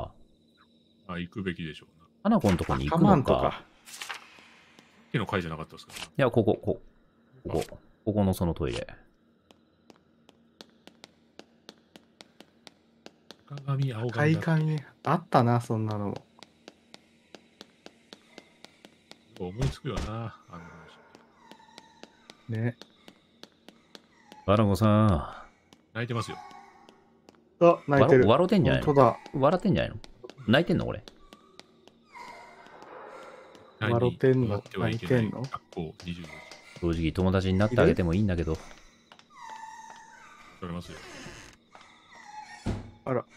Speaker 2: 夫。あ、行くべきでしょうな。
Speaker 1: 花子のとこに行
Speaker 3: カ
Speaker 1: くのか。
Speaker 3: マンとか。
Speaker 2: 昨日会じゃなかったですか、
Speaker 1: いや、ここ、ここ、ここ、ここのそのトイレ。
Speaker 2: 赤髪、青
Speaker 3: 快
Speaker 2: 髪。
Speaker 3: 感あったな、そんなのも。
Speaker 2: 思いつくよな、あの話。
Speaker 3: ね。
Speaker 1: 花子さん。
Speaker 2: 泣いてますよ。
Speaker 3: あ、泣いてる。
Speaker 1: 笑ってんじゃないの？
Speaker 3: 本当だ。
Speaker 1: 笑ってんじゃないの？泣いてんのこれ。
Speaker 3: 笑ってんの？
Speaker 2: 泣いてんの？学校にじゅうごじ。
Speaker 1: 正直友達になってあげてもいいんだけど。
Speaker 2: 取れますよ。
Speaker 3: あら。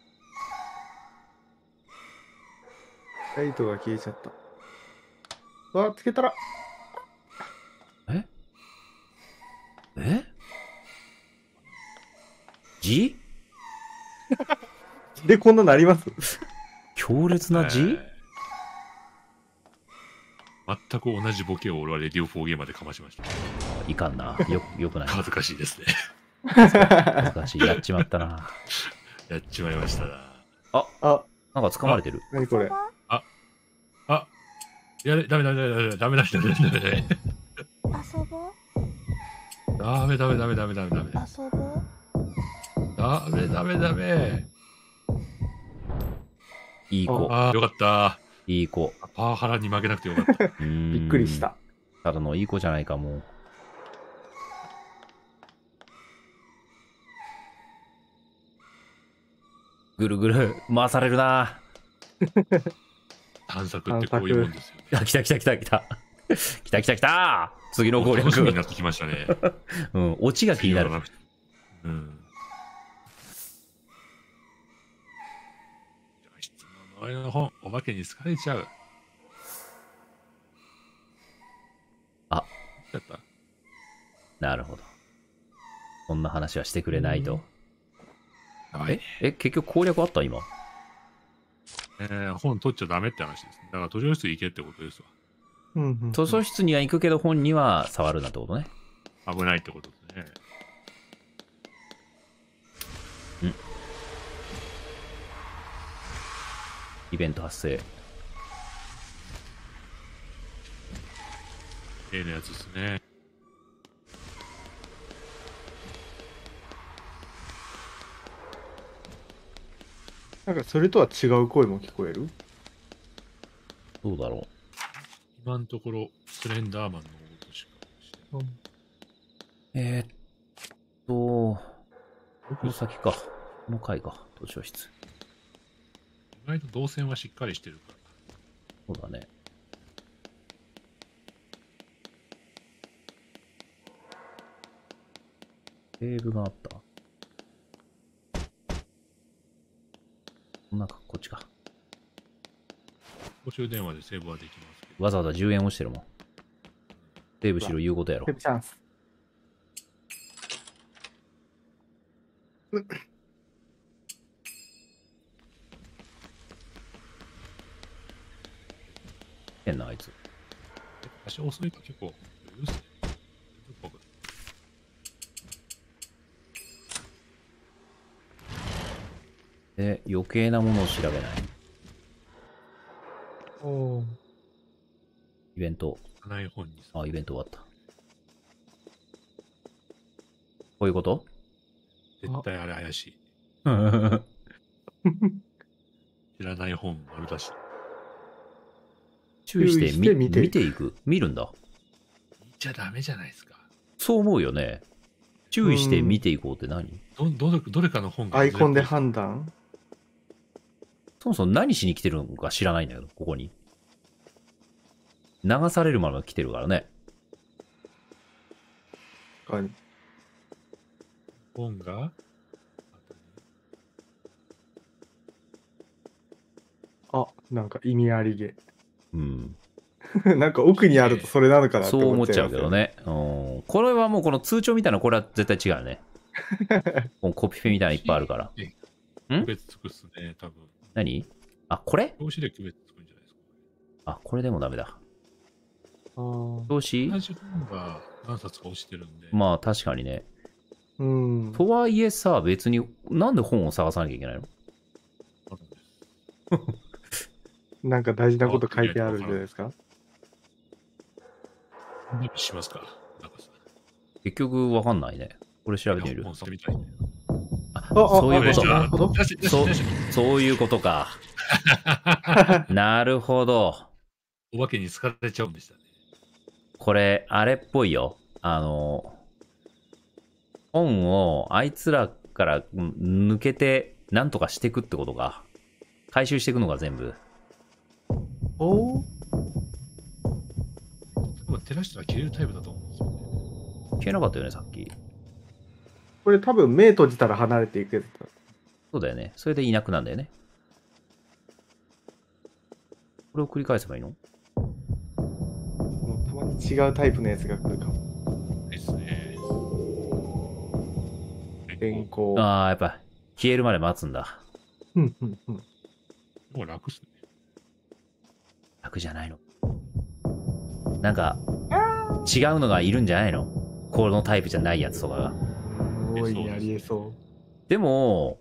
Speaker 3: ライトが消えちゃった。わ、つけたら。
Speaker 1: ええ字
Speaker 3: で、こんななります
Speaker 1: 強烈な字、
Speaker 2: えー、全く同じボケを俺はレディオフォーゲーマーでかましました。
Speaker 1: いかんな。よ、よくない。
Speaker 2: 恥ずかしいですね。
Speaker 1: 恥ずかしい。やっちまったな。
Speaker 2: やっちまいましたな。
Speaker 1: あ、
Speaker 3: あ、
Speaker 1: なんか掴まれてる。
Speaker 3: なにこれ。
Speaker 2: あ、あ、いや、ダメダメダメダメダメダメダメダメダメ。
Speaker 4: 遊ぼう。
Speaker 2: ダメダメダメダメダメダメ。
Speaker 4: 遊ぼう。
Speaker 2: ダメダメダメ。
Speaker 1: いい子。
Speaker 2: ああ、よかった。
Speaker 1: いい子。
Speaker 2: パワハラに負けなくてよかった。
Speaker 3: びっくりした。
Speaker 1: ただのいい子じゃないか、もう。ぐるぐる回されるな。
Speaker 2: 探索ってこういうもんですよ、ね。
Speaker 1: あ、来た来た来た来た。来た来た来た。次の攻略。
Speaker 2: 楽しみになってきましたね。
Speaker 1: うん、オチが気になる。
Speaker 2: うん。質問のの本、お化けに好かれちゃう。
Speaker 1: あ、
Speaker 2: やった。
Speaker 1: なるほど。そんな話はしてくれないと。
Speaker 2: はい、
Speaker 1: え、え、結局攻略あった今。
Speaker 2: えー、本取っちゃダメって話です。だから図書室行けってことですわ。
Speaker 3: うんうんうん、
Speaker 1: 図書室には行くけど本には触るなってことね。
Speaker 2: 危ないってことですね。
Speaker 1: ん。イベント発生。
Speaker 2: 例のやつですね。
Speaker 3: なんかそれとは違う声も聞こえる？
Speaker 1: どうだろう。
Speaker 2: 今のところスレンダーマンの音しかして、
Speaker 3: うん、
Speaker 1: えー、っと、この先か。この階か。図書室。
Speaker 2: 意外と動線はしっかりしてるから。
Speaker 1: そうだね。セーブがあった。こんなか、こっちか。
Speaker 2: 公衆電話でセーブはできますけど。
Speaker 1: わざわざじゅうえん押してるもん。セーブしろ言うことやろ。
Speaker 3: セーブチャンス。
Speaker 1: 変なあいつ。
Speaker 2: 足遅いと結構、うるせ
Speaker 1: え。で、余計なものを調べない。
Speaker 3: おー。
Speaker 1: イベント。
Speaker 2: ない本に
Speaker 1: あ、イベント終わった。こういうこと？
Speaker 2: 絶対あれ怪しい。知らない本丸出し。
Speaker 1: 注意してみ
Speaker 3: 見て
Speaker 1: 見ていく。見るんだ。
Speaker 2: 見ちゃダメじゃないですか。
Speaker 1: そう思うよね。注意して見ていこうって何？
Speaker 2: どどれどれかの本が
Speaker 3: アイコンで判断？
Speaker 1: そもそも何しに来てるのか知らないんだけど、ここに。流されるまま来てるからね。
Speaker 3: はい。
Speaker 2: 本が
Speaker 3: あ、なんか意味ありげ。
Speaker 1: うん。
Speaker 3: なんか奥にあるとそれなのかなって
Speaker 1: そう思っち
Speaker 3: 思っちゃう
Speaker 1: ゃうけどね。うん。これはもうこの通帳みたいな、これは絶対違うよね。このコピペみたいなのいっぱいあるから。
Speaker 2: 区別つくっすね、多分。
Speaker 1: 何？あ、これ？
Speaker 2: 表紙で区別つくんじゃないですか。
Speaker 1: あ、これでもダメだ。 調子
Speaker 2: 同じ本が何冊か落ちてるんで。
Speaker 1: まあ確かにね。
Speaker 3: うん。
Speaker 1: とはいえさ、別になんで本を探さなきゃいけないの？
Speaker 3: なんか大事なこと書いてあるんじゃないですか？
Speaker 2: 何しますか？なんかさ
Speaker 1: 結局わかんないね。これ調べてみる。
Speaker 2: 本触みたいね。
Speaker 1: あ、そういうこと。
Speaker 3: なるほど。
Speaker 1: そう、そういうことか。なるほど。
Speaker 2: お化けに疲れちゃうんでしたね。
Speaker 1: これ、あれっぽいよ。あの、本をあいつらから抜けてなんとかしていくってことか。回収していくのが全部。
Speaker 3: おお。
Speaker 2: 照らしたら消えるタイプだと思うんですよね。
Speaker 1: 消えなかったよね、さっき。
Speaker 3: これ多分目閉じたら離れていくやつだ。
Speaker 1: そうだよね。それでいなくなんだよね。これを繰り返せばいいの？
Speaker 3: もうたまに違うタイプのやつが来るかも。
Speaker 2: ですね。
Speaker 3: 電光。
Speaker 1: ああ、やっぱ消えるまで待つんだ。
Speaker 3: うんうんうん。
Speaker 2: もう楽っすね。
Speaker 1: 楽じゃないの。なんか、違うのがいるんじゃないの？このタイプじゃないやつとかが。
Speaker 3: すごいやりえそう。
Speaker 1: でも、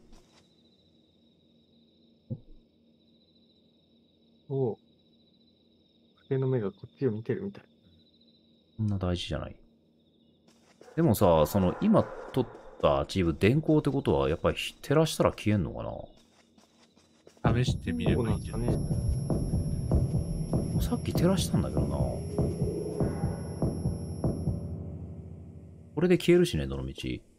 Speaker 3: おう。影の目がこっちを見てるみたい。
Speaker 1: そんな大事じゃない。でもさ、その今取ったチーム電光ってことはやっぱり照らしたら消えんのかな？
Speaker 2: 試してみればいいんじゃないですか。
Speaker 1: さっき照らしたんだけどな。これで消えるしね、どの道。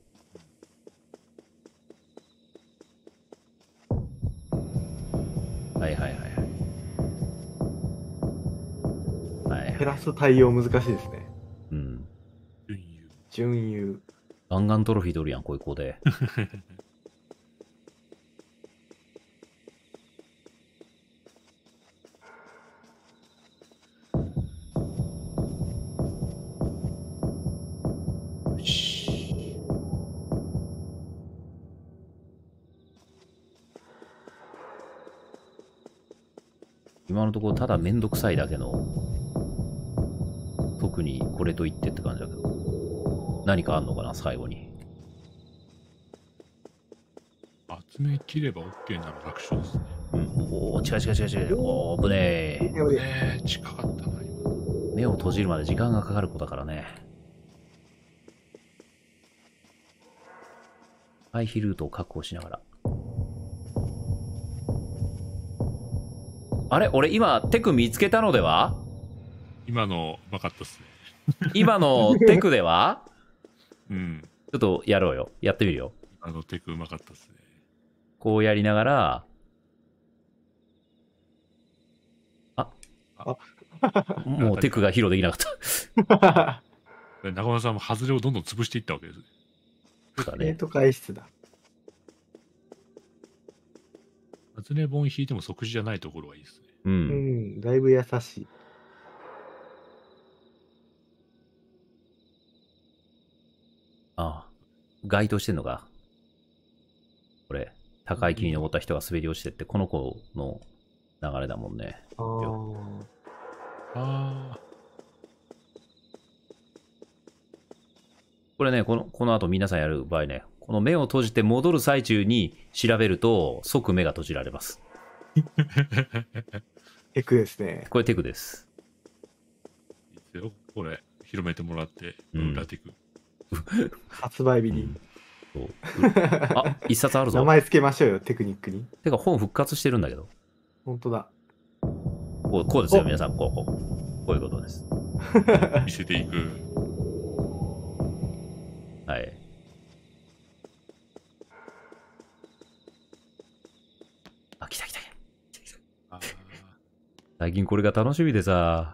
Speaker 1: はいはいはいはい。はい。
Speaker 3: 照らす対応難しいですね。
Speaker 1: うん。
Speaker 2: 準優。
Speaker 3: 準優。
Speaker 1: ガンガントロフィー取るやん、こういう子で。よし。今のところただめんどくさいだけの、特にこれと言ってって感じだけど、何かあんのかな、最後に。
Speaker 2: 集め切れば OK なら楽勝ですね。
Speaker 1: うん、おお、違う違う違う違う。おー、危ねえ。
Speaker 2: えー、近かったな、今。
Speaker 1: 目を閉じるまで時間がかかる子だからね。回避ルートを確保しながら。あれ俺今テク見つけたのでは？
Speaker 2: 今のうまかったっすね。
Speaker 1: 今のテクでは？
Speaker 2: うん。
Speaker 1: ちょっとやろうよ。やってみるよ。
Speaker 2: あのテクうまかったっすね。
Speaker 1: こうやりながら、あ、
Speaker 3: あ
Speaker 1: もうテクが披露できなかった。
Speaker 2: 中村さんも外れをどんどん潰していったわけですね。
Speaker 1: そうだね。
Speaker 3: ゲート回室だ。
Speaker 2: 外れ本引いても即時じゃないところはいいですね。
Speaker 1: う。
Speaker 3: うんん、だいぶ優しい。
Speaker 1: ああ。該当してんのか。これ、高い木に登った人が滑り落ちてって、この子の流れだもんね。
Speaker 3: ああ。
Speaker 2: ああ。
Speaker 1: これね、この、この後皆さんやる場合ね、この目を閉じて戻る最中に調べると即目が閉じられます。
Speaker 3: テクですね。
Speaker 1: これテクです。
Speaker 2: いいですよ、これ、広めてもらって、
Speaker 1: うん
Speaker 2: 裏テク。
Speaker 3: 発売日に。
Speaker 1: うんそうあ、一冊あるぞ。
Speaker 3: 名前つけましょうよ、テクニックに。
Speaker 1: てか本復活してるんだけど。
Speaker 3: 本当だ。
Speaker 1: こうこうですよ、皆さん。こう、こう。こういうことです。
Speaker 2: 見せていく。
Speaker 1: はい。あ、来た来た来た。来た来た
Speaker 2: あ
Speaker 1: 最近これが楽しみでさ。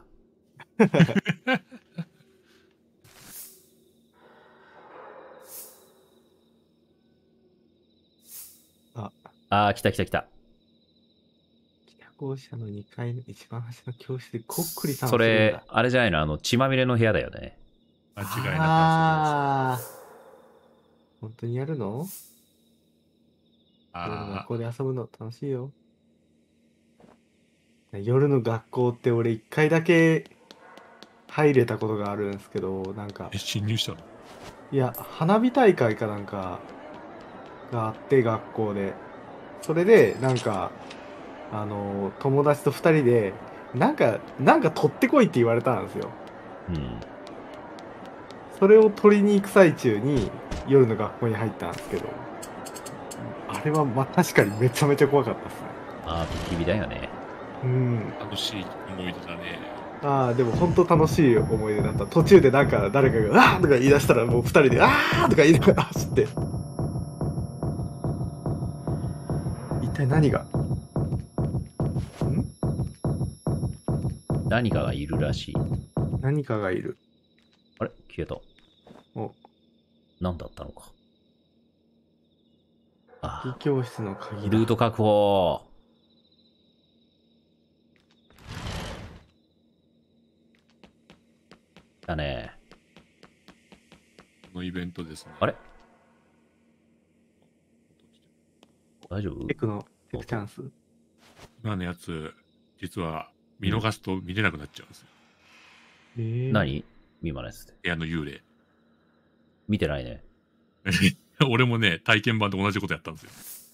Speaker 3: あ、
Speaker 1: あー、来た来た来た。
Speaker 3: 北校舎のにかいの一番端の教室でこっくりさんを
Speaker 1: そ
Speaker 3: するん
Speaker 1: れ
Speaker 3: だ、
Speaker 1: あれじゃないのあの、血まみれの部屋だよね。
Speaker 2: 間違いなく
Speaker 3: ああ。本当にやるの？
Speaker 2: あ
Speaker 3: 夜の学
Speaker 2: あ
Speaker 3: 校で遊ぶの楽しいよ。夜の学校って俺一回だけ入れたことがあるんですけど、なんか
Speaker 2: え、侵入したの？
Speaker 3: いや花火大会かなんかがあって学校で、それでなんかあの友達とふたりでなんかなんか取ってこいって言われたんですよ。
Speaker 1: うん。
Speaker 3: それを取りに行く最中に夜の学校に入ったんですけど、あれはまあ確かにめちゃめちゃ怖かったですね。
Speaker 1: ああ、ビキビだよね。
Speaker 3: うん。
Speaker 2: 楽しい思い出だね。
Speaker 3: ああ、でも本当楽しい思い出だった。途中でなんか誰かが「あー」とか言い出したらもうふたりで「あー」とか言いながら走って。一体何がん
Speaker 1: 何かがいるらしい。
Speaker 3: 何かがいる。
Speaker 1: あれ消えた。
Speaker 3: お、
Speaker 1: 何だったのか。あ
Speaker 3: 理教室の鍵
Speaker 1: あ、
Speaker 3: だ。
Speaker 1: ルート確保。だね。
Speaker 2: このイベントですね。
Speaker 1: あれ大丈夫？
Speaker 3: テクのテクチャンス。
Speaker 2: 今のやつ、実は見逃すと見れなくなっちゃうんですよ。
Speaker 3: えー、
Speaker 1: 何今のやつって。
Speaker 2: 部屋の幽霊。
Speaker 1: 見てないね。
Speaker 2: 俺もね、体験版と同じことやったんですよ。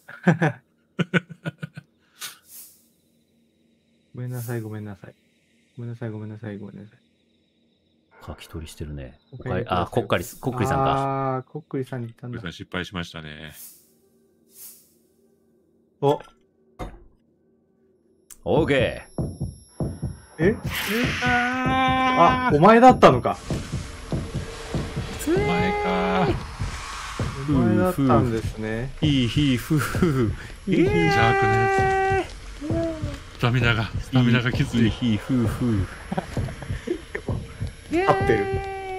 Speaker 3: ごめんなさい、ごめんなさい。ごめんなさい、ごめんなさい、ごめんなさい。
Speaker 1: 書き取りしてるね。
Speaker 3: お帰りください
Speaker 1: あ、こっかり、こっくりさんか。
Speaker 3: ああ、こっくりさんに行ったんだ
Speaker 2: 小栗さ。ん失敗しましたね。
Speaker 3: お、
Speaker 1: オーケ
Speaker 3: えあ、お前だったのか。
Speaker 2: お前か。
Speaker 3: お前だったんですね。
Speaker 1: ー。ヒーヒーフーフー。
Speaker 2: 邪悪なやつ。スタミナが、スタミナがきつい。
Speaker 1: ヒーヒーフーフー。
Speaker 3: 合ってる。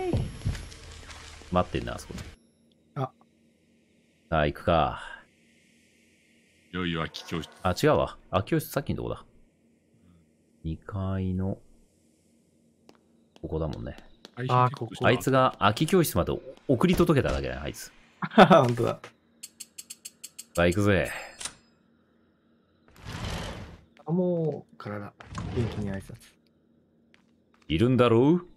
Speaker 1: 待ってんな、あそこで。
Speaker 3: あ。
Speaker 1: さあ、行くか。
Speaker 2: いよいよ空き教室。
Speaker 1: あ、違うわ。空き教室さっきのとこだ。にかいの、ここだもんね。
Speaker 3: あーここ
Speaker 1: あいつが空き教室まで送り届けただけだよ、あいつ。
Speaker 3: 本当だ。
Speaker 1: さあ、行くぜ。
Speaker 3: あ、もう、からだ。元気に挨拶。
Speaker 1: いるんだろう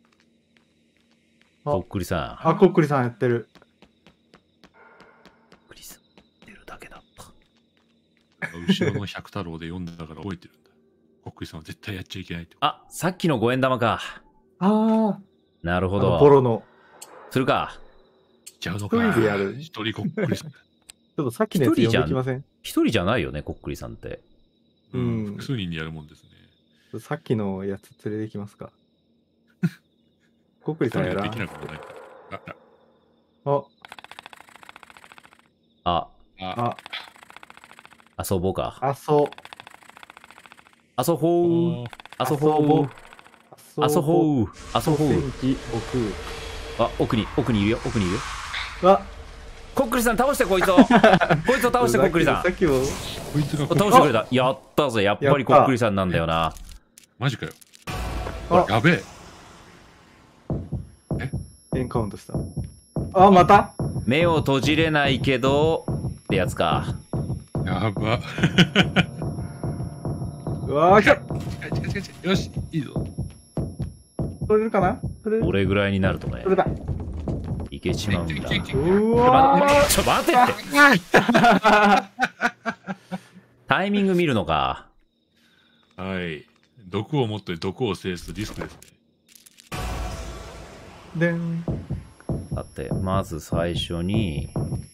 Speaker 3: あ
Speaker 1: こっくりさん。
Speaker 3: あ、こっくりさんやってる。
Speaker 1: こっくりさん。やってるだけだった。
Speaker 2: 後ろの百太郎で読んだから覚えてるんだ。こっくりさんは絶対やっちゃいけないって。
Speaker 1: あ、さっきの五円玉か。
Speaker 3: ああ、
Speaker 1: なるほ
Speaker 3: あの
Speaker 1: ど。
Speaker 3: ボロの。
Speaker 1: するか。
Speaker 2: しちゃうのか。
Speaker 3: 一人でやる
Speaker 2: 一人こっくりさん。
Speaker 3: ちょっとさっきのやつ読んできません？
Speaker 1: 一人じゃないよね、こっくりさんって。
Speaker 3: う
Speaker 2: うんん。複数人でやるもんですね。
Speaker 3: さっきのやつ連れてきますか。こっくりさんやら。
Speaker 2: できなくもない。あ、
Speaker 3: あ、
Speaker 1: あ、
Speaker 3: あ、
Speaker 1: 遊ぼうか。
Speaker 3: あそ、
Speaker 1: 遊ぼう。遊ぼう。遊ぼう。遊ぼう。
Speaker 3: 戦機奥。
Speaker 1: あ、奥に、奥にいるよ、奥にいるよ。
Speaker 3: あ、
Speaker 1: こっくりさん倒して、こいつを。こいつを倒して、こっくりさん。
Speaker 3: さっきも。
Speaker 2: こいつが
Speaker 1: 倒してくれた。やったぜ。やっぱりこっくりさんなんだよな。
Speaker 2: マジかよ。
Speaker 3: あ、
Speaker 2: やべえ。
Speaker 3: エンカウントした。あ、また
Speaker 1: 目を閉じれないけど、ってやつか。
Speaker 2: やば。
Speaker 3: うわー、来た。
Speaker 2: 近い近い近い近い。よし、いいぞ。
Speaker 3: 取れるかな？取れる？
Speaker 1: これぐらいになるとね
Speaker 3: 取、れた。
Speaker 1: いけちまうんだ。
Speaker 2: いけいけいけ
Speaker 3: う
Speaker 1: ま
Speaker 3: わー。
Speaker 1: ちょ、待てって。タイミング見るのか。
Speaker 2: はい。毒を持って毒を制すリスクですね。
Speaker 3: でん。
Speaker 1: だって、まず最初に、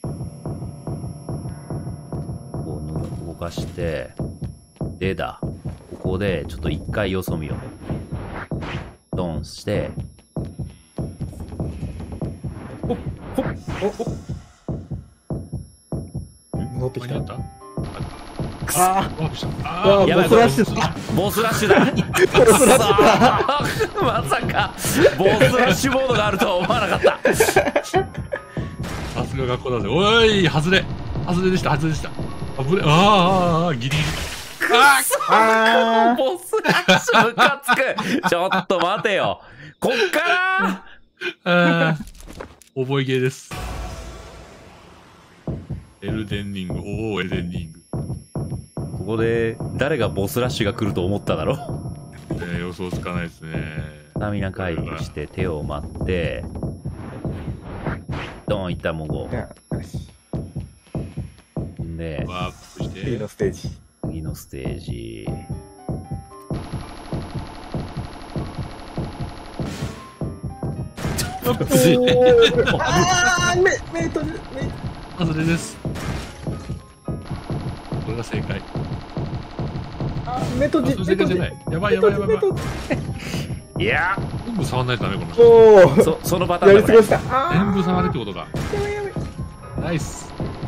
Speaker 1: こう動かして、でだ。ここで、ちょっと一回よそ見を、ドンして、ほっ、ほっ、ほっ、ほっ。
Speaker 3: 乗ってきた。
Speaker 2: 間に合った
Speaker 3: あ
Speaker 2: ワープした
Speaker 3: あ
Speaker 2: あ
Speaker 3: ー、
Speaker 1: やばい
Speaker 3: ボスラッシュだ。
Speaker 1: ボスラッシュだ
Speaker 3: ボスラッシュだ。
Speaker 1: まさか、ボスラッシュモードがあるとは思わなかった。
Speaker 2: さすが学校だぜ。おい、外れ。外れでした、外れでした。あぶれ、あーあー、あーギリギリ。
Speaker 3: あー。
Speaker 1: ボスラッシュムカつく。ちょっと待てよ。こっから
Speaker 2: あー覚えゲーです。エルデンリング、おお、エルデンリング。
Speaker 1: ここで誰がボスラッシュが来ると思っただろう。
Speaker 2: えー、予想つかないですね。
Speaker 1: さスタミナ回復して手を待ってドンいったもごで
Speaker 2: ワープして
Speaker 3: 次のステージ
Speaker 1: 次のステージ
Speaker 3: ああ、目、目閉じる、
Speaker 2: あ、それです。これが正解。
Speaker 3: あ、目閉じ、
Speaker 2: あ、正解じゃない。やばいやばいやばいやばい。
Speaker 1: いや
Speaker 2: 全部触んないとダメ、この人。
Speaker 3: おお、
Speaker 1: そそのパターンだ
Speaker 3: やり過ごした。
Speaker 2: 全部触るってことか。
Speaker 3: やばいやばい。
Speaker 2: ナイス。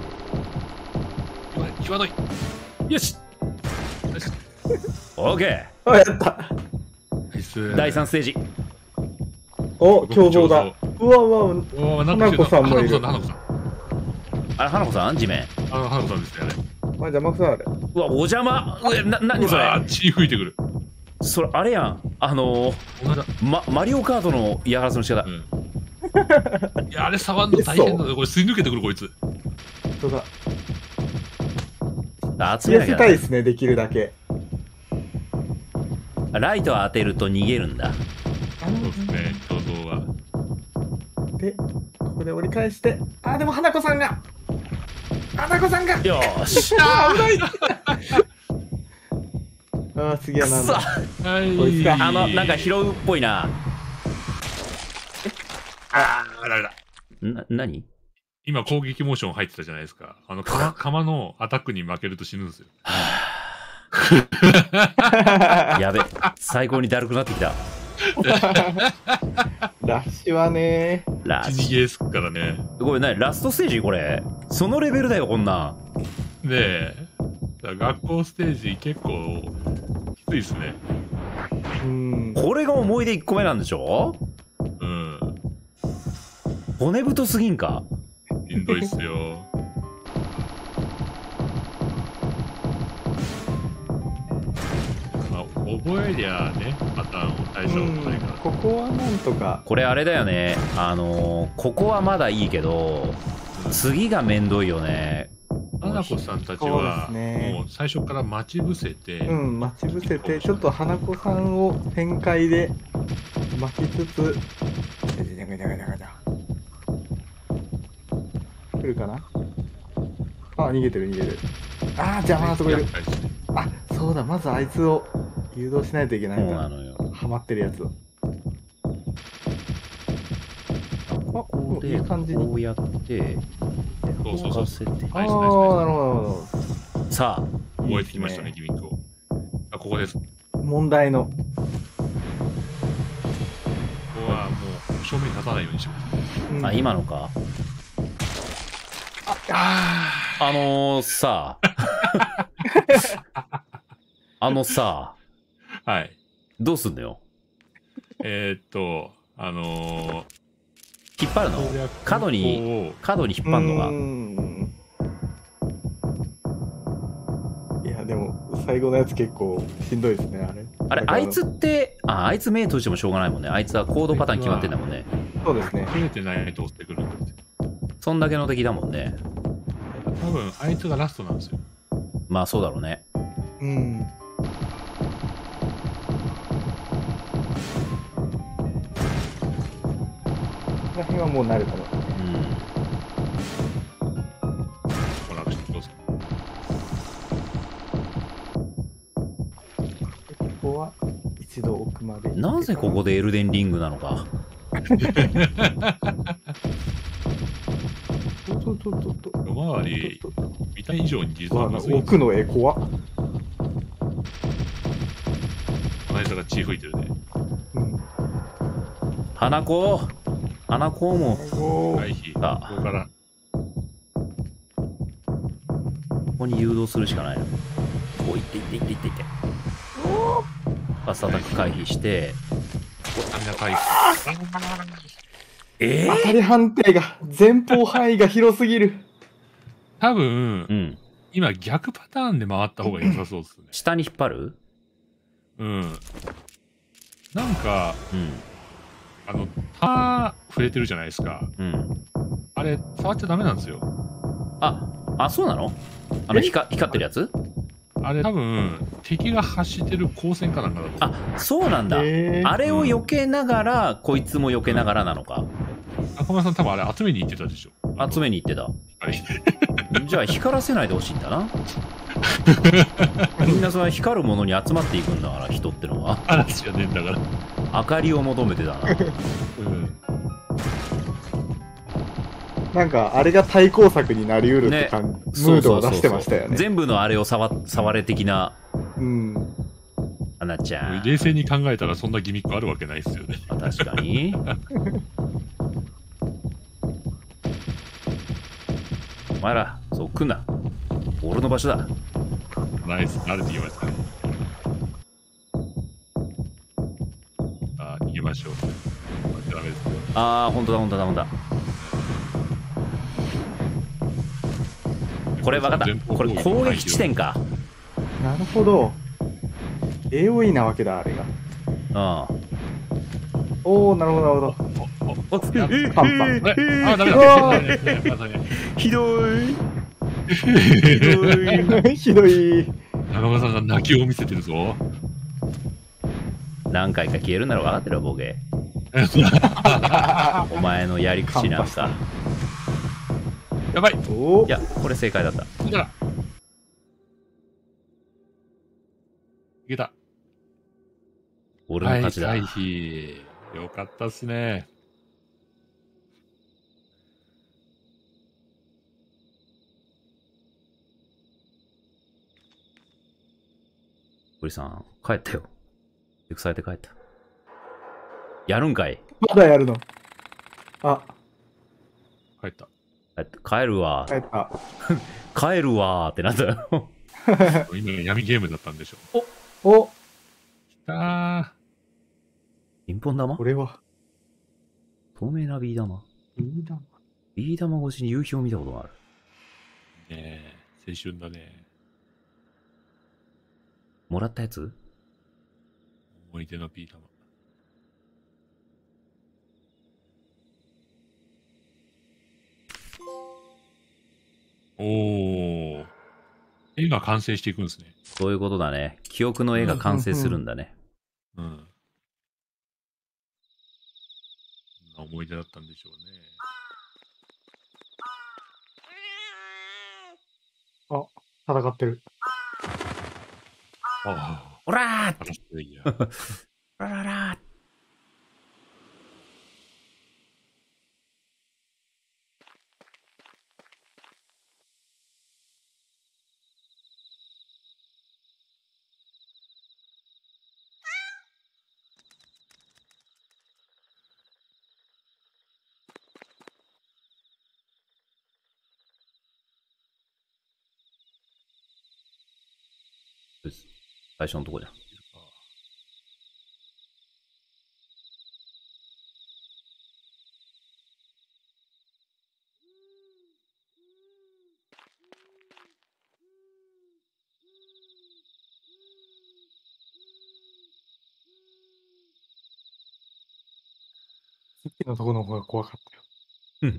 Speaker 2: 際どい。よし。よし。
Speaker 1: オーケ
Speaker 3: あ、やった。
Speaker 2: ナイス。
Speaker 1: ーだいさんステージ
Speaker 3: お、共同だ。うわうわ、
Speaker 2: おー、なんか
Speaker 3: 花子さんもいる。
Speaker 2: 花子さん、花子さん。
Speaker 1: あれ花子さん地面
Speaker 2: あの、花子さんですね、あれ。
Speaker 3: あ、邪魔くさあれ。
Speaker 1: うわお邪魔うわな何それ
Speaker 2: うわー、血吹いてくる。
Speaker 1: それあれやんあの
Speaker 2: お前だ。
Speaker 1: ー、ま、マリオカートの嫌がらせの仕方、
Speaker 2: うん。いや、あれ触んの大変だね。これ、すり抜けてくる、こいつ。
Speaker 3: そうだ。
Speaker 1: 集めなきゃ
Speaker 3: 痩せたいですね、できるだけ。
Speaker 1: ライトを当てると逃げるんだ
Speaker 2: そうですね、共同は。
Speaker 3: で、ここで折り返して、あ、でも花子さんが花子さんが
Speaker 1: よーし
Speaker 3: あー、危ないあー、次は
Speaker 1: くそ
Speaker 3: なんだ
Speaker 2: はい。
Speaker 3: こいつか
Speaker 1: あのなんか拾うっぽいな
Speaker 2: あー、あらら。
Speaker 1: な何
Speaker 2: 今、攻撃モーション入ってたじゃないですか。あの、釜、釜のアタックに負けると死ぬんですよ。
Speaker 1: やべ最高にだるくなってきた
Speaker 3: ラッシュはね
Speaker 1: ラ
Speaker 2: 死にゲーすっからね。
Speaker 1: これ何ラストステージこれそのレベルだよこんなん
Speaker 2: ねえ。だから学校ステージ結構きついですね。
Speaker 3: うん
Speaker 1: これが思い出いっこめなんでしょ
Speaker 2: うん。
Speaker 1: 骨太すぎんか
Speaker 2: しんどいっすよ。まあ、覚えりゃね、パターンを大したことないから。
Speaker 3: ここはなんとか
Speaker 1: これあれだよねあのー、ここはまだいいけど次がめんどいよね
Speaker 2: 花子さんたち
Speaker 3: そう
Speaker 2: は、
Speaker 3: ですね
Speaker 2: もう最初から待ち伏せて、
Speaker 3: うん待ち伏せてちょっと花子さんを展開で巻きつつじゃがじゃがじゃがじゃ来るかなあ逃げてる逃げてるあー邪魔なとこいる
Speaker 2: やっぱりですね
Speaker 3: あそうだまずあいつを誘導しないといけない
Speaker 1: そうん
Speaker 3: だ
Speaker 1: なのよ
Speaker 3: ハマってるやつを
Speaker 1: ここで
Speaker 3: いい感じに
Speaker 1: こうやって
Speaker 2: そうそうそう。
Speaker 1: 動かせて
Speaker 3: ああーな
Speaker 2: ナイスナイスナイス
Speaker 3: るほどなるほ
Speaker 1: さ
Speaker 2: 覚えてきましたね、
Speaker 3: いい
Speaker 2: ギミックを。あ、ここです。こ
Speaker 3: ど問題の
Speaker 2: こはもう正面に立たないようにします。
Speaker 3: うん
Speaker 1: ああ今のか
Speaker 2: あ
Speaker 1: あのー、さあのさ
Speaker 2: あ。はい。
Speaker 1: どうすんのよ
Speaker 2: えー、っと、あの
Speaker 1: 引っ張るの
Speaker 2: ー、
Speaker 1: 角に
Speaker 2: こ
Speaker 1: 角に引っ張るのが
Speaker 3: うーんいやでも最後のやつ結構しんどいですねあれ
Speaker 1: あれ
Speaker 3: だから
Speaker 1: あいつってああいつ目閉じてもしょうがないもんねあいつはコードパターン決まってんだもんね
Speaker 3: そうですね
Speaker 2: う、触れてないと追ってくるんですよ。
Speaker 1: そんだけの敵だもんね
Speaker 2: 多分、あいつがラストなんですよ。
Speaker 1: まあそうだろうね
Speaker 3: うんこの辺はもう慣れたの
Speaker 1: うん
Speaker 2: このアクションどうぞ。
Speaker 3: ここは一度奥まで
Speaker 1: なぜここ
Speaker 3: で
Speaker 1: でエルデンリングなのか
Speaker 3: ととととと
Speaker 2: 夜回り、
Speaker 3: ととと
Speaker 2: 見た以上に実
Speaker 3: うわ
Speaker 2: はまずい。
Speaker 3: 奥の絵怖っ、
Speaker 2: この間が血吹いてるね。
Speaker 3: うん、
Speaker 1: 花子花子も
Speaker 3: お
Speaker 2: 回避。こ
Speaker 1: あ
Speaker 2: こから。
Speaker 1: ここに誘導するしかないなおいっていっていっていっていってファストアタック回避して
Speaker 2: みんな回避。
Speaker 1: え
Speaker 3: 当たり判定が前方範囲が広すぎる
Speaker 2: 多分
Speaker 1: う、ん
Speaker 2: 今逆パターンで回った方が良さそうですね。
Speaker 1: 下に引っ張る
Speaker 2: うん。なんか、
Speaker 1: うん
Speaker 2: あの、歯触れてるじゃないですか。
Speaker 1: うん
Speaker 2: あれ、触っちゃダメなんですよ。
Speaker 1: ああそうなのあの
Speaker 3: え
Speaker 1: 光光ってるやつ
Speaker 2: ああれ多分、敵が走ってる光線かなんかだと。
Speaker 1: あ、そうなんだ。
Speaker 3: へー
Speaker 1: あれを避けながら、こいつも避けながらなのか。
Speaker 2: 赤間さん多分あれ集めに行ってたでしょ。
Speaker 1: 集めに行ってた。
Speaker 2: あれ
Speaker 1: じゃあ光らせないでほしいんだな。みんなその光るものに集まっていくんだから、人ってのは。
Speaker 2: 嵐じゃねえんだから。
Speaker 1: 明かりを求めてたな。
Speaker 2: うん。
Speaker 3: なんかあれが対抗策になりうるって
Speaker 1: ね
Speaker 3: 感、ムードを出してましたよね。
Speaker 1: 全部のあれを触触れ的な、
Speaker 3: うん。
Speaker 1: アナちゃん。
Speaker 2: 冷静に考えたらそんなギミックあるわけないですよね。
Speaker 1: あ確かに。お前ら、そう来んな。俺の場所だ。
Speaker 2: ナイス、慣れてきましたね。あー、逃げましょう。ダメですね。
Speaker 1: あー、ほんとだほんとだほんとだ。これ分かった。これ攻撃地点か。
Speaker 3: なるほど。エーオーイー なわけだ、あれが。
Speaker 1: あ
Speaker 3: おお、なるほど、なるほど。
Speaker 1: あ。
Speaker 3: パンパン。
Speaker 2: あれあー、ダメ
Speaker 3: うわ
Speaker 2: だ。
Speaker 1: ひどい。
Speaker 3: ひどい。
Speaker 2: 中村さんが泣きを見せてるぞ。
Speaker 1: 何回か消えるなら分かってるよ、ボケ。お前のやり口なんか。
Speaker 2: やばい。
Speaker 3: おお
Speaker 1: い。や、これ正解だった。
Speaker 2: いけた。いけた。
Speaker 1: 俺の勝ちだ。
Speaker 2: はい、回避。よかったっすね。
Speaker 1: 堀さん、帰ったよ。熟されて帰った。やるんかい。
Speaker 3: まだやるの。あ、
Speaker 2: 帰った。
Speaker 1: 帰るわ
Speaker 3: 帰った。
Speaker 1: 帰るわーってなったよ。
Speaker 2: 今闇ゲームだったんでしょ。
Speaker 3: お、
Speaker 2: きたー。
Speaker 1: ピンポン玉
Speaker 3: これは。
Speaker 1: 透明なビー玉。
Speaker 3: いいだ。
Speaker 1: ビー玉越しに夕日を見たことがある。
Speaker 2: ねえ、青春だね。
Speaker 1: もらったやつ
Speaker 2: 思い出のビー玉。おー。絵が完成していくんですね。
Speaker 1: そういうことだね。記憶の絵が完成するんだね。
Speaker 2: うん。そんな思い出だったんでしょうね。
Speaker 3: あ、戦ってる。
Speaker 2: ああ。
Speaker 1: おらー
Speaker 2: あら、いや。
Speaker 1: らららー最初のとこじゃん。
Speaker 3: さっきのとこの方が怖かったよ。
Speaker 1: うん。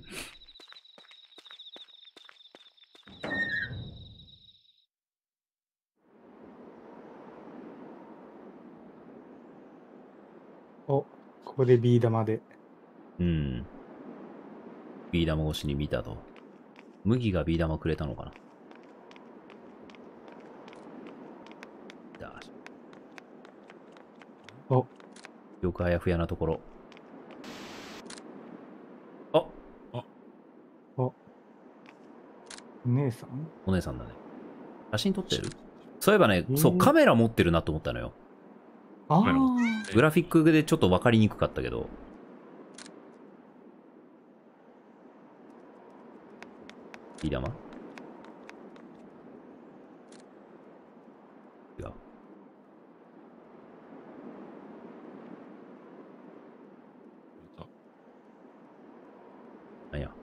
Speaker 3: お、ここでビー玉で。
Speaker 1: うん。ビー玉越しに見たと。麦がビー玉くれたのかな。だ
Speaker 3: お、
Speaker 1: よくあやふやなところ。あ
Speaker 3: お姉さん
Speaker 1: お姉さんだね。写真撮ってるそういえばね、
Speaker 3: うん
Speaker 1: そう、カメラ持ってるなと思ったのよ。
Speaker 3: あ
Speaker 2: カメラ持
Speaker 3: あ。
Speaker 1: グラフィックでちょっと分かりにくかったけど。ビー玉違う。なんや。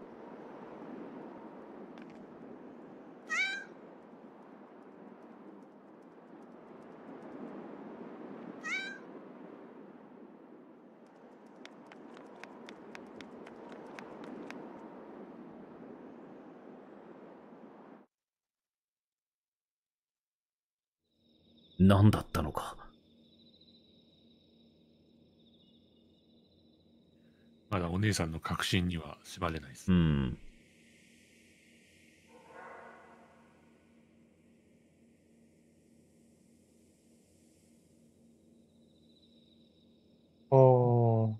Speaker 1: 何だったのか。
Speaker 2: まだお姉さんの確信には縛れないです。
Speaker 1: うん。
Speaker 3: ああ。お、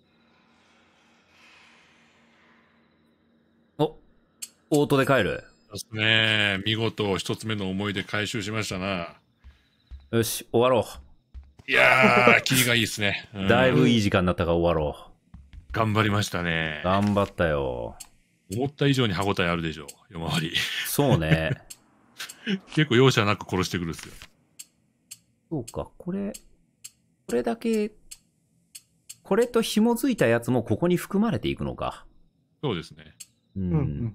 Speaker 1: オートで帰る。
Speaker 2: ですね。見事一つ目の思い出回収しましたな。
Speaker 1: よし、終わろ
Speaker 2: う。いやー、キリがいいですね。
Speaker 1: うん、だいぶいい時間になったから終わろう。
Speaker 2: 頑張りましたね。
Speaker 1: 頑張ったよ。
Speaker 2: 思った以上に歯応えあるでしょ、夜回り。
Speaker 1: そうね。
Speaker 2: 結構容赦なく殺してくるんですよ。
Speaker 1: そうか、これ、これだけ、これと紐づいたやつもここに含まれていくのか。
Speaker 2: そうですね。
Speaker 1: うん。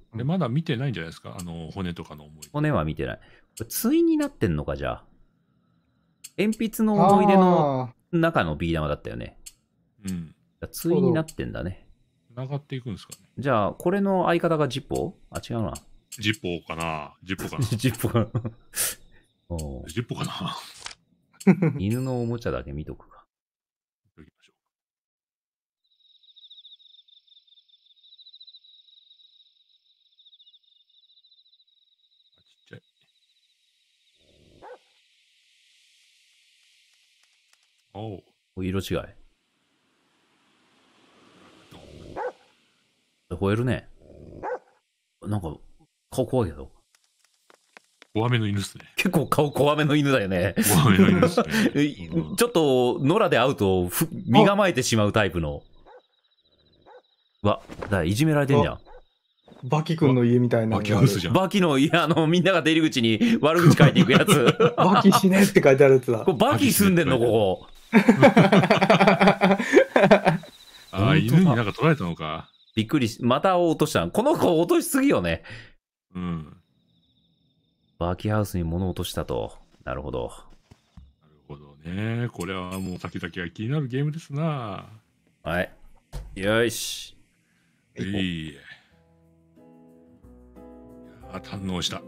Speaker 2: でまだ見てないんじゃないですか、あの、骨とかの思い出。
Speaker 1: 骨は見てない。これ対になってんのか、じゃあ。鉛筆の思い出の中のビー玉だったよね。
Speaker 2: うん。
Speaker 1: 対になってんだね。
Speaker 2: 繋がっていくんですかね。
Speaker 1: じゃあ、これの相方がジッポー？あ、違うな。
Speaker 2: ジッポーかなジッポーかな
Speaker 1: ジッポーかな
Speaker 2: ジッポーかな
Speaker 1: 犬のおもちゃだけ見とくか。
Speaker 2: 見ときましょう。ちっちゃい。お
Speaker 1: う。色違い。吠えるね。なんか、顔怖いけど。
Speaker 2: 怖めの犬っすね。
Speaker 1: 結構顔怖めの犬だよね。
Speaker 2: 怖めの犬っすね。
Speaker 1: うん、ちょっと、野良で会うとふ、身構えてしまうタイプの。わ、だいじめられてんじゃん。
Speaker 3: バキ君の家みたいな。
Speaker 2: バキハウスじゃん。
Speaker 1: バキの、いや、あの、みんなが出入り口に悪口書いていくやつ。
Speaker 3: バキ死ねって書いてあるやつだ。
Speaker 1: これバキ住んでんの、ここ。
Speaker 2: ああ、犬になんか取られたのか。
Speaker 1: びっくりし、また落としたの。この子落としすぎよね。
Speaker 2: うん。
Speaker 1: バーキーハウスに物を落としたと。なるほど。
Speaker 2: なるほどね。これはもう先々が気になるゲームですな。
Speaker 1: はい。よし。
Speaker 2: いい。いや、堪能した。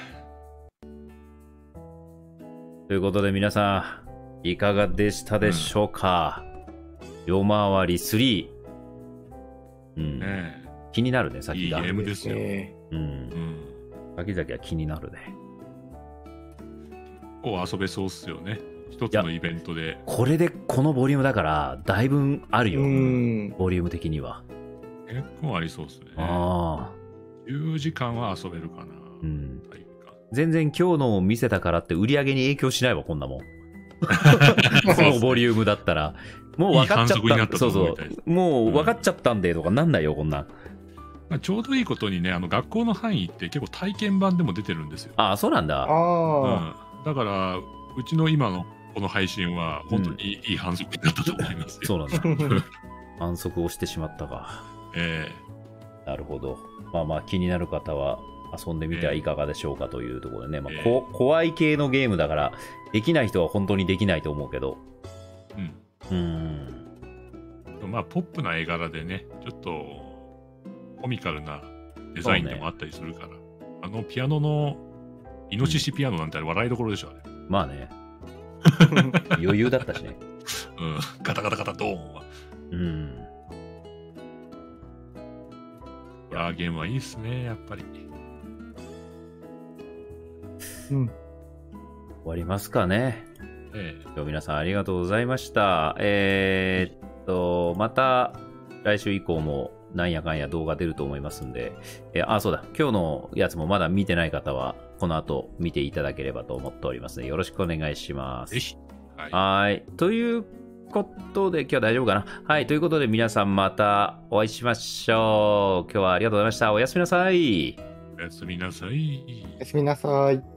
Speaker 1: ということで皆さん、いかがでしたでしょうか、うん、夜回りスリー。うん、ね、気になるね、先が。
Speaker 2: いいゲームですよ。うん。
Speaker 1: うん。先々は気になるね。
Speaker 2: こう遊べそうっすよね。一つのイベントで。
Speaker 1: これでこのボリュームだから、だいぶあるよ。うん、ボリューム的には。
Speaker 2: 結構ありそうっすね。
Speaker 1: ああ。
Speaker 2: じゅうじかんは遊べるかな。
Speaker 1: うん。全然今日のを見せたからって売り上げに影響しないわ、こんなもん。このボリュームだったら。もう分かっちゃったんで、そうそう。もう分かっちゃったんでとかなんないよ、こんなん。
Speaker 2: まあ、ちょうどいいことにね、あの学校の範囲って結構体験版でも出てるんですよ。
Speaker 1: ああ、そうなんだ。
Speaker 3: ああ、
Speaker 2: うん。だから、うちの今のこの配信は本当にいい反則になったと思いますよ。
Speaker 1: そうなんだ。反則をしてしまったか。
Speaker 2: え
Speaker 1: えー、なるほど。まあまあ気になる方は遊んでみてはいかがでしょうかというところでね。まあえー、こ怖い系のゲームだから、できない人は本当にできないと思うけど。
Speaker 2: うん。うん。まあ、ポップな絵柄でね、ちょっとコミカルなデザインでもあったりするから、ね、あのピアノのイノシシピアノなんて笑いどころでしょ、あれ。
Speaker 1: まあね。余裕だったしね。
Speaker 2: うん。ガタガタガタドーンは。
Speaker 1: うん。
Speaker 2: ホラーゲームはいいっすね、やっぱり。
Speaker 3: うん。
Speaker 1: 終わりますかね。ええ、今日皆さんありがとうございました。えー、っと、また来週以降もなんやかんや動画出ると思いますんで、えー、あ、そうだ、今日のやつもまだ見てない方は、この後見ていただければと思っておりますので、よろしくお願いします。
Speaker 2: ぜひ。
Speaker 1: はい。はい。ということで、今日は大丈夫かな？はい。ということで、皆さんまたお会いしましょう。今日はありがとうございました。おやすみなさい。
Speaker 2: おやすみなさい。
Speaker 3: おやすみなさい。